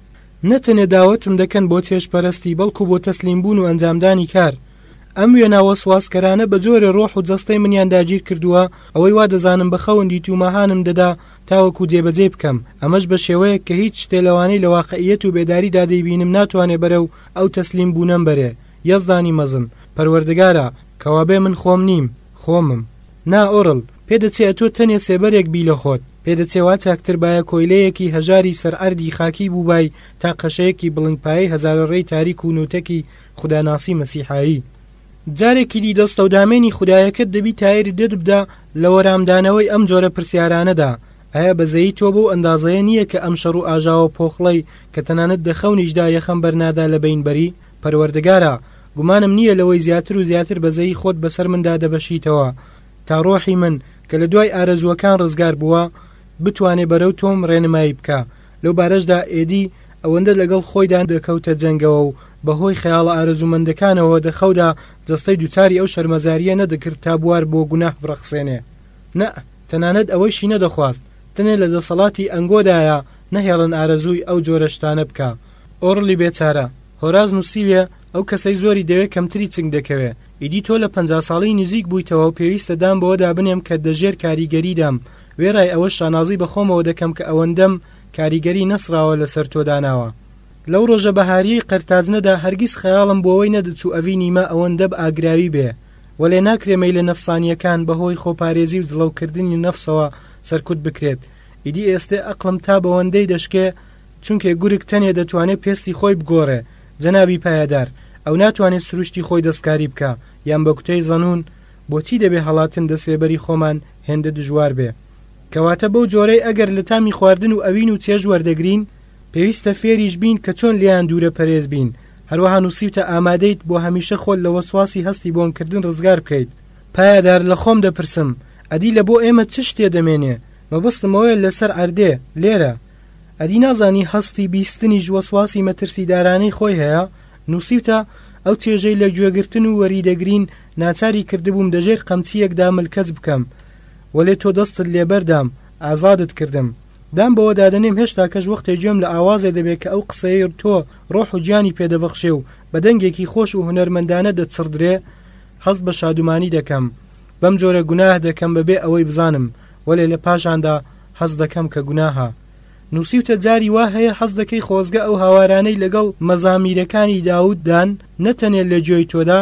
نەتەنێ داوەتم دەکەن بۆ چێشپەرستی بەڵکو بۆ تەسلیم بوون و ئەنجامدانی کار ئەم وێنە وەسواسکەرانە بە جۆرە ڕۆح و جەستەی منیان داگیر کردووە ئەوەی وا دەزانم بە خەوەندی توماهانم دەدا تاوەکو جێبەجێ بکەم ئەمەش بە شێوەیە کە هیچ شتێلەوانەی لە واقعیەت و بێداریدا دەیبینم ناتوانێ بەرە و ئەو تەسلیم بوونەم بەرێ یەزدانی مەزن پەروەردگارە کەوابێ من خۆم نیم خۆمم نا ئۆڕڵ پێدەچێ تۆ تەنێ سێبەرێک بی لە خۆت پێدەچێوا چاکتر بایە کۆیلەیەکی هەژاری سەرعەردی خاکی بووبای تا قەشەیەکی بڵنگپایی هەزارڕێی تاریک و نوتەکی خوداناسی مەسیحایی جارێکی دی دەستە و دامێنی خودایەکەت دەبی تایر دێت بدا لە وەرامدانەوەی ئەم جۆرە پرسیارانەدا ئایا بەزەیی تۆ بۆ ئەندازەیە نییە کە ئەم شەڕ و ئاژاوە پۆخڵەی کە تەنانەت دەخەونیشدا یەخەم بەرنادا لە بینبەری پەروەردگارە گومانم نییە لەوەی زیاتر و زیاتر بەزەیی خۆت بەسەر مندا دەبەشیتەوە تا ڕۆحی من کە لە دوای ئارەزوەکان ڕزگار بووە بتوانێ بەرەو تۆم ڕێنمایی بکە لەو بارەشدا ئێدی ئەوەندە لەگەڵ خۆیدا دەکەوتە جەنگەوە و بەهۆی خەیاڵە ئارەزومەندەکانەوە دەخەودا جەستەی دووچاری ئەو شەرمەزاریە نەدەکرد تا بوار بۆ گوناه بڕەخسێنێ نە تەنانەت ئەوەیشی نەدەخواست تەنێ لە دەسەڵاتی ئەنگۆدایە نەهێڵن ئارەزووی ئەو جۆرە شتانە بکە ئۆڕلی بێچارە هۆراز نووسیوێ ئەو کەسەی زۆری دەوێت کەمتری چنگ دەکەوێ ئیدی تۆ لە پەنجا ساڵی نزیک بوویتەوە و پێویستە دام بەوەدا بنێم کە دەژێر کاریگەریدام وێڕای ئەوە شانازی بەخۆمەوە دەکەم کە ئەوەندەم کاریگەری نەسراوە لەسەر تۆ داناوە لەو ڕۆژە بەهاریەی قەرتاجنەدا هەرگیز خەیاڵم بۆەوەی نەدەچوو ئەوی نیمە ئەوەندە بە ئاگراوی بێ وەلێ ناکرێمەی لە نەفسانیەکان بەهۆی خۆپارێزی و دڵەوکردنی نەفسەوە سەرکوت بکرێت ئیدی ئێستێ ئەقلم تا بەوەندەی دەشکێ چونکە گورگ تەنێ دەتوانێت پێستی خۆی بگۆڕێ جەنابی پایەدار ئەو ناتوانێت سروشتی خۆی دەستکاری بکە یان بە کوتەی زەنون بۆچی دەبێ هەڵاتن دەسێبەری خۆمان هێندە دژوار بێ کەواتە بەو جۆرەی ئەگەر لە تامی خواردن و ئەوین و چێژ وەردەگرین پێویستە فێریش بین کە چۆن لیان دوورە پەرێز بین هەروەها نووسیتە ئامادەیت بۆ هەمیشە خۆت لە وەسواسی هەستی بۆنکردن ڕزگار بکەیت پایەدار لە خۆم دەپرسم ئەدی لە بۆ ئێمە چ شتێ دەمێنێ مەبەستمەوەیە لەسەر ئەردێ لێرە ئەدی نازانی هەستی بیستنیش وەسواسی مەترسیدارانەی خۆی هەیە نووسیتە ئەو چێژەی لە گوێگرتن و وەریدەگرین ناچاری کردبووم دەژێر قەمچیەکدا ملکەت بکەم وەلێ تۆ دەستت لێبەردام ئازادت کردم دام بەوە دادەنێم هێشتا کەش وەختێ گوێم لە ئاوازێ دەبێت کە ئەو قسەی تۆ ڕۆح و گیانی پێدەبەخشێ و بە دەنگێکی خۆش و هونەرمەندانە دەچڕدرێ هەست بە شادومانی دەکەم بەم جۆرە گوناه دەکەم بەبێ ئەوەی بزانم وەلێ لە پاشاندا هەست دەکەم کە گوناهە نووسیوتە جاری وا هەیە حەز دەکەی خۆزگە ئەو هاوارانەی لەگەڵ مەزامیرەکانی داوددان نەتەنێت لە گوێی تۆدا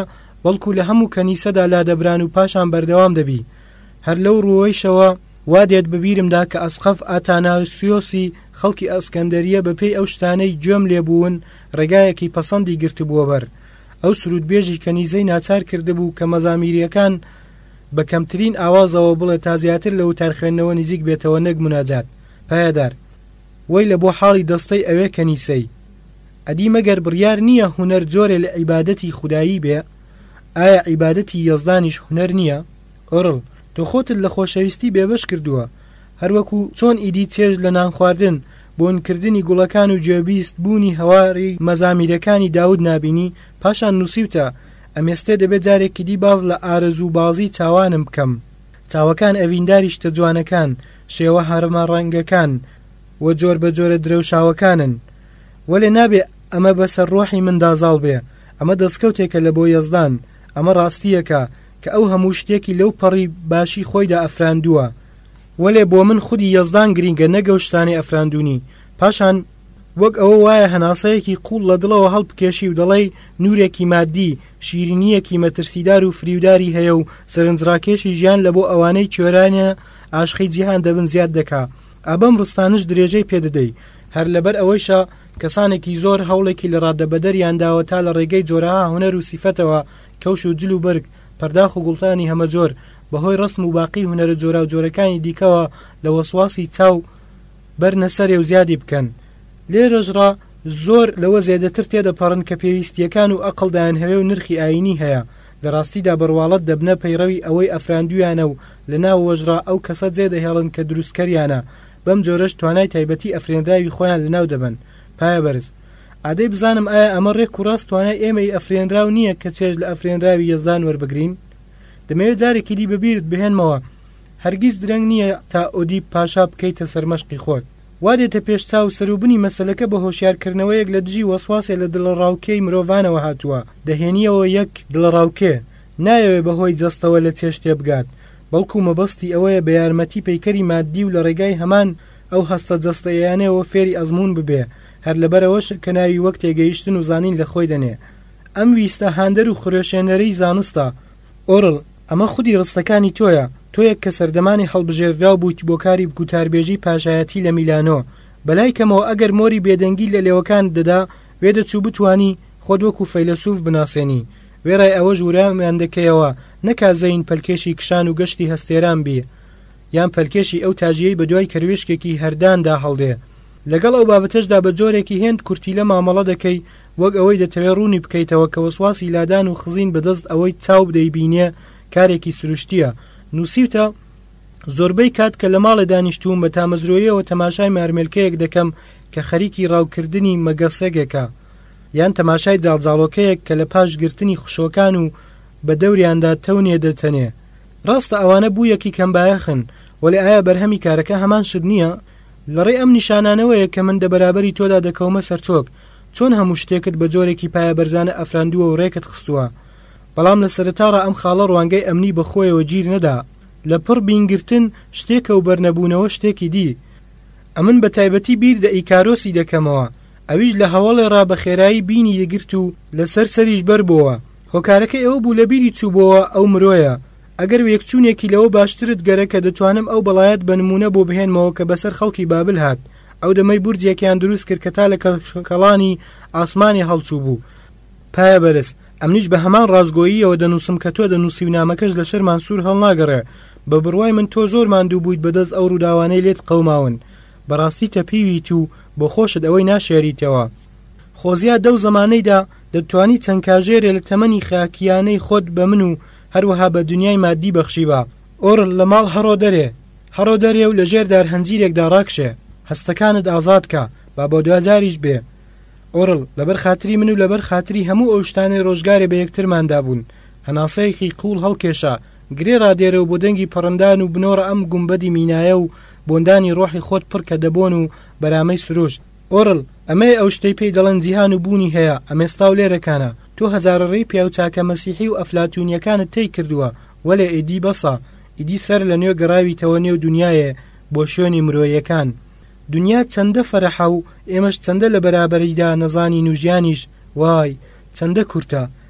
بەڵکو لە هەموو کەنیسەدا لادەبران و پاشان بەردەوام دەبی. هەر لەو ڕووەیشەوە وا دێت ببیرمدا کە ئەسقەف ئاتاناسیۆسی خەڵکی ئەسکەندەریە بەپێی ئەو شتانەی گوێم لێبوون ڕێگایەکی پەسەندی گرتبووە بەر. ئەو سرودبێژی کەنیزەی ناچار کردبوو کە مەزامیریەکان بە کەمترین ئاوازەوە بڵێ تا زیاتر لە وتارخوێندنەوە نزیک بێتەوە نەک مناجات. پایەدار وەی لە بۆ حاڵی دەستەی ئەوێ کەنیسەی ئەدی مەگەر بڕیار نییە هونەر جۆرێ لە عیبادەتی خودایی بێ، ئایا عیبادەتی یەزدانیش هونەر نییە؟ ئۆڕڵ تۆ خۆتت لە خۆشەویستی بێبەش کردووە، هەروەکو چۆن ئیدی چێژ لە نان خواردن بۆنکردنی گوڵەکان و جێبیست بوونی هەواری مەزامیرەکانی داود نابینی، پاشان نووسیوتە ئەمێستێ دەبێت جارێکی دی باز لە ئارەزوو بازی چاوانم بکەم. چاوەکان ئەڤینداری شتە جوانەکان، شێوە هەرمە ڕەنگەکان و جۆر بە جۆرە درەوشاوەکانن، وەلێ نابێ ئەمە بەسەر ڕۆحی مندازاڵ بێ، ئەمە دەستکەوتێکە لە بۆ یەزدان، ئەمە ڕاستیەکە کە ئەو هەموو شتێکی لەو پەڕی باشی خۆیدا ئەفراندووە، وەلێ بۆ من خودی یەزدان گرینگە نەگەوشتانی ئەفراندونی. پاشان وەک ئەوە وایە هەناسەیەکی قوڵ لە دڵەوە هەڵبکێشی و دەڵێ نورێکی مادی، شیرینیەکی مەترسیدار و فریوداری هەیە و سەرنجڕاکێشی ژیان لە بۆ ئەوانەی چۆرانە ئاشخەی جیهان دەبن زیاد دەکا. ئابەم ڕستانش درێژەی پێدەدەی، هەر لەبەر ئەوەیشە کەسانێکی زۆر هەوڵێکی لە ڕادەبەدەریانداوە تا لە ڕێگەی جۆرەها هونەر و سیفەتەوە کەوش و جل و بەرگ پەرداخ و گوڵتانی هەمە جۆر بەهۆی ڕسم و باقی هونەرە جۆرا و جۆرەکانی دیکەوە لە وەسواسی چاو بەرنە سەرێ و زیادی بکەن. لێرەژڕا زۆر لەوە زێدەتر تێدەپەڕن کە پێویستیەکان و ئەقڵدایان هەوێ و نرخی ئاینی هەیە، لە ڕاستیدا بڕواڵەت دەبنە پەیڕەوی ئەوەی ئەفراندویانە و لە ناو وەژڕا ئەو کەسە جێدەهێڵن کە دروستکەریانە، بەم جۆرەش توانای تایبەتی ئەفرێنراوی خۆیان لەناو دەبن. پایە بەرز ئادەی بزانم ئایا ئەمە ڕێک و ڕاست توانای ئێمەی ئەفرێنراو نییە کە چێژ لە ئەفرێنراوی یەزدان وەربگرین؟ دەمەوێت جارێکی دی ببیرت بهێنمەوە، هەرگیز درەنگ نییە تا ئۆدی پاشا بکەیتە سەرمەشقی خۆت. وا دێتە پێش چاو سەروبنی مەسەلەکە بە هۆشیارکردنەوەیەک لە دژی وەسواسێ لە دڵڕاوکەی مرۆڤانەوە هاتووە، دەهێنیەوە یەک دڵڕاوکێ نایەوێ بەهۆی جەستەوە لە چێشتێ بگات، بەڵکو مەبەستی ئەوەیە بە یارمەتی پەیکەری مادی و لە ڕێگای هەمان ئەو هەستە جەستەیانەوە فێری ئەزمون ببێ، هەر لەبەرەوەش کە ناوی وەک تێگەیشتن و زانین لە خۆی دەنێ. ئەم ویستە هاندەر و خوێشێنەرەی زانستە. ئۆڕڵ ئەمە خودی ڕستەکانی تۆیە، تۆیەک کە سەردەمانی هەڵبژێردراو بوویت بۆ کاری گوتاربێژی پاشایەتی لە میلانۆ. بەلای کەمەوە ئەگەر مۆری بێدەنگی لە لێوەکان دەدا وێ دەچوو بتوانی خۆت وەکو فەیلسوف بناسێنی. وێڕای ئەوە ژورامیان دەکەیەوە نەکازەین پەلکێشی کشان و گەشتی هەستێران بێ، یان پەلکێشی ئەو تاژیەی بە دوای کەروێشکێکی هەرداندا هەڵدێ. لەگەڵ ئەو بابەتەشدا بە جۆرێکی هێند کورتی لە مامەڵە دەکەی، وەک ئەوەی دەتەوێت ڕوونی بکەیتەوە کە وەسواسی لادان و خزین بەدەست ئەوەی چاو بدەیبینێ کارێکی سروشتیە. نووسیوتە زۆربەی کات کە لە ماڵە دانیشتوم بە تامەزرۆیەوە تەماشای مارمێلکەیەک دەکەم کە خەریکی ڕاوکردنی مەگەسەگێکە، یان تەماشای جاڵجاڵۆکەیەک کە لە پاش گرتنی خوشۆکان و بە دەوریاندا تەونێ دەتەنێ. ڕاستە ئەوانە بوویەکی کەمبایەخن، وەلی ئایا بەرهەمی کارەکە هەمان شت نییە؟ لەڕێ ئەم نیشانانەوەیە کە من دەبەرابەری تۆدا دەکەومە سەرچۆک، چۆن هەموو شتێکت بە جۆرێکی پایە بەرزانە ئەفراندووە و ڕێکت خستووە، بەڵام لە سەرەتاڕە ئەم خاڵە ڕوانگەی ئەمنی بەخۆیەوە گیر نەدا، لە پڕ بینگرتن شتێکە و بەرنەبوونەوە شتێکی دی. ئەمن بە تایبەتی بیر دە ئیکارۆسی دەکەمەوە، ئەویش لە هەواڵێ ڕا بە خێرایی بینی یەگرت و لەسەر سەریش بەر بووە. هۆکارەکە ئەوە بوو لە بیری چووبەوە ئەو مرۆیە، ئەگەر یەکچوونێکی لەوە باشترت گەرە کە دەتوانم ئەو بەڵایەت بە نمونە بۆ بهێنمەوە کە بەسەر خەڵکی بابل هات، ئەو دەمەی بورجێکیان دروست کرد کە تا لە کەڵانی ئاسمانی هەڵچوو بوو. پایە بەرز ئەمنیش بە هەمان ڕازگۆییەوە دەنووسم کە تۆ دەنووسی و نامەکەش لە شەرمان سوور هەڵناگەڕێ، بە بڕوای من تۆ زۆر ماندوو بوویت بەدەست ئەو ڕووداوانەی لێت قەوماون، بەڕاستی تەپیویت و بۆ خۆشت ئەوەی ناشێریتەوە. خۆزیە دەو زەمانەیدا دەتوانی چەند کاژێرێ لە تەمەنی خاکیانەی خۆت بە من و هەروەها بە دنیای مادی بەخشیبە. ئۆڕ لە ماڵ هەڕۆ دەرێ هەڕۆ دەرێ و لە ژێردار هەنجیرێکدا ڕاکشێ، هەستەکانت ئازاد کە با بۆ دوجاریش بێ. ئۆڕڵ لەبەر خاتری من و لەبەر خاتری هەموو ئەو شتانەی ڕۆژگارێ بە یەکترماندا بوون، هەناسەیەکی قوڵ هەڵکێشە، گرێ ڕادێرە و بۆ دەنگی پەڕەندان و بنۆڕە ئەم گومبەدی مینایە و بۆندانی ڕۆحی خۆت پڕ کە دەبۆن و بەرامەی سروشت. ئۆڕڵ ئەمەی ئەو شتەی پێی دەڵێن جیهان و بوونی هەیە، ئەمێستا و لێرەکانە، تۆ هەزارڕێی پیا و چاکە مەسیحی و ئەفلاتونیەکانت تێی کردووە، وەلێ ئیدی بەسە، ئیدی سەر لە نوێ گەڕاویتەوە نێو دنیایە بۆ شوێنی مرۆیەکان. دنیا چەندە فەرەحە و ئێمەش چەندە لە بەرابەریدا نەزانی و ژیانیش وای چەندە کورتە.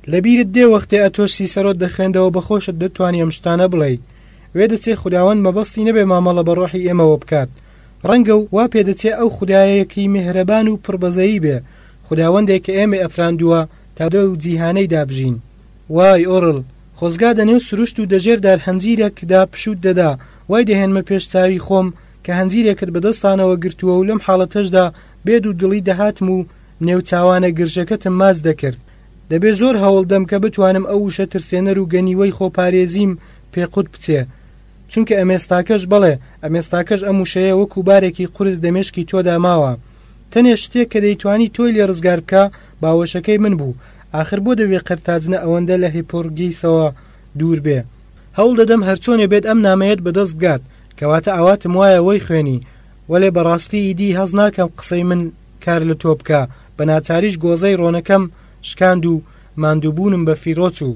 لەبیرت دێ وەختێ ئەتۆش سیسەرۆت دەخوێندەوە بەخۆشت دەتوانی ئەم شتانە بڵێ وێ دەچێ خوداوەند مەبەستی نەبێ مامەڵە بە ڕۆحی ئێمەوە بکات ڕەنگە و وا پێدەچێ ئەو خودایەکی میهرەبان و پڕبەزەیی بێ خوداوەندێک کە ئێمە ئەفراندووە تا دە و جیهانەی دابژین وای ئۆڕڵ خۆزگا دەنێو سروشت و دەژێر دار هەنجیرێکدا پشوت دەدا وای دەهێنمە پێش چاوی خۆم کە هەنجیرێکت بەدەستانەوە گرتووە و لەم حاڵەتەشدا بێد و دڵی دەهاتم و نێوچاوانە گرژەکەتم ماز دەکرد دەبێ زۆر هەوڵدەم کە بتوانم ئەو وشە ترسێنەر و گەنیوەی خۆپارێزیم پێقوت بچێ چونکە ئەمێستاکەش بڵێ ئەمێستاکەش ئەم وشەیە وەکو بارێکی قورس دەمێشکی تۆدا ماوە تەنێ شتێک کە دەیتوانی تۆی لێ ڕزگار بکە باوەشەکەی من بوو آخر بۆ دەوێ قەرتاجنە ئەوەندە لە هیپۆرگیسەوە دوور بێ هەوڵ دەدەم هەرچۆنێ بێت ئەم نامەیەت بەدەست بگات کەواتە ئاواتم وایە وەی خوێنی وەلێ بەڕاستی ئیدی هەز ناکەم قسەی من کار لە تۆ بکە بە ناچاریش گۆزەی ڕۆنەکەم شکاند و ماندووبوونم بە فیرۆچ و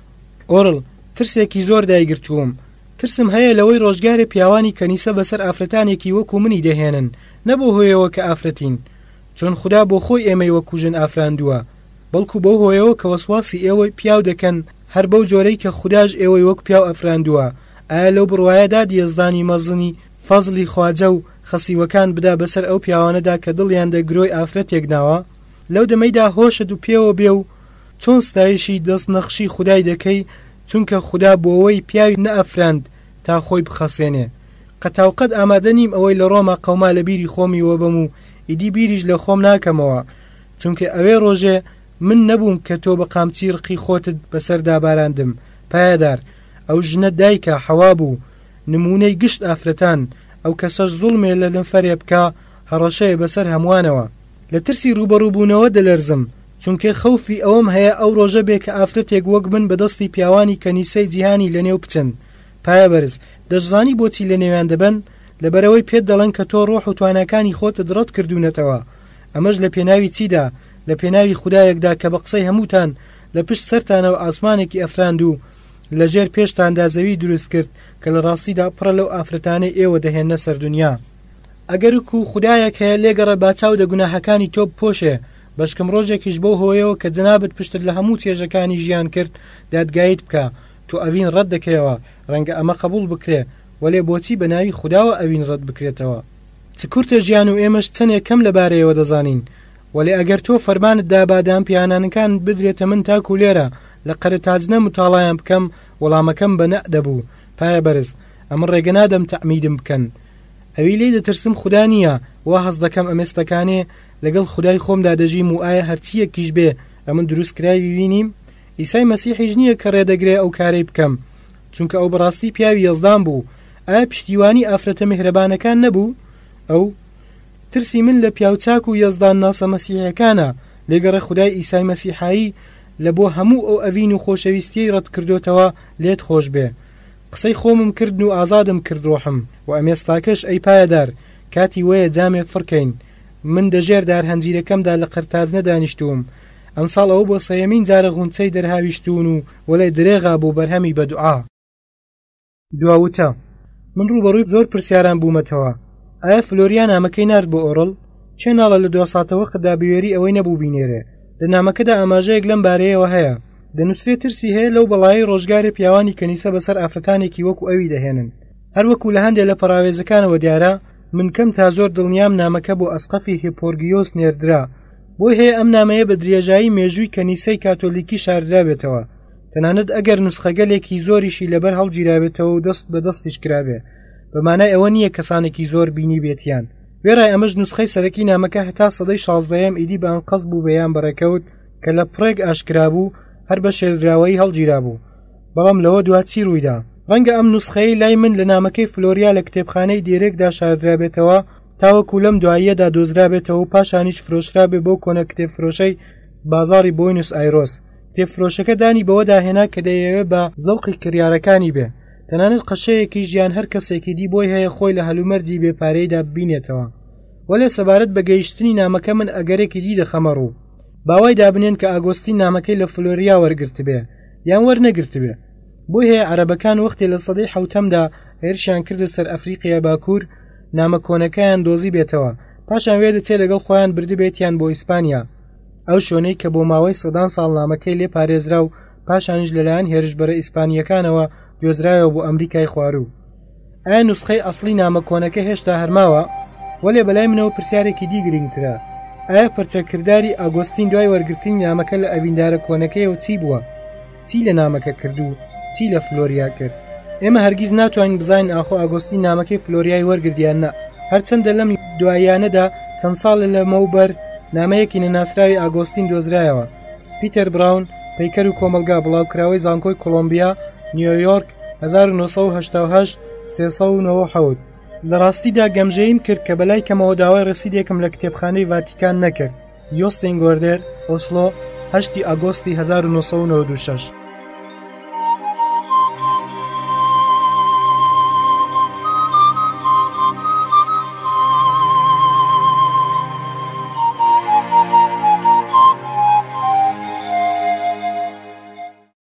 ئۆڕڵ ترسێکی زۆر دایگرتووم ترسم هەیە لەوەی ڕۆژگارێ پیاوانی کەنیسە بەسەر ئافرەتانێکی وەکو منی دەهێنن نەبوو هۆیەوە کە ئافرەتین چۆن خوددا بۆ خۆی ئێمەی وەکوژن ئافراندووە بەڵکو بۆ هۆیەوە کە وەسواسی ئێوەی پیاو دەکەن هەر بەو جۆرەی کە خودداش ئێوەی وەک پیاو ئەفراندووە ئایا لەو بڕواایەدا دیێزدانی مەزنی فەزلی خواجە و خەسیوەکان بدا بەسەر ئەو پیاوانەدا کە دڵیان دەگرۆی ئافرەتێک ناوە لەو دەمەیدا هۆشت و پێوە بێ و چۆن ستایشی دەست نەخشی خودای دەکەی چونکە خوددا بۆەوەی پیاوی نەئەفراند تا خۆی بخەسێنێ قەتاوقەت ئامادە نیم ئەوەی لە ڕۆما قەوما لە بیری خۆمیوە بم و ئیدی بیریش لە خۆم ناکەمەوە چونکە ئەوێ ڕۆژێ من نەبووم کە تۆ بە قامچی ڕقی خۆتت بەسەردا باراندم پایەدار ئەو ژنە دایکە حەوا بوو نمونەی گشت ئافرەتان ئەو کەسەش زوڵمێ لە لەمفەرێ بکە هەڕەشەیە بەسەر هەمووانەوە لە ترسی ڕوبەڕووبوونەوە دەلەرزم چونکە خەوفی ئەوم هەیە ئەو ڕۆژە بێ کە ئافرەتێک وەک من بەدەستی پیاوانی کەنیسەی جیهانی لە نێو بچن پایە بەرز دەشزانی بۆچی لە نێویان دەبن لەبەرەوەی پێت دەڵێن کە تۆ ڕۆح و توانەکانی خۆتت ڕەت کردوونەتەوە ئەمەش لە پێناوی چیدا لە پێناوی خودایەکدا کە بە قسەی هەمووتان لە پشت سەرتانەوە ئاسمانێکی ئەفراند و لەژێر پێشتاندا زەوی دروست کرد کە لە ڕاستیدا پڕە لەو ئافرەتانەی ئێوە دەهێنە سەر دنیا ئەگەرک و خودایەک هەیە لێگەڕە باچاو دە گوناهەکانی تۆ بپۆشێ بەشکم ڕۆژێکیش بۆ هۆیەوە کە جەنابەت پشتت لە هەموو چێژەکانی ژیان کرد دادگایت بکە تو ئەوین ڕەت دەکرێەوە ڕەنگە ئەمە قبول بکرێ وەلێ بۆچی بە ناوی خودداوە ئەوین ڕەت بکرێتەوە چ کورتە ژیان و ئێمەش چەندێک کەم لەبارەیەوە دەزانین وەلێ ئەگەر تۆ فەرمانت دابادام پیانانەکان بدرێتە من تاکو لێرە لە قەرەتاجنە متاڵایان بکەم وەڵامەکەم بە نە دەبوو پایە بەرز ئەمە ڕێگە نادەم تەعمیدم بکەن ئەوی لێ دەترسم خوددا نییە وا هەز دەکەم ئەمێستەکانێ لەگەڵ خودای خۆمدا دەژیم و ئایا هەرچیەکیش بێ ئەمن دروست کراوی بینیم ئیسای مەسیحیش نییە کە ڕێدەگرێ ئەو کارەی بکەم چونکە ئەو بەڕاستی پیاوی یەزدان بوو ئایا پشتیوانی ئافرەتە میهرەبانەکان نەبوو ئەو ترسی من لە پیاوچاک و یەزدان ناسە مەسیحیەکانە لێگەڕە خودای ئیسای مەسیحایی لە بۆ هەموو ئەو ئەڤین و خۆشەویستی ڕەت کردوتەوە لێت خۆش بێ قسەی خۆمم کردن و ئازادم کرد ڕۆحم و ئەمێستاکەش ئەی پایەدار کاتی وەیە جامێ فڕکەین من دەژێر دار هەنجیرەکەمدا لە قەرتاجنە دانیشتوم ئەمساڵ ئەو بۆ سەیەمین جارە غونچەی دەرهاویشتون و وەلای درێغا بۆ بەرهەمی بە دوعا دواوتە من ڕوبەڕووی زۆر پرسیاران بوومەتەوە ئایا فلۆریان نامەکەی نارد بۆ ئۆڕڵ چێ ناڵە لە دو ساتەوە خدا بوێری ئەوەی نەبوو بینێرێ لە نامەکەدا ئاماژەیەک لەم بارەیەوە هەیە دەنووسێت ترسی هەیە لەو بەڵایی ڕۆژگاری پیاوانی کەنیسە بەسەر ئافرەتانێکی وەکو ئەوی دەهێنن هەروەکو لە هەندێک لە پەراوێزەکانەوە دیارە من کەم تا زۆر دڵنیام نامەکە بۆ ئەسقەفی هیپۆرگیۆس نێردرا بۆی هەیە ئەم نامەیە بە درێژایی مێژووی کەنیسەی کاتۆلیکی شاردرابێتەوە تەنانەت ئەگەر نوسخەگەلێکی زۆریشی لەبەر هەڵگیراوێتەوە و دەست بە دەستیش کرابێ بەمانای ئەوە نییە کەسانێکی زۆر بینی بێتیان وێرای ئەمەش نوسخەی سەرەکی نامەکە هەتا سەدەی شازدەیەم ئیدی بە ئەنقەز بوو بەیان بەڕێکەوت کە لە پڕێک ئاشکرا بوو هەر بە شێردراوەی هەڵگیرا بوو بەڵام لەوە دواتچی ڕوویدا ڕەنگە ئەم نوسخەی لای من لە نامەکەی فلۆریا لە کتێبخانەی دێرێکدا شاردرابێتەوە تاوەکو لەم دواییەدا دۆزرابێتەوە و پاشانیش فرۆشرابێ بۆ کۆنە کتێبفرۆشەی بازاڕی بۆینوس ئایرۆس کتێبفرۆشەکە دانی بەوە داهێنا کە دەیەوێت بە زەوقی کریارەکانی بێ تەنانەت قەشەیەکی ژیان هەر کەسێکی دی بۆی هەیە خۆی لە هەلومەردی بێپارەیدا ببینێتەوە وەلێ سەبارەت بە گەیشتنی نامەکە من ئەگەرێکی دی دەخەمە ڕوو باوای دابنێن کە ئاگۆستی نامەکەی لە فلۆریا وەرگرت بێ یان وەرنەگرت بێ بۆی هەیە عەرەبەکان وەختی لە سەدەی حەوتەمدا هێرشیان کردە سەر ئەفریقیا باکوور نامە کۆنەکەیان دۆزی بێتەوە پاشان وێ دەچێت لەگەڵ خۆیان بردبێتیان بۆ ئیسپانیا ئەو شوێنەی کە بۆ ماوەی سەدان ساڵ نامەکەی لێ پارێزرا و پاشانیش لەلایەن هێرشبەرە ئیسپانیەکانەوە گوێزرایەوە بۆ ئەمریکای خواروو. ئایا نوسخەی ئەسڵی نامە کۆنەکە هێشتا هەرماوە؟ وەلێ بەلای منەوە پرسیارێکی دی گرنگترە. ئایا پەرچەکرداری ئاگۆستین دوای وەرگرتنی نامەکە لە ئەڤیندارە کۆنەکەیەوە چی بووە؟ چی لە نامەکە کردو؟ چی لە فلۆریا کرد؟ ئێمە هەرگیز ناتوانین بزانین ئاخۆ ئاگۆستین نامەکەی فلۆریای وەرگردیان نە. هەرچەندە لەم دواییانەدا چەند ساڵ لەمەوبەر نامەیەکی نەناسراوی ئاگۆستین دۆزرایەوە. پیتەر براون، پەیکەر و کۆمەلگا بڵاوکراوەی زانکۆی کۆلۆمبیا، نیویۆرک، هەزار و نۆ سەد و هەشتا و هەشت سێ سەد و نۆ و حەوت. لە ڕاستیدا گەمژەیم کرد کە بەلای کەمەوە داوای ڕسیدێکم لە کتێبخانەی ڤاتیکان نەکرد. یۆستین گۆردێر، ئۆسلۆ، هەشتی ئاگۆستی هەزار و نۆ سەد و نۆڤە و شەش.